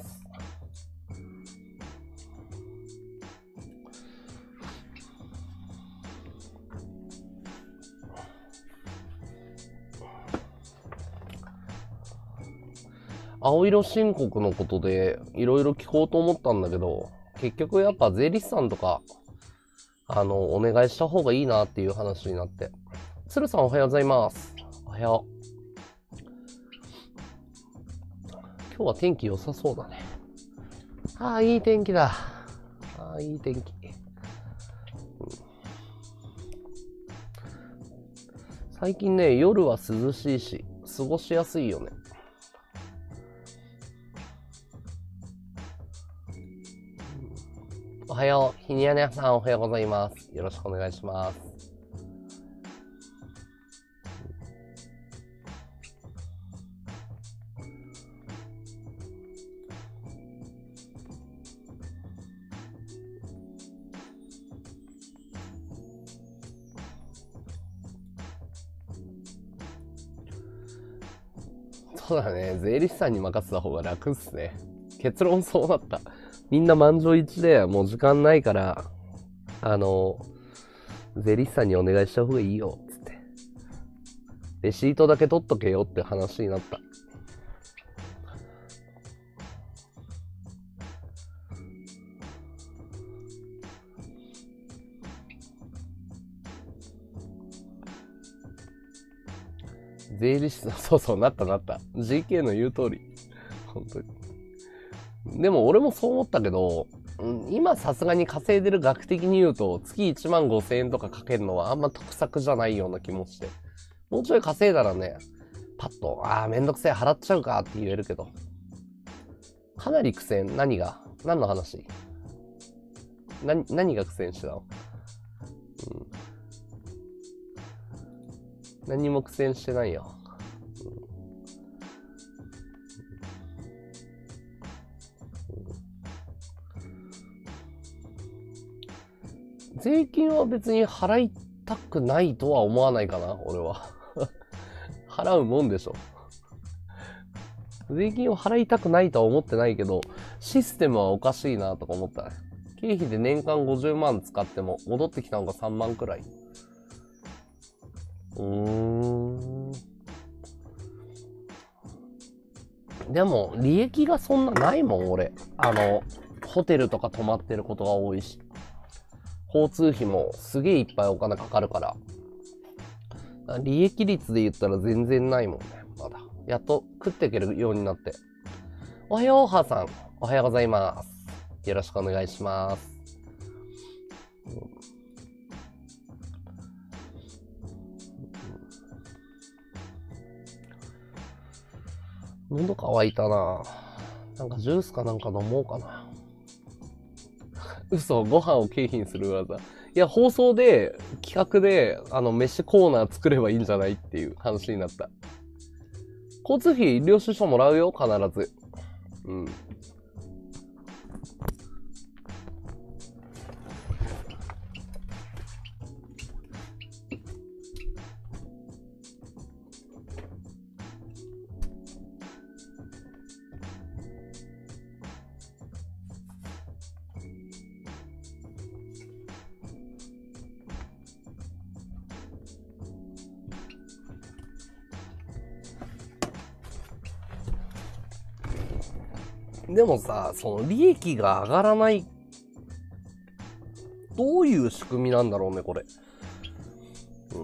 Speaker 1: 青色申告のことでいろいろ聞こうと思ったんだけど、結局やっぱ税理士さんとか、あの、お願いした方がいいなっていう話になって。鶴さんおはようございます。おはよう。今日は天気良さそうだね。ああ、いい天気だ。ああ、いい天気。うん、最近ね、夜は涼しいし、過ごしやすいよね。おはよう。ひにやねさんおはようございます。よろしくお願いします。そうだね。税理士さんに任せた方が楽っすね。結論そうなった。みんな満場一致でもう時間ないから、あの、税理士さんにお願いした方がいいよ、つって。レシートだけ取っとけよって話になった。税理士さん、そうそう、なったなった。ジーケー の言う通り。本当に。でも俺もそう思ったけど、今さすがに稼いでる額的に言うと、月いちまんごせんえんとかかけるのはあんま得策じゃないような気もして。もうちょい稼いだらね、パッと、ああ、めんどくせえ、払っちゃうかって言えるけど。かなり苦戦、何が何の話何、何が苦戦してたの？うん。何も苦戦してないよ。税金は別に払いたくないとは思わないかな、俺は。 払うもんでしょ。税金を払いたくないとは思ってないけど、システムはおかしいなとか思ったね。経費で年間ごじゅうまん使っても戻ってきたのがさんまんくらい。うーん。でも、利益がそんなないもん、俺。あの、ホテルとか泊まってることが多いし。交通費もすげえいっぱいお金かかるから。利益率で言ったら全然ないもんね、まだ。やっと食っていけるようになって。おはよう、はさん。おはようございます。よろしくお願いします。喉乾いたな。なんかジュースかなんか飲もうかな。嘘、ご飯を経費にする技。いや、放送で、企画で、あの、飯コーナー作ればいいんじゃないっていう話になった。交通費、領収書もらうよ、必ず。うん。でもさ、その利益が上がらない、どういう仕組みなんだろうね、これ。うん。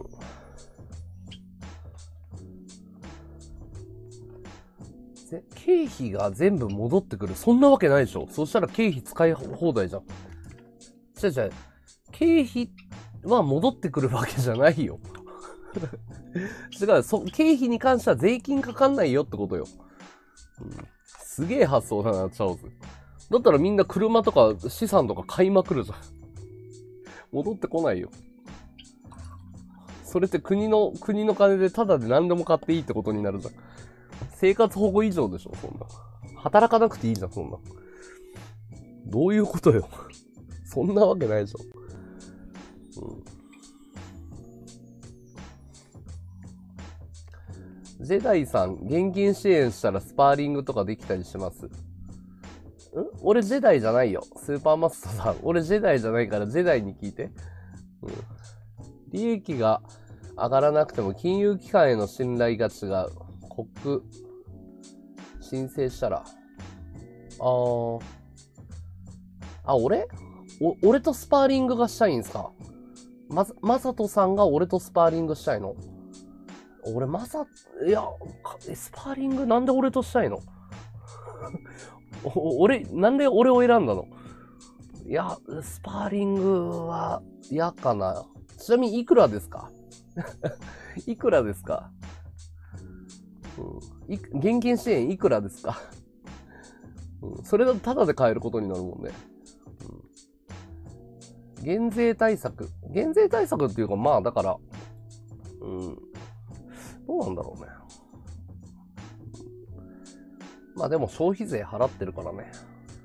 Speaker 1: 経費が全部戻ってくる。そんなわけないでしょ。そしたら経費使い放題じゃん。違う違う。経費は戻ってくるわけじゃないよ。違う、そ、経費に関しては税金かかんないよってことよ。うん、すげえ発想だな、チャオズ。だったらみんな車とか資産とか買いまくるじゃん。戻ってこないよ。それって国の、国の金でタダで何でも買っていいってことになるじゃん。生活保護以上でしょ、そんな。働かなくていいじゃん、そんな。どういうことよ。そんなわけないでしょ。うん、ジェダイさん、現金支援したらスパーリングとかできたりします？ん？俺ジェダイじゃないよ。スーパーマスターさん。俺ジェダイじゃないからジェダイに聞いて。うん、利益が上がらなくても金融機関への信頼が違う。国、申請したら。あー。あ、俺お、俺とスパーリングがしたいんすか？ま、まさとさんが俺とスパーリングしたいの？俺まさ、いや、スパーリングなんで俺としたいの？俺、なんで俺を選んだの？いや、スパーリングは嫌かな。ちなみにいくらですか？いくらですか？うん、い現金支援いくらですか？うん、それだとタダで買えることになるもんね。うん、減税対策。減税対策っていうか、まあだから、うん、どうなんだろうね。まあでも消費税払ってるからね。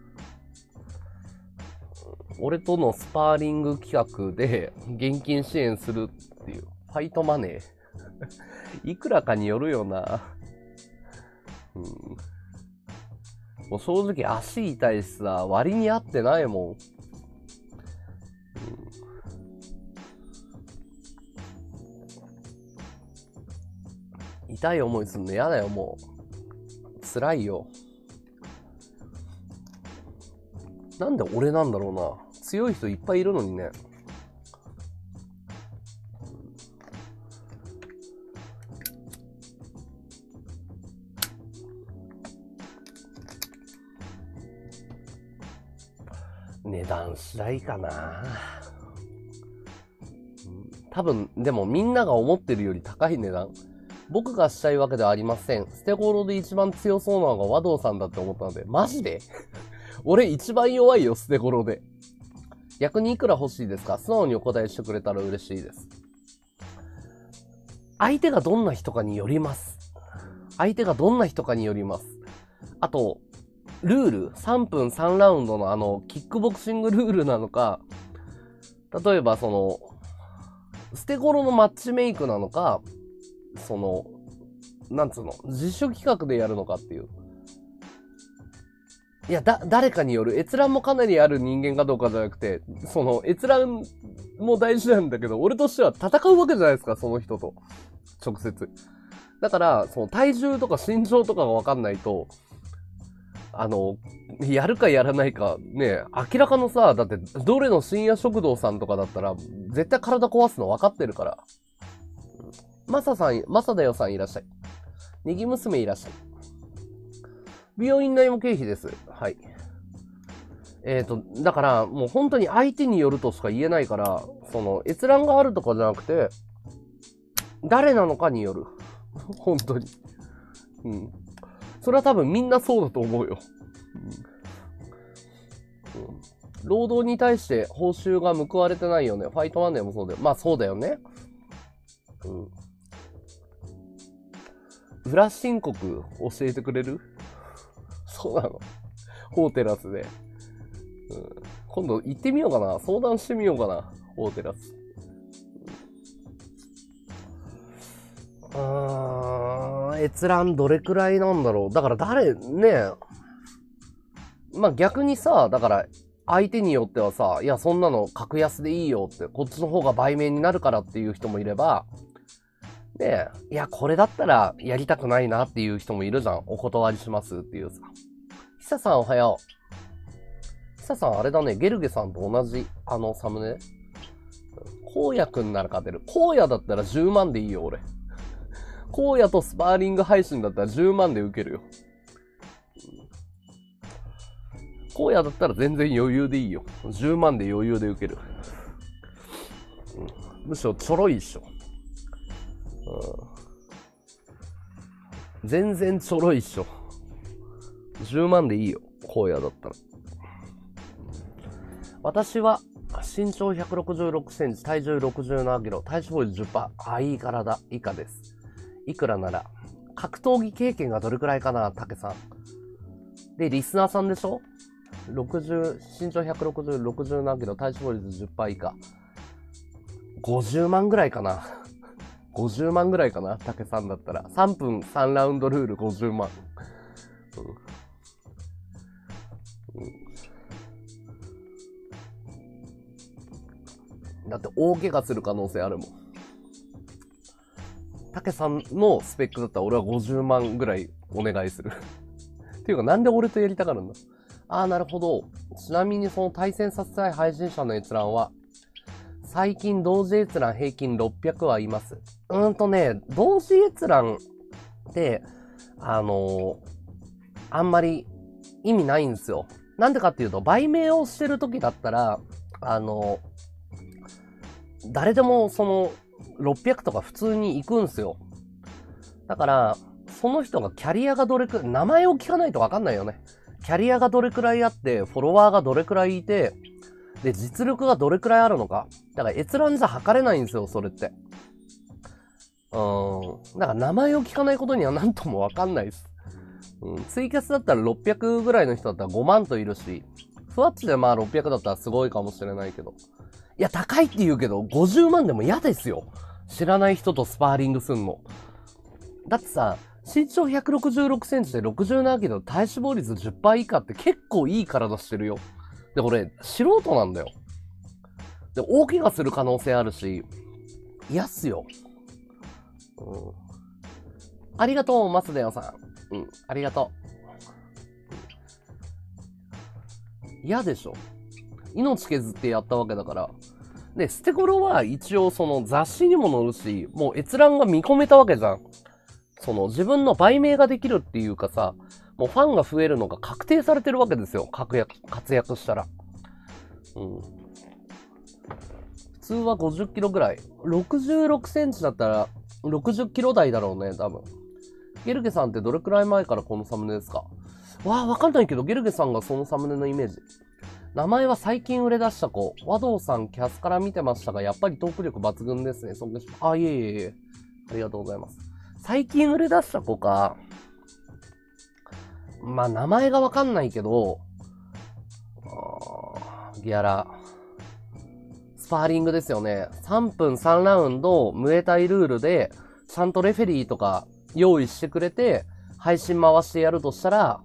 Speaker 1: 俺とのスパーリング企画で現金支援するっていう。ファイトマネー。いくらかによるよな。うん、もう正直足痛いしさ、割に合ってないもん。うん、痛い思いすんの嫌だよ、もう。辛いよ。なんで俺なんだろうな。強い人いっぱいいるのにね。値段次第かな。多分、でもみんなが思ってるより高い値段。僕がしたいわけではありません。捨て頃で一番強そうなのが和道さんだって思ったので、マジで俺一番弱いよ、捨て頃で。逆にいくら欲しいですか？素直にお答えしてくれたら嬉しいです。相手がどんな人かによります。相手がどんな人かによります。あと、ルール、さんぷんさんラウンドのあの、キックボクシングルールなのか、例えばその、捨て頃のマッチメイクなのか、その、 なんつうの、自主企画でやるのかっていう。いや、だ、誰かによる閲覧もかなりある人間かどうかじゃなくて、その閲覧も大事なんだけど、俺としては戦うわけじゃないですか、その人と。直接。だから、その体重とか身長とかがわかんないと、あの、やるかやらないか、ね、明らかのさ、だって、どれの深夜食堂さんとかだったら、絶対体壊すの分かってるから。マサさん、マサだよさんいらっしゃい。ネギ娘いらっしゃい。美容院内も経費です。はい。えっと、だから、もう本当に相手によるとしか言えないから、その、閲覧があるとかじゃなくて、誰なのかによる。本当に。うん。それは多分みんなそうだと思うよ。うんうん、労働に対して報酬が報われてないよね。ファイトマネーもそうだよ。まあそうだよね。うん。裏申告教えてくれる？そうなの。ホーテラスで。うん、今度行ってみようかな。相談してみようかな。ホーテラス。うーん、閲覧どれくらいなんだろう。だから誰、ねまあ逆にさ、だから相手によってはさ、いやそんなの格安でいいよって、こっちの方が倍面になるからっていう人もいれば、で、いやこれだったらやりたくないなっていう人もいるじゃん。お断りしますっていうさ。ひささんおはよう。ひささんあれだね、ゲルゲさんと同じあのサムネ。荒野くんなら勝てる。荒野だったらじゅうまんでいいよ俺。荒野とスパーリング配信だったらじゅうまんで受けるよ。荒野だったら全然余裕でいいよ。じゅうまんで余裕で受ける。うん、むしろちょろいっしょ。うん、全然ちょろいっしょ。じゅうまんでいいよ。荒野だったら。私は身長ひゃくろくじゅうろくセンチ、体重ろくじゅうななキロ、体脂肪率 じゅっパーセント。あ、いい体以下です。いくらなら。格闘技経験がどれくらいかな、たけさん。で、リスナーさんでしょろくじゅう、身長ひゃくろくじゅう、ろくじゅうななキロ、体脂肪率 じゅっパーセント 以下。ごじゅうまんぐらいかな。ごじゅうまんぐらいかな、たけさんだったら。さんぷんさんラウンドルールごじゅうまん。うんうん、だって大怪我する可能性あるもん。たけさんのスペックだったら俺はごじゅうまんぐらいお願いする。っていうかなんで俺とやりたがるんだ。ああ、なるほど。ちなみにその対戦させたい配信者の閲覧は、最近同時閲覧平均ろっぴゃくはいます。うーんとね、同時閲覧って、あのー、あんまり意味ないんですよ。なんでかっていうと、売名をしてる時だったら、あのー、誰でもその、ろっぴゃくとか普通に行くんすよ。だから、その人がキャリアがどれくらい、名前を聞かないとわかんないよね。キャリアがどれくらいあって、フォロワーがどれくらいいて、で、実力がどれくらいあるのか。だから閲覧じゃ測れないんですよ、それって。うーん。だから名前を聞かないことには何ともわかんないです。うん。ツイキャスだったらろっぴゃくぐらいの人だったらごまんといるし、ふわっちでまあろっぴゃくだったらすごいかもしれないけど。いや、高いって言うけど、ごじゅうまんでも嫌ですよ。知らない人とスパーリングすんの。だってさ、身長ひゃくろくじゅうろくセンチでろくじゅうななキロ、体脂肪率 じゅっパーセント 以下って結構いい体してるよ。で、俺、素人なんだよ。で、大怪我する可能性あるし、嫌っすよ。うん。ありがとう、マスデオさん。うん、ありがとう。嫌でしょ。命削ってやったわけだから。で、ステコロは一応その雑誌にも載るし、もう閲覧が見込めたわけじゃん。その自分の売名ができるっていうかさ、もうファンが増えるのが確定されてるわけですよ。活躍、活躍したら。うん。普通はごじゅっキロぐらい。ろくじゅうろくセンチだったらろくじゅっキロ台だろうね、多分。ゲルゲさんってどれくらい前からこのサムネですか？わあ、わかんないけど、ゲルゲさんがそのサムネのイメージ。名前は最近売れ出した子。和道さんキャスから見てましたが、やっぱりトーク力抜群ですね。尊敬します。あ、いえいえいえ。ありがとうございます。最近売れ出した子か。まあ、名前がわかんないけど、あギャラ。スパーリングですよね。さんぷんさんラウンド、ムエタイルールで、ちゃんとレフェリーとか用意してくれて、配信回してやるとしたら、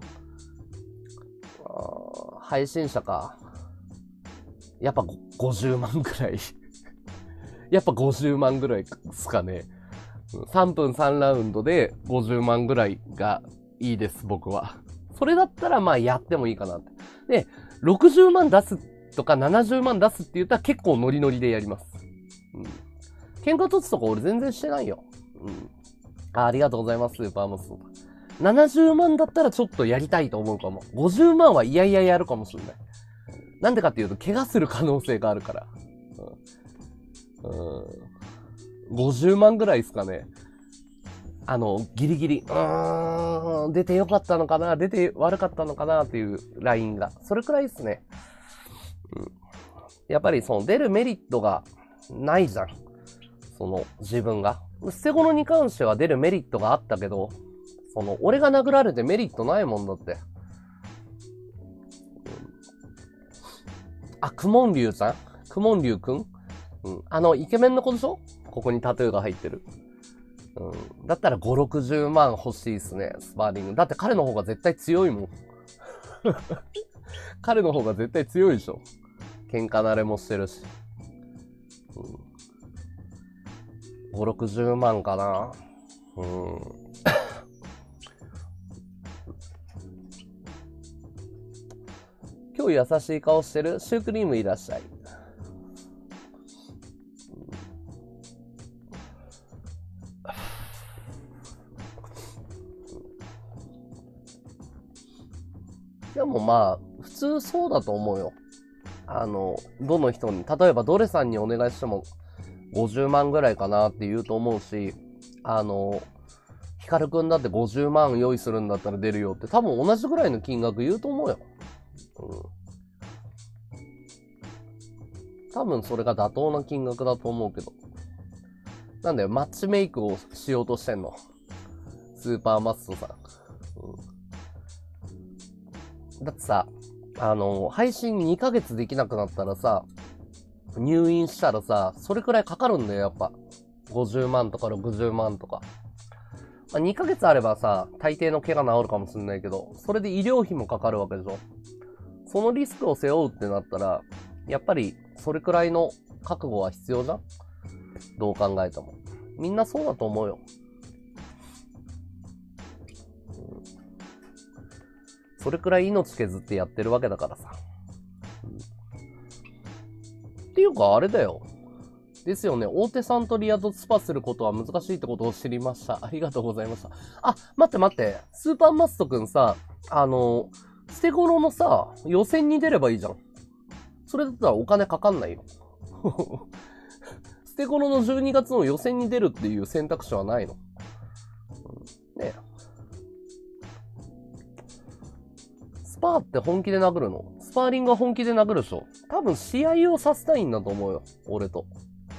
Speaker 1: 配信者か。やっぱごじゅうまんぐらい。やっぱごじゅうまんぐらいですかね。さんぷんさんラウンドでごじゅうまんぐらいがいいです、僕は。それだったらまあやってもいいかなって。で、ろくじゅうまん出すとかななじゅうまん出すって言ったら結構ノリノリでやります。うん。喧嘩突とか俺全然してないよ。うん。あ、ありがとうございます、スーパーマス。ななじゅうまんだったらちょっとやりたいと思うかも。ごじゅうまんはいやいややるかもしれない。なんでかっていうと、怪我する可能性があるから。うん。うん、ごじゅうまんぐらいですかね。あの、ギリギリ、うーん、出てよかったのかな、出て悪かったのかなっていうラインが。それくらいですね。うん。やっぱりその出るメリットがないじゃん。その自分が。捨て頃に関しては出るメリットがあったけど、その、俺が殴られてメリットないもんだって。あ、クモンリュウさんクモンリュウくんうん。あの、イケメンの子でしょここにタトゥーが入ってる。うん。だったらご、ろくじゅうまん欲しいっすね。スパーリング。だって彼の方が絶対強いもん。彼の方が絶対強いでしょ。喧嘩慣れもしてるし。うん。ご、ろくじゅうまんかな。うん。今日優しい顔してる？シュークリームいらっしゃい。でもまあ、普通そうだと思うよ。あの、どの人に、例えばどれさんにお願いしてもごじゅうまんぐらいかなって言うと思うし、あの、ヒカルくんだってごじゅうまん用意するんだったら出るよって多分同じぐらいの金額言うと思うよ。うん。多分それが妥当な金額だと思うけど。なんだよ、マッチメイクをしようとしてんの。スーパーマッソさん。うん、だってさ、あの、配信にかげつできなくなったらさ、入院したらさ、それくらいかかるんだよ、やっぱ。ごじゅうまんとかろくじゅうまんとか。まあ、にかげつあればさ、大抵の怪我治るかもしれないけど、それで医療費もかかるわけでしょ。そのリスクを背負うってなったら、やっぱりそれくらいの覚悟は必要じゃん？どう考えても。みんなそうだと思うよ。うん、それくらい命削ってやってるわけだからさ。うん、っていうかあれだよ。ですよね。大手さんとリアとスパすることは難しいってことを知りました。ありがとうございました。あ、待って待って。スーパーマストくんさ、あの、捨て頃のさ、予選に出ればいいじゃん。それだったらお金かかんないよ。捨て頃のじゅうにがつの予選に出るっていう選択肢はないの。うん、ねえ。スパーって本気で殴るの？スパーリングは本気で殴るでしょ？多分試合をさせたいんだと思うよ。俺と。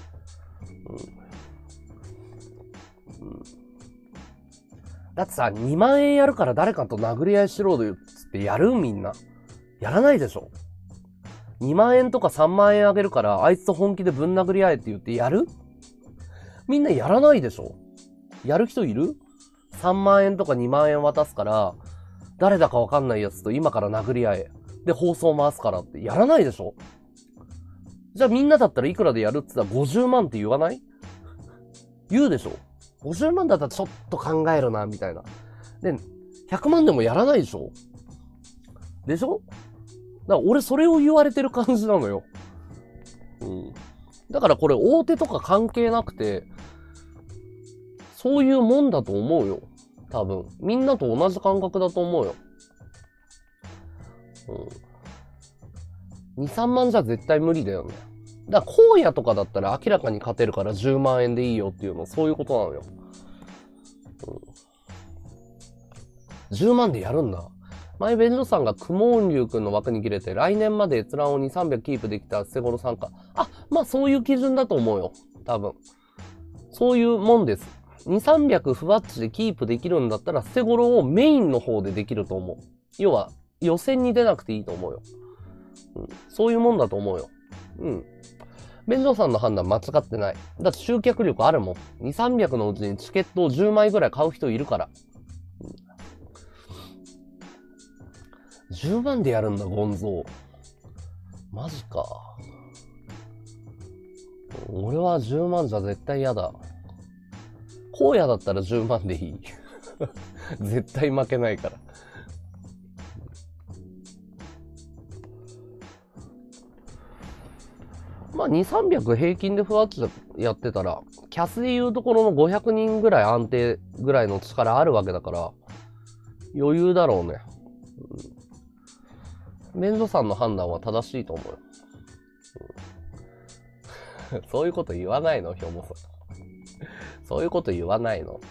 Speaker 1: うんうん、だってさ、にまんえんやるから誰かと殴り合いしろよっつってやる？みんな。やらないでしょ？ に 万円とかさんまん円あげるからあいつと本気でぶん殴り合えって言ってやる？みんなやらないでしょ？やる人いる？ さん 万円とかにまん円渡すから誰だかわかんないやつと今から殴り合え。で放送回すからってやらないでしょ？じゃあみんなだったらいくらでやるって言ったらごじゅうまんって言わない？言うでしょ？ ごじゅう 万だったらちょっと考えるな、みたいな。で、ひゃくまんでもやらないでしょ？でしょ？だから俺それを言われてる感じなのよ。うん。だからこれ大手とか関係なくて、そういうもんだと思うよ。多分。みんなと同じ感覚だと思うよ。うん。に、さんまんじゃ絶対無理だよね。だから荒野とかだったら明らかに勝てるからじゅうまん円でいいよっていうの、そういうことなのよ。うん、じゅうまんでやるんだ。前ベンジョさんがクモーンリュウ君の枠に切れて来年まで閲覧をに、さんびゃくキープできたセゴロさんか。あ、まあそういう基準だと思うよ。多分。そういうもんです。に、さんびゃくふわっちでキープできるんだったらセゴロをメインの方でできると思う。要は予選に出なくていいと思うよ。うん、そういうもんだと思うよ。うん。 便所さんの判断間違ってない。だって集客力あるもん。に、さんびゃくのうちにチケットをじゅうまいぐらい買う人いるから。じゅうまんでやるんだ、ゴンゾー。マジか。俺はじゅうまんじゃ絶対嫌だ。荒野だったらじゅうまんでいい。絶対負けないから。まあ、に、さんびゃく平均でふわっとやってたら、キャスでいうところのごひゃくにんぐらい安定ぐらいの力あるわけだから、余裕だろうね。便所さんの判断は正しいと思うよ。うん、そういうこと言わないの、ひょもさん。そういうこと言わないの。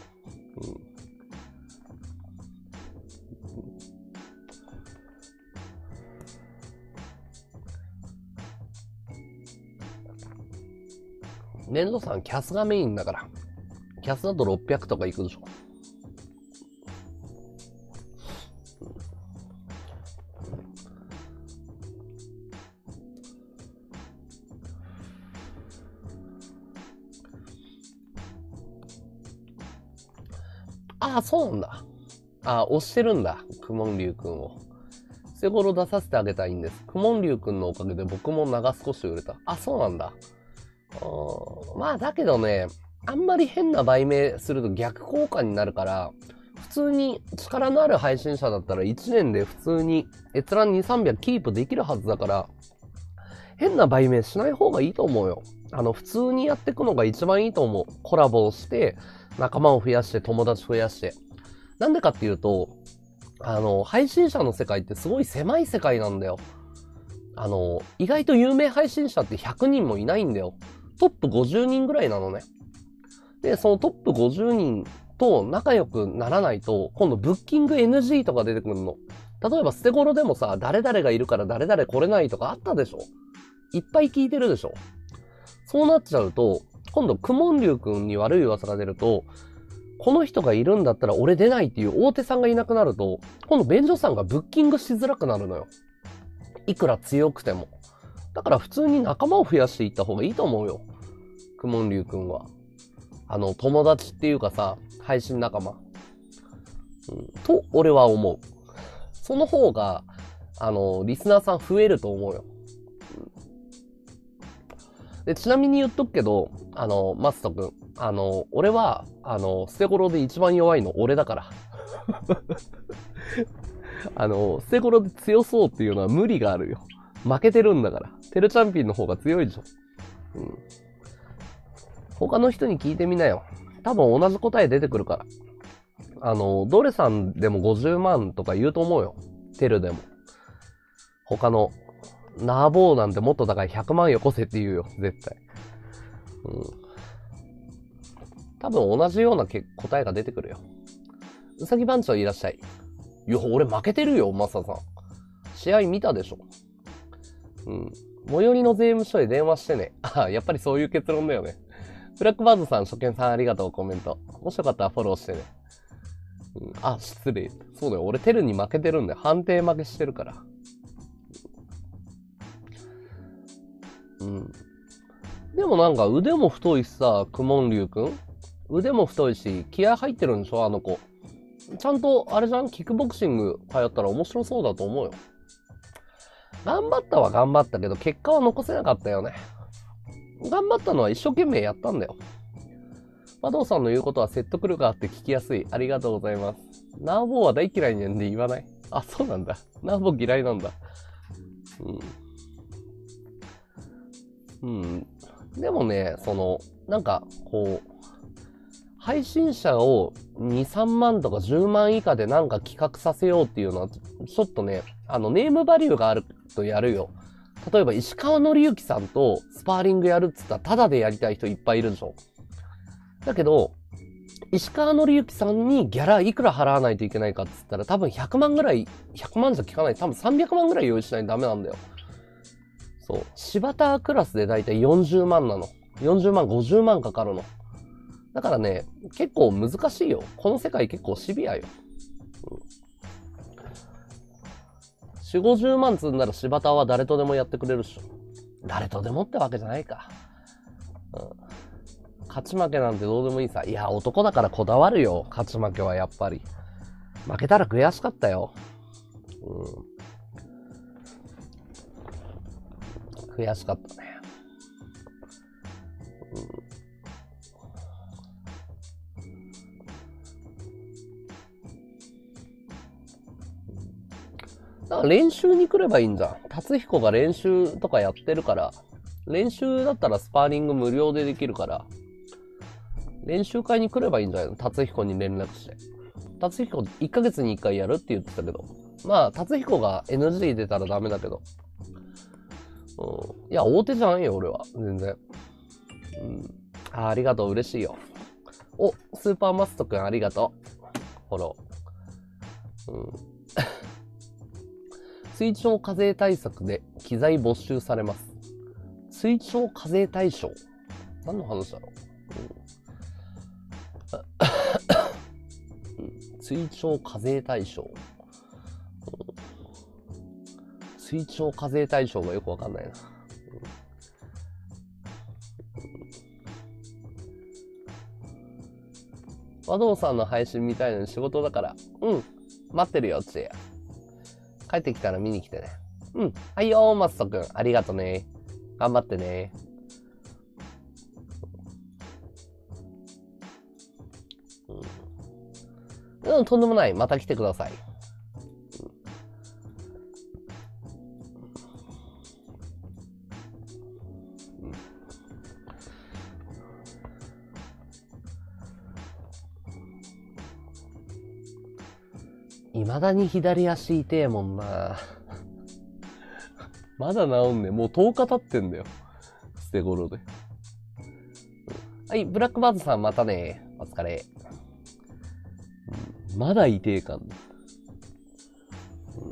Speaker 1: うん、便所さんキャスがメインだから。キャスだとろっぴゃくとかいくでしょ。ああ、そうなんだ。ああ、押してるんだ。くもんりゅうくんを。捨て頃出させてあげたいんです。くもんりゅうくんのおかげで僕も長少し売れた。あ、そうなんだ。あまあ、だけどね、あんまり変な売名すると逆効果になるから、普通に力のある配信者だったらいちねんで普通に閲覧に、さんびゃくキープできるはずだから、変な売名しない方がいいと思うよ。あの、普通にやっていくのが一番いいと思う。コラボをして、仲間を増やして、友達増やして。なんでかっていうと、あの、配信者の世界ってすごい狭い世界なんだよ。あの、意外と有名配信者ってひゃくにんもいないんだよ。トップごじゅうにんぐらいなのね。で、そのトップごじゅうにんと仲良くならないと、今度ブッキング エヌジー とか出てくるの。例えば捨て頃でもさ、誰々がいるから誰々来れないとかあったでしょ？いっぱい聞いてるでしょ？そうなっちゃうと、今度くもんりゅうくんに悪い噂が出ると、この人がいるんだったら俺出ないっていう大手さんがいなくなると、今度便所さんがブッキングしづらくなるのよ。いくら強くても。だから普通に仲間を増やしていった方がいいと思うよ。くもんりゅうくんは。あの、友達っていうかさ、配信仲間。うん、と、俺は思う。その方が、あの、リスナーさん増えると思うよ。うん、で、ちなみに言っとくけど、あの、マストくん。あの、俺は、あの、捨て頃で一番弱いの俺だから。あの、捨て頃で強そうっていうのは無理があるよ。負けてるんだから。テルチャンピオンの方が強いでしょ。うん。他の人に聞いてみなよ。多分同じ答え出てくるから。あの、ドレさんでもごじゅうまんとか言うと思うよ。テルでも。他の、ナーボーなんてもっと高いひゃくまんよこせって言うよ。絶対。うん。多分同じような答えが出てくるよ。うさぎ番長いらっしゃい。いや、俺負けてるよ、マサさん。試合見たでしょ。うん。最寄りの税務署へ電話してね。あ、やっぱりそういう結論だよね。ブラックバードさん、初見さんありがとう、コメント。もしよかったらフォローしてね。うん、あ、失礼。そうだよ、俺テルに負けてるんだよ。判定負けしてるから。うん。でもなんか腕も太いしさ、くもんりゅうくん腕も太いし、気合入ってるんでしょ、あの子。ちゃんと、あれじゃん、キックボクシング通ったら面白そうだと思うよ。頑張ったは頑張ったけど、結果は残せなかったよね。頑張ったのは一生懸命やったんだよ。マドウさんの言うことは説得力があって聞きやすい。ありがとうございます。ナーボーは大嫌いなんで言わない。あ、そうなんだ。ナーボー嫌いなんだ。うん。うん。でもね、その、なんか、こう、配信者をに、さんまんとかじゅうまん以下でなんか企画させようっていうのは、ちょっとね、あの、ネームバリューがあるとやるよ。例えば、石川紀之さんとスパーリングやるっつったら、タダでやりたい人いっぱいいるでしょ。だけど、石川紀之さんにギャラいくら払わないといけないかっつったら、多分ひゃくまんぐらい、ひゃくまんじゃ効かない。多分さんびゃくまんぐらい用意しないとダメなんだよ。そう。柴田クラスでだいたいよんじゅうまんなの。よんじゅうまん、ごじゅうまんかかるの。だからね、結構難しいよ。この世界結構シビアよ。うん、よん、ごじゅうまん積んだら柴田は誰とでもやってくれるっしょ。誰とでもってわけじゃないか。 うん、勝ち負けなんてどうでもいいさ。いや、男だからこだわるよ。勝ち負けはやっぱり。負けたら悔しかったよ。うん。悔しかったね。うん。だから練習に来ればいいんじゃん。達彦が練習とかやってるから、練習だったらスパーリング無料でできるから、練習会に来ればいいんじゃないの？達彦に連絡して。達彦いっかげつにいっかいやるって言ってたけど。まあ、達彦が エヌジー 出たらダメだけど。うん。いや、大手じゃんよ、俺は。全然。うん。あ、ありがとう、嬉しいよ。お、スーパーマストくんありがとう。フォロー。うん。追徴課税対策で機材没収されます。追徴課税対象？何の話だろう、うん、追徴課税対象、うん、追徴課税対象がよくわかんないな、うん、和道さんの配信見たいのに仕事だから、うん、待ってるよ、つや。帰ってきたら見に来てね。うん。はいよー、マストくん。ありがとね。頑張ってね。うん。うん、とんでもない。また来てください。いまだに左足痛えもんな。まだ治んね。もうとおか経ってんだよ。捨て頃で。はい、ブラックバーズさんまたね。お疲れ。うん、まだ痛えかん、ね。うん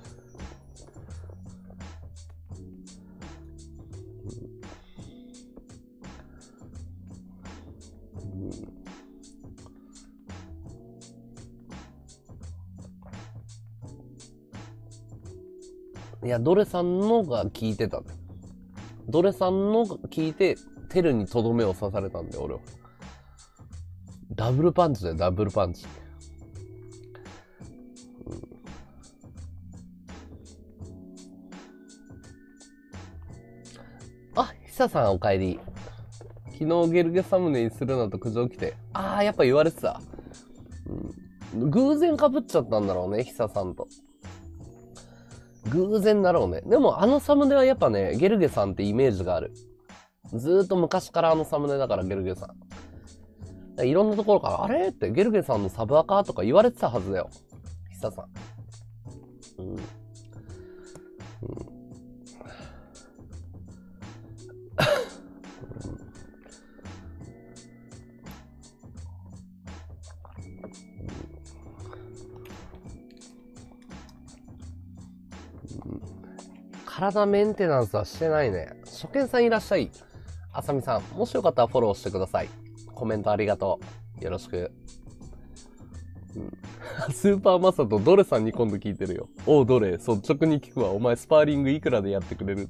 Speaker 1: いや、ドレさんのが聞いてたんだよ。ドレさんの聞いて、テルにとどめを刺されたんだよ、俺は。ダブルパンチだよ、ダブルパンチ。うん、あ、久さんお帰り。昨日ゲルゲサムネにするなと苦情来て。あー、やっぱ言われてた。うん、偶然被っちゃったんだろうね、久さんと。偶然だろうね。でもあのサムネはやっぱね、ゲルゲさんってイメージがある。ずーっと昔からあのサムネだから、ゲルゲさん。いろんなところから、あれってゲルゲさんのサブアカとか言われてたはずだよ。久さん。うん。うん。体メンテナンスはしてないね。初見さんいらっしゃい。あさみさん、もしよかったらフォローしてください。コメントありがとう。よろしく。うん、スーパーマサとドレさんに今度聞いてるよ。おうドレ、率直に聞くわ。お前スパーリングいくらでやってくれるって。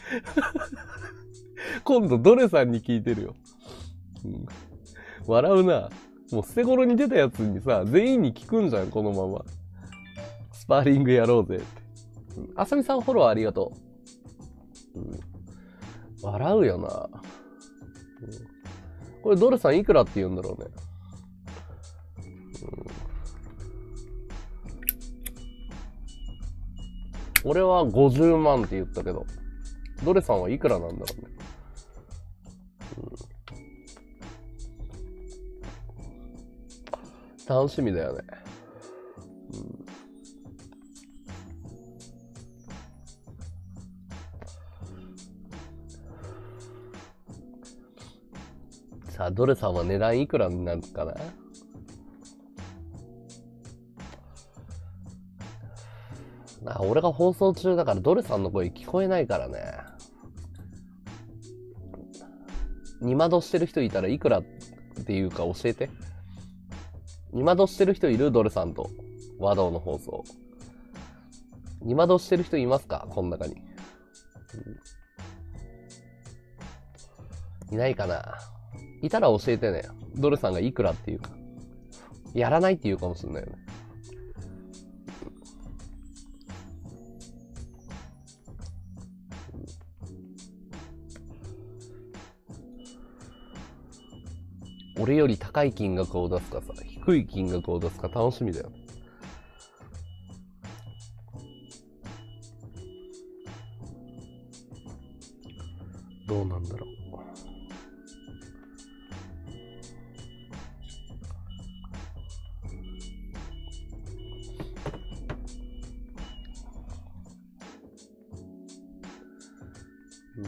Speaker 1: 今度ドレさんに聞いてるよ。うん、笑うな。もう捨て頃に出たやつにさ、全員に聞くんじゃん、このまま。スパーリングやろうぜって。あさみさんフォローありがとう。うん、笑うよな、うん。これドルさんいくらって言うんだろうね。うん、俺はごじゅうまんって言ったけど、ドレさんはいくらなんだろうね。うん、楽しみだよね。うんさあ、ドレさんは値段いくらになるかな？あ、俺が放送中だからドレさんの声聞こえないからね。二窓してる人いたらいくらっていうか教えて。二窓してる人いる？ドレさんと和道の放送。二窓してる人いますか？この中に。 いないかな。いたら教えてね。ドルさんがいくらっていうか。やらないって言うかもしれないよね。俺より高い金額を出すかさ、低い金額を出すか楽しみだよ。どうなんだろう。うん、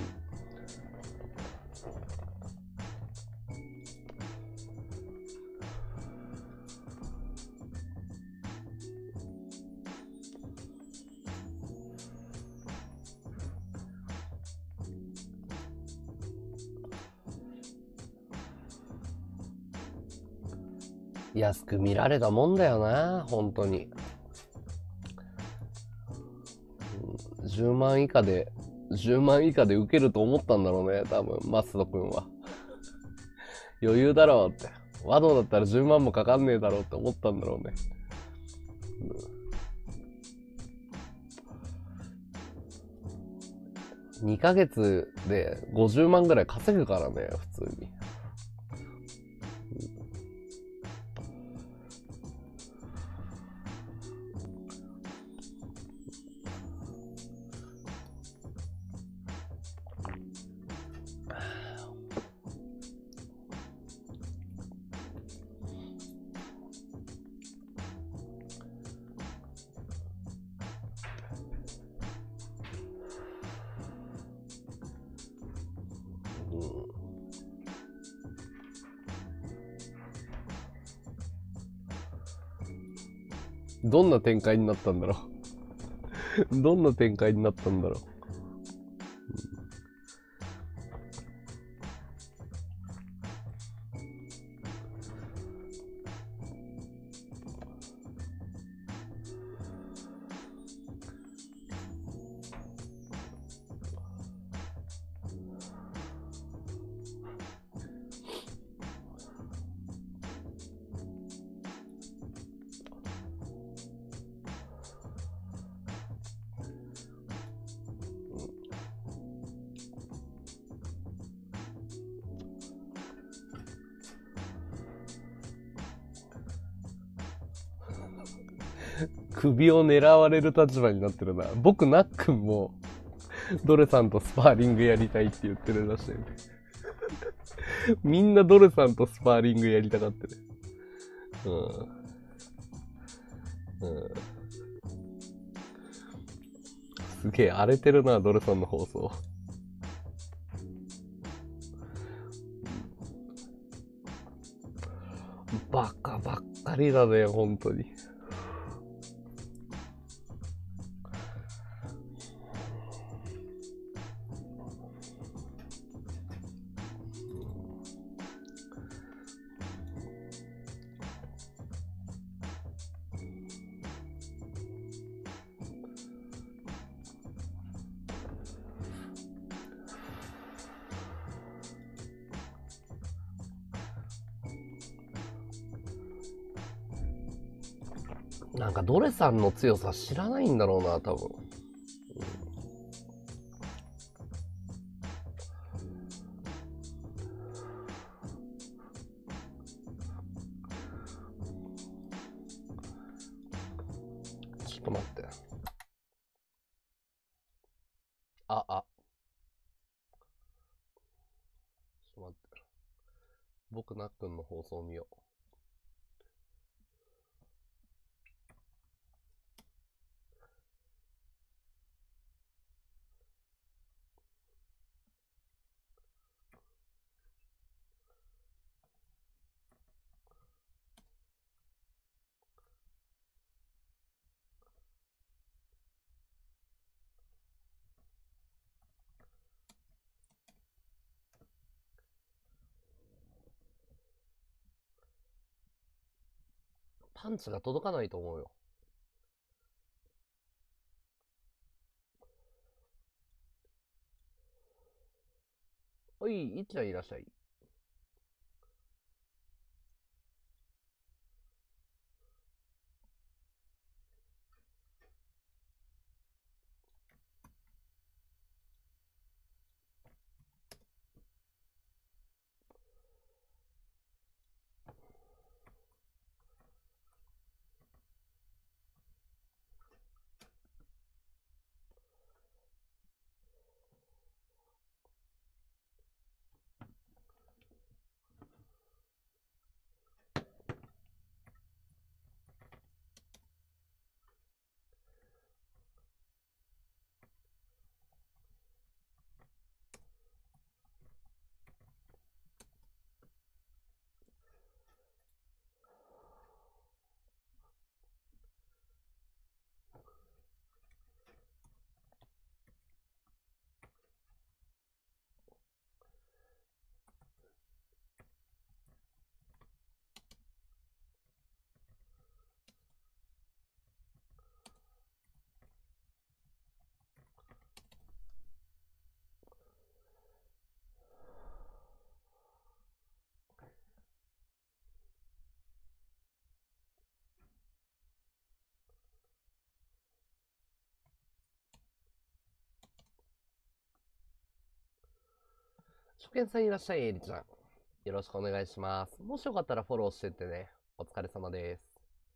Speaker 1: 安く見られたもんだよな、本当に。じゅうまん以下で、じゅうまん以下で受けると思ったんだろうね、多分、マスト君は。余裕だろうって。ワドだったらじゅうまんもかかんねえだろうって思ったんだろうね。うん、にかげつでごじゅうまんぐらい稼ぐからね、普通に。どんな展開になったんだろう。どんな展開になったんだろう。首を狙われる立場になってるな。僕、なっくんも、ドレさんとスパーリングやりたいって言ってるらしい、ね。みんなドレさんとスパーリングやりたがってる。うん。うん。すげえ荒れてるな、ドレさんの放送。バカばっかりだね、本当に。なんかドレさんの強さ知らないんだろうな、多分。ちょっと待って。あ、あ。ちょっと待って。僕、なっくんの放送を見よう。パンチが届かないと思うよ。 おい、いっちゃんいらっしゃい。初見さんいらっしゃい、エリちゃん。よろしくお願いします。もしよかったらフォローしてってね。お疲れ様です。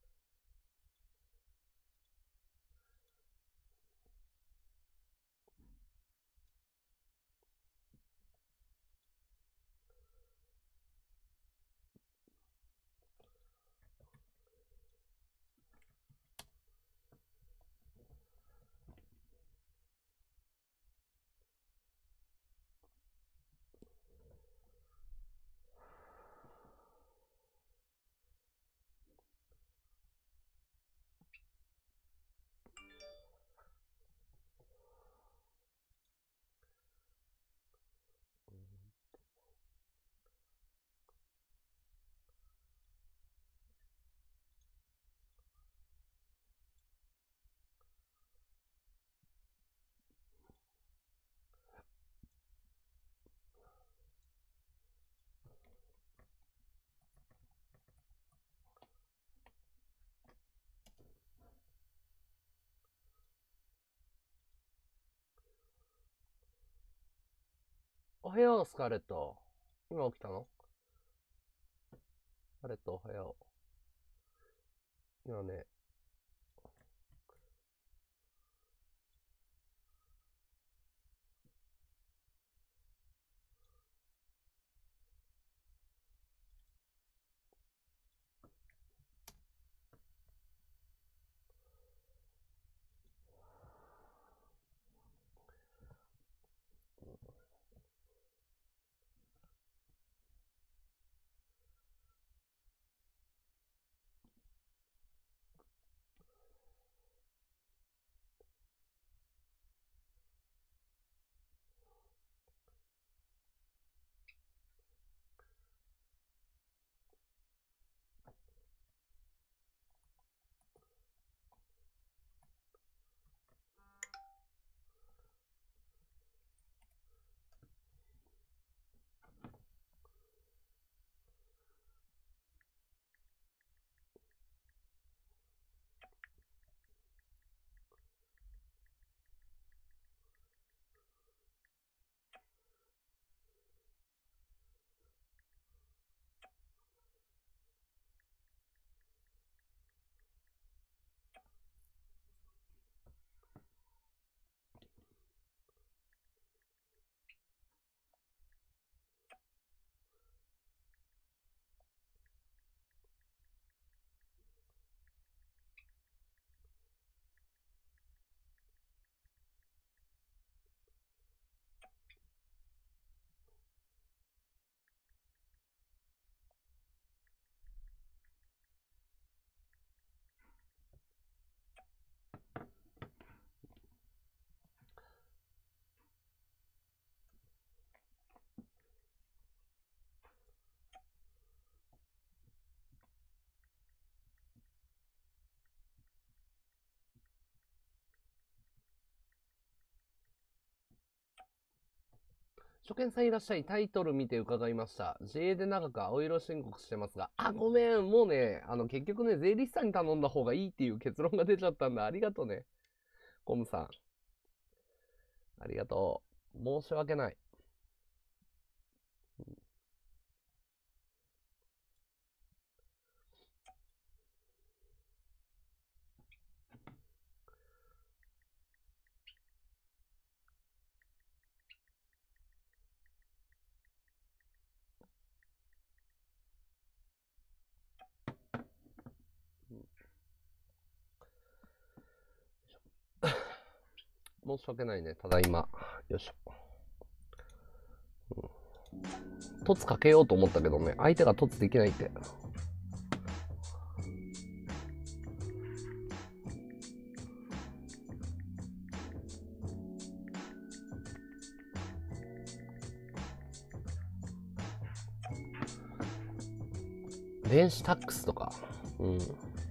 Speaker 1: おはよう、スカーレット。今起きたの？スカーレット、おはよう。今ね、 初見さんいらっしゃい。タイトル見て伺いました。ジェーエー で長く青色申告してますが、あ、ごめん。もうね、あの、結局ね、税理士さんに頼んだ方がいいっていう結論が出ちゃったんだ。ありがとうね。コムさん。ありがとう。申し訳ない。申し訳ないね。ただいま。よいしょ。うん、凸かけようと思ったけどね、相手が凸できないって。電子タックスとか。うん。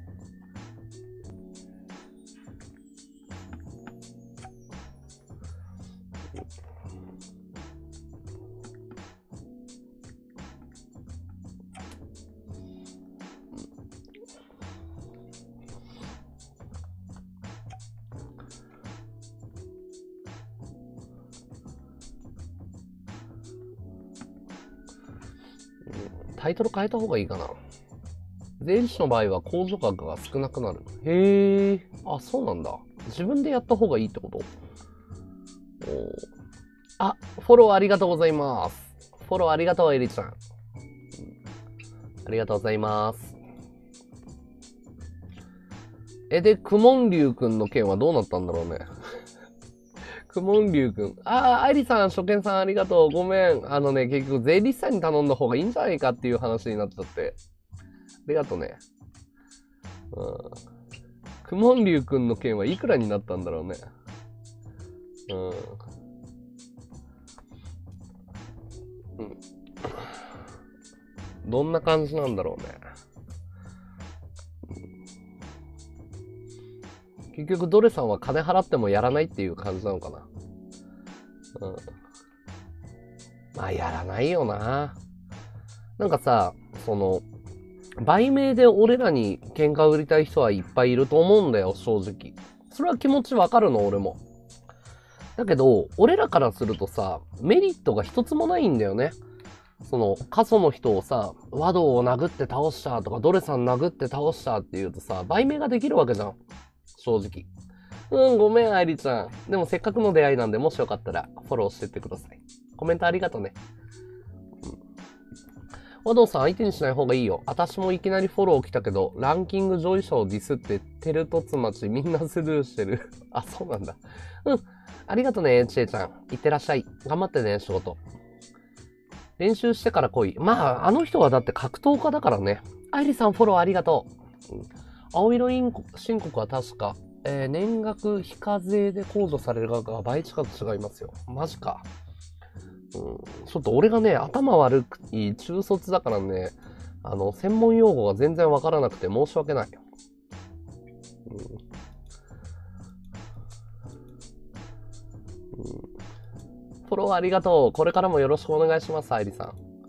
Speaker 1: タイトル変えた方がいいかな。税理士の場合は控除額が少なくなる。へえ。あ、そうなんだ。自分でやった方がいいってこと？おあ、フォローありがとうございます。フォローありがとう、エリちゃん。ありがとうございます。え、で、クモンリュウくんの件はどうなったんだろうね。クモンリュウくん。あー、アイリさん、初見さんありがとう。ごめん。あのね、結局税理士さんに頼んだ方がいいんじゃないかっていう話になっちゃって。ありがとうね。うん。クモンリュウくんの件はいくらになったんだろうね。うん。うん。どんな感じなんだろうね。結局ドレさんは金払ってもやらないっていう感じなのかな。うん。まあやらないよな。なんかさ、その、売名で俺らに喧嘩売りたい人はいっぱいいると思うんだよ、正直。それは気持ちわかるの、俺も。だけど、俺らからするとさ、メリットが一つもないんだよね。その、過疎の人をさ、和道を殴って倒したとか、ドレさん殴って倒したって言うとさ、売名ができるわけじゃん。正直。うん、ごめん、愛理ちゃん。でもせっかくの出会いなんで、もしよかったらフォローしてってください。コメントありがとうね。和道さん相手にしない方がいいよ。私もいきなりフォロー来たけど、ランキング上位者をディスって、テルトツ町みんなスルーしてる。あ、そうなんだ。うん。ありがとね、ちえちゃん。いってらっしゃい。頑張ってね、仕事。練習してから来い。まあ、あの人はだって格闘家だからね。アイリさんフォローありがとう。うん、青色申告は確か、えー、年額非課税で控除される額が倍近く違いますよ。マジか。うん、ちょっと俺がね、頭悪い中卒だからね、あの、専門用語が全然わからなくて申し訳ない。うんうん、フォローありがとう。これからもよろしくお願いします、愛理さん。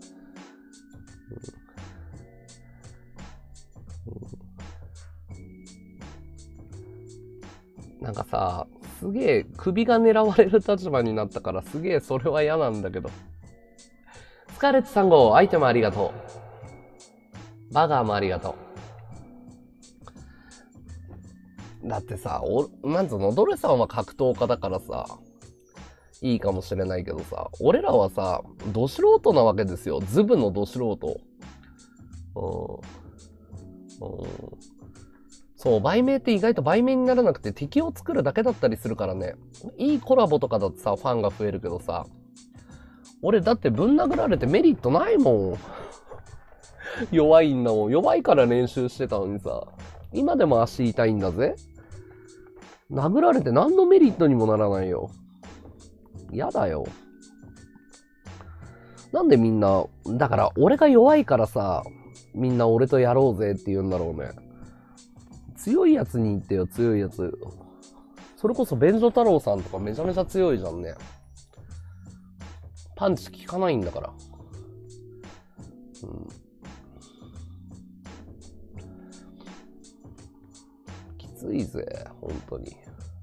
Speaker 1: うん、なんかさ、すげえ首が狙われる立場になったからすげえそれは嫌なんだけど。スカーレットさん号、アイテムありがとう。バガーもありがとう。だってさ、お、なんつうの、ドレさんは格闘家だからさ、いいかもしれないけどさ、俺らはさ、ど素人なわけですよ。ズブのど素人。うん。うん。そう、売名って意外と売名にならなくて敵を作るだけだったりするからね。いいコラボとかだとさ、ファンが増えるけどさ、俺だってぶん殴られてメリットないもん。弱いんだもん。弱いから練習してたのにさ、今でも足痛いんだぜ。殴られて何のメリットにもならないよ。やだよ。なんでみんな、だから俺が弱いからさ、みんな俺とやろうぜって言うんだろうね。強いやつに言ってよ、強いやつ。それこそ便所太郎さんとかめちゃめちゃ強いじゃんね。 パンチ効かないんだから。うん。きついぜ、本当に。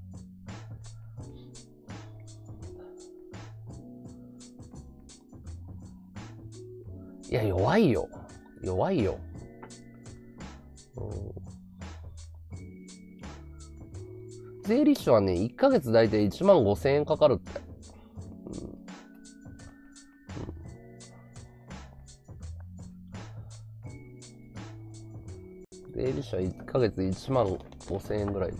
Speaker 1: いや、弱いよ。弱いよ。うん、税理士はね、いっかげつだいたいいちまんごせんえんかかるって。うん、税理士はいっかげついちまんごせんえんぐらいだって。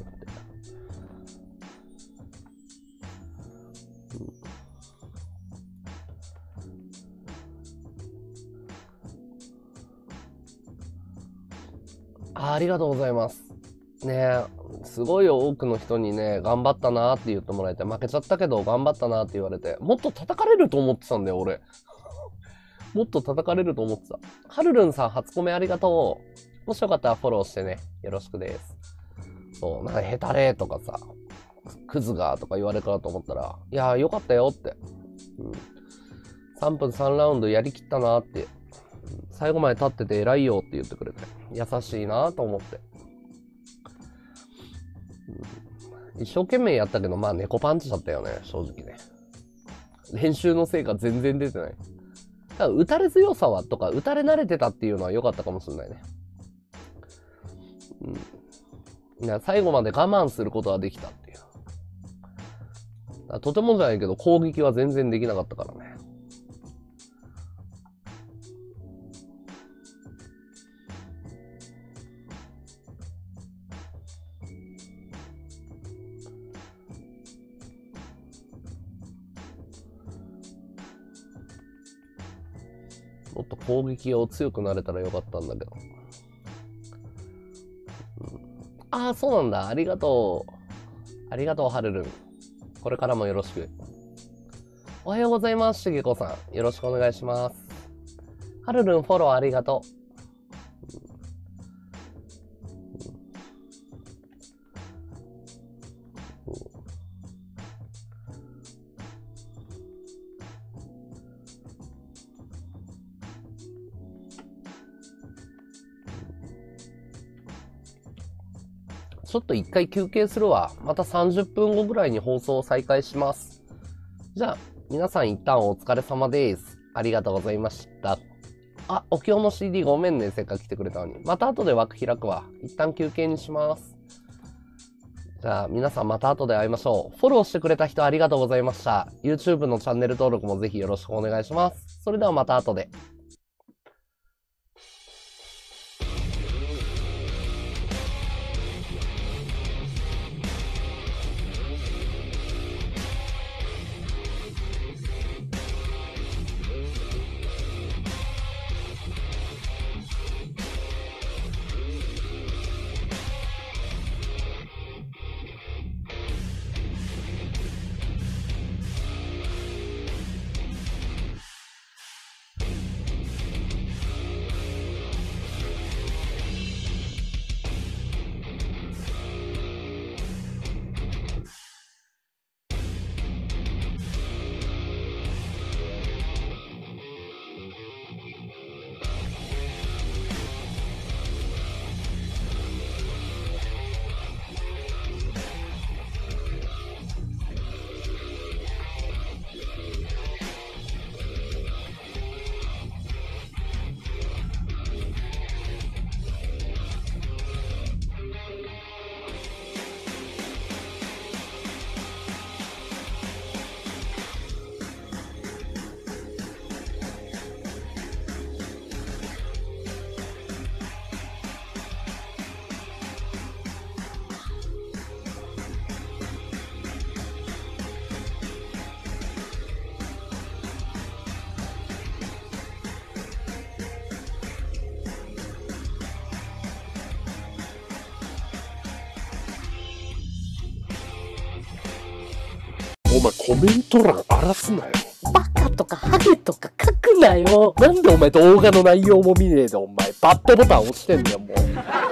Speaker 1: あ, ありがとうございます。ねえ、すごい多くの人にね、頑張ったなーって言ってもらえて、負けちゃったけど頑張ったなーって言われて、もっと叩かれると思ってたんだよ、俺。もっと叩かれると思ってた。はるるんさん、初コメありがとう。もしよかったらフォローしてね、よろしくです。そう、なんかヘタレとかさ、クズがとか言われたと思ったら、いやーよかったよって。うん、さんぷんさんラウンドやりきったなーって。最後まで立ってて偉いよって言ってくれて、優しいなと思って、うん、一生懸命やったけど、まあ猫パンチだったよね、正直ね。練習の成果全然出てない。だから打たれ強さはとか打たれ慣れてたっていうのは良かったかもしれないね。うん、最後まで我慢することができたっていう。とてもじゃないけど攻撃は全然できなかったからね。もっと攻撃を強くなれたらよかったんだけど。うん、ああ、そうなんだ。ありがとう。ありがとう、はるるん。これからもよろしく。おはようございます、しげこさん。よろしくお願いします。はるるん、フォローありがとう。ちょっと一回休憩するわ。またさんじゅっぷんごぐらいに放送を再開します。じゃあ、皆さん一旦お疲れ様です。ありがとうございました。あ、お経の シーディー ごめんね。せっかく来てくれたのに。また後で枠開くわ。一旦休憩にします。じゃあ、皆さんまた後で会いましょう。フォローしてくれた人ありがとうございました。YouTube のチャンネル登録もぜひよろしくお願いします。それではまた後で。
Speaker 2: お前コメント欄荒らすなよ。
Speaker 3: バカとかハゲとか書くなよ。
Speaker 2: なんでお前動画の内容も見ねえでお前バッドボタン押してんだよもう。